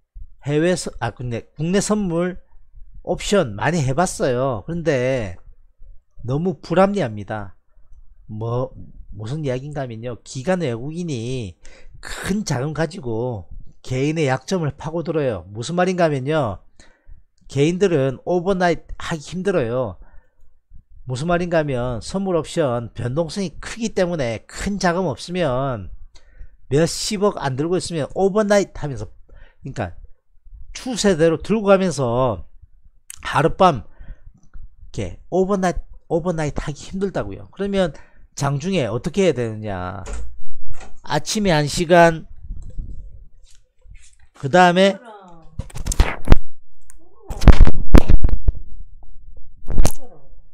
국내 선물 옵션 많이 해봤어요. 그런데 너무 불합리합니다. 무슨 이야기인가 하면요, 기관 외국인이 큰 자금 가지고 개인의 약점을 파고들어요. 무슨 말인가 하면요, 개인들은 오버나잇 하기 힘들어요. 무슨 말인가 하면 선물 옵션 변동성이 크기 때문에 큰 자금 없으면 몇십억 안 들고 있으면 오버나잇 하면서, 그러니까 추세대로 들고 가면서 하룻밤 이렇게 오버나잇 하기 힘들다고요. 그러면 장중에 어떻게 해야 되느냐, 아침에 1시간, 그 다음에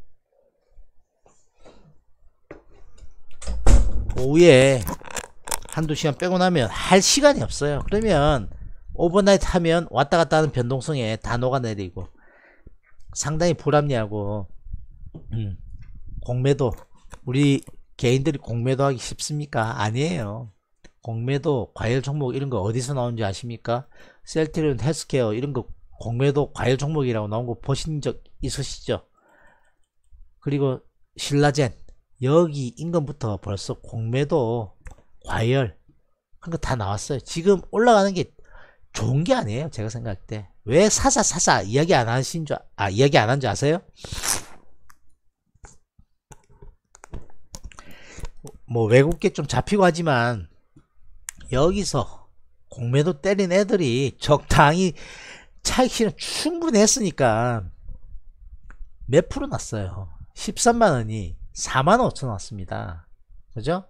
오후에 한두 시간 빼고 나면 할 시간이 없어요. 그러면 오버나이트 하면 왔다 갔다 하는 변동성에 다 녹아내리고 상당히 불합리하고 공매도 우리 개인들이 공매도 하기 쉽습니까? 아니에요. 공매도 과열 종목 이런 거 어디서 나오는지 아십니까? 셀트리온 헬스케어 이런 거 공매도 과열 종목이라고 나온 거 보신 적 있으시죠? 그리고 신라젠 여기 인근부터 벌써 공매도 과열 그런 거 다 나왔어요. 지금 올라가는 게 좋은 게 아니에요. 제가 생각할 때. 왜 사사 이야기 안 하신 줄 이야기 안 한 줄 아세요? 뭐 외국계 좀 잡히고 하지만 여기서 공매도 때린 애들이 적당히 차익실현 충분히 했으니까 몇 프로 났어요. 13만원이 45,000원 왔습니다. 그죠?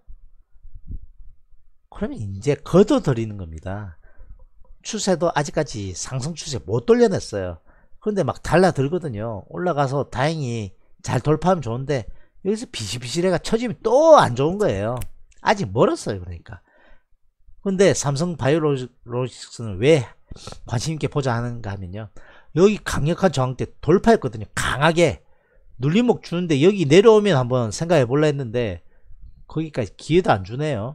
그러면 이제 걷어들이는 겁니다. 추세도 아직까지 상승 추세 못 돌려냈어요. 그런데 막 달라들거든요. 올라가서 다행히 잘 돌파하면 좋은데 여기서 비실비실해가 쳐지면 또 안 좋은 거예요. 아직 멀었어요. 그러니까. 근데 삼성바이오로직스는 왜 관심있게 보자 하는가 하면요, 여기 강력한 저항대 돌파했거든요. 강하게 눌림목 주는데 여기 내려오면 한번 생각해 볼라 했는데 거기까지 기회도 안 주네요.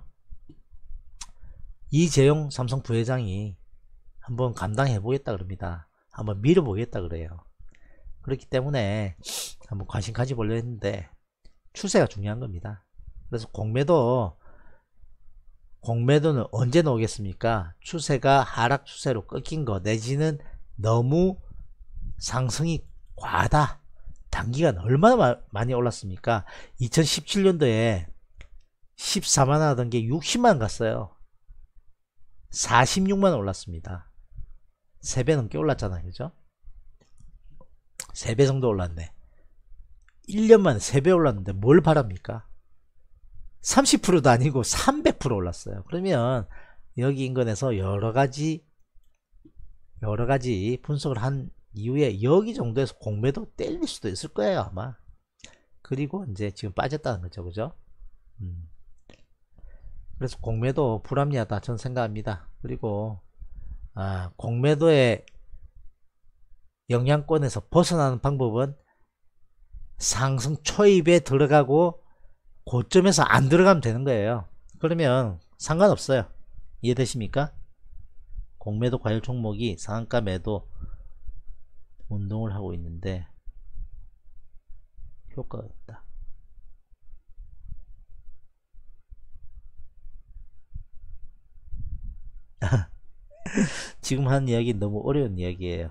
이재용 삼성 부회장이 한번 감당해 보겠다 그럽니다. 한번 밀어보겠다 그래요. 그렇기 때문에 한번 관심 가져보려 했는데 추세가 중요한 겁니다. 그래서 공매도는 언제 나오겠습니까? 추세가 하락 추세로 꺾인 거 내지는 너무 상승이 과하다. 단기간 얼마나 많이 올랐습니까? 2017년도에 14만원 하던 게 60만원 갔어요. 46만원 올랐습니다. 3배 넘게 올랐잖아요. 그죠? 3배 정도 올랐네. 1년 만에 3배 올랐는데 뭘 바랍니까? 30%도 아니고 300% 올랐어요. 그러면 여기 인근에서 여러가지 분석을 한 이후에 여기 정도에서 공매도 때릴 수도 있을 거예요 아마. 그리고 이제 지금 빠졌다는 거죠. 그죠? 그래서 공매도 불합리하다 저는 생각합니다. 그리고 공매도의 영향권에서 벗어나는 방법은 상승 초입에 들어가고 고점에서 안 들어가면 되는 거예요. 그러면 상관없어요. 이해되십니까? 공매도 과열 종목이 상한가 매도 운동을 하고 있는데 효과가 없다. 지금 하는 이야기는 너무 어려운 이야기예요.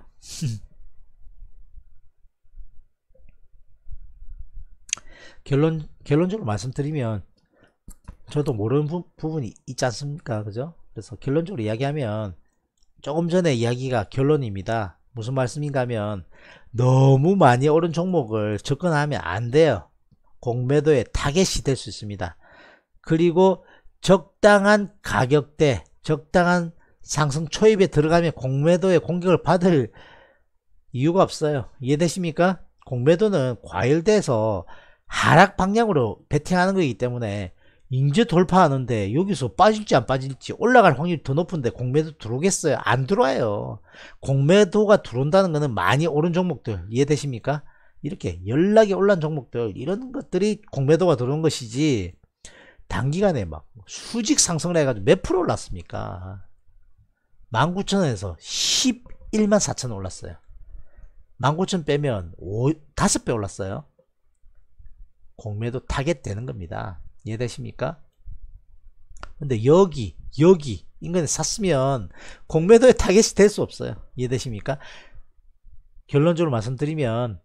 결론적으로 말씀드리면 저도 모르는 부분이 있지 않습니까? 그죠? 그래서 결론적으로 이야기하면 조금 전에 이야기가 결론입니다. 무슨 말씀인가 하면 너무 많이 오른 종목을 접근하면 안 돼요. 공매도의 타겟이 될 수 있습니다. 그리고 적당한 가격대, 적당한 상승 초입에 들어가면 공매도의 공격을 받을 이유가 없어요. 이해되십니까? 공매도는 과열돼서 하락 방향으로 베팅하는 거기 때문에 이제 돌파하는데 여기서 빠질지 안 빠질지 올라갈 확률이 더 높은데 공매도 들어오겠어요? 안 들어와요. 공매도가 들어온다는 거는 많이 오른 종목들, 이해되십니까? 이렇게 연락이 올란 종목들, 이런 것들이 공매도가 들어온 것이지 단기간에 막 수직 상승을 해가지고 몇 프로 올랐습니까? 19,000원에서 11만 4천 올랐어요. 19,000 빼면 5배 올랐어요. 공매도 타겟 되는 겁니다. 이해되십니까? 근데 여기 인근에 샀으면 공매도의 타겟이 될 수 없어요. 이해되십니까? 결론적으로 말씀드리면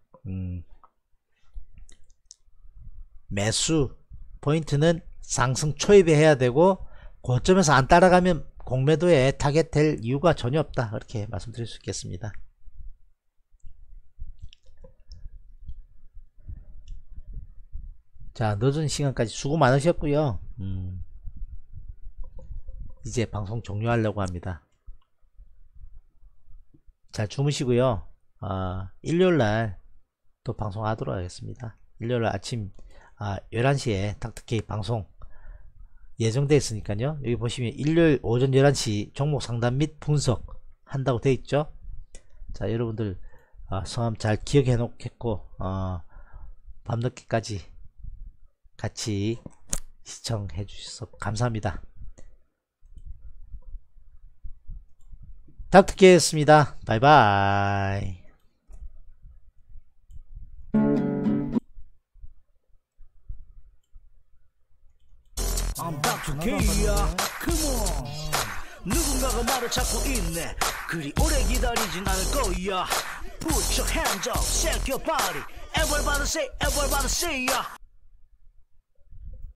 매수 포인트는 상승 초입에 해야 되고 고점에서 안 따라가면 공매도에 타겟 될 이유가 전혀 없다. 그렇게 말씀드릴 수 있겠습니다. 자, 늦은 시간까지 수고 많으셨고요. 이제 방송 종료하려고 합니다. 잘 주무시고요. 일요일날 또 방송하도록 하겠습니다. 일요일 아침 11시에 닥터케이 방송 예정되어 있으니까요. 여기 보시면 일요일 오전 11시 종목 상담 및 분석 한다고 되어 있죠. 자, 여러분들 성함 잘 기억해 놓겠고 밤늦게까지 같이 시청해 주셔서 감사합니다. 다음 듣겠습니다. 바이바이. I'm Dr. K야. Come on. 누군가가 나를 찾고 있네. 그리 오래 기다리진 않을 거야. Put your hands up, shake your body. Everybody say, everybody say, yeah.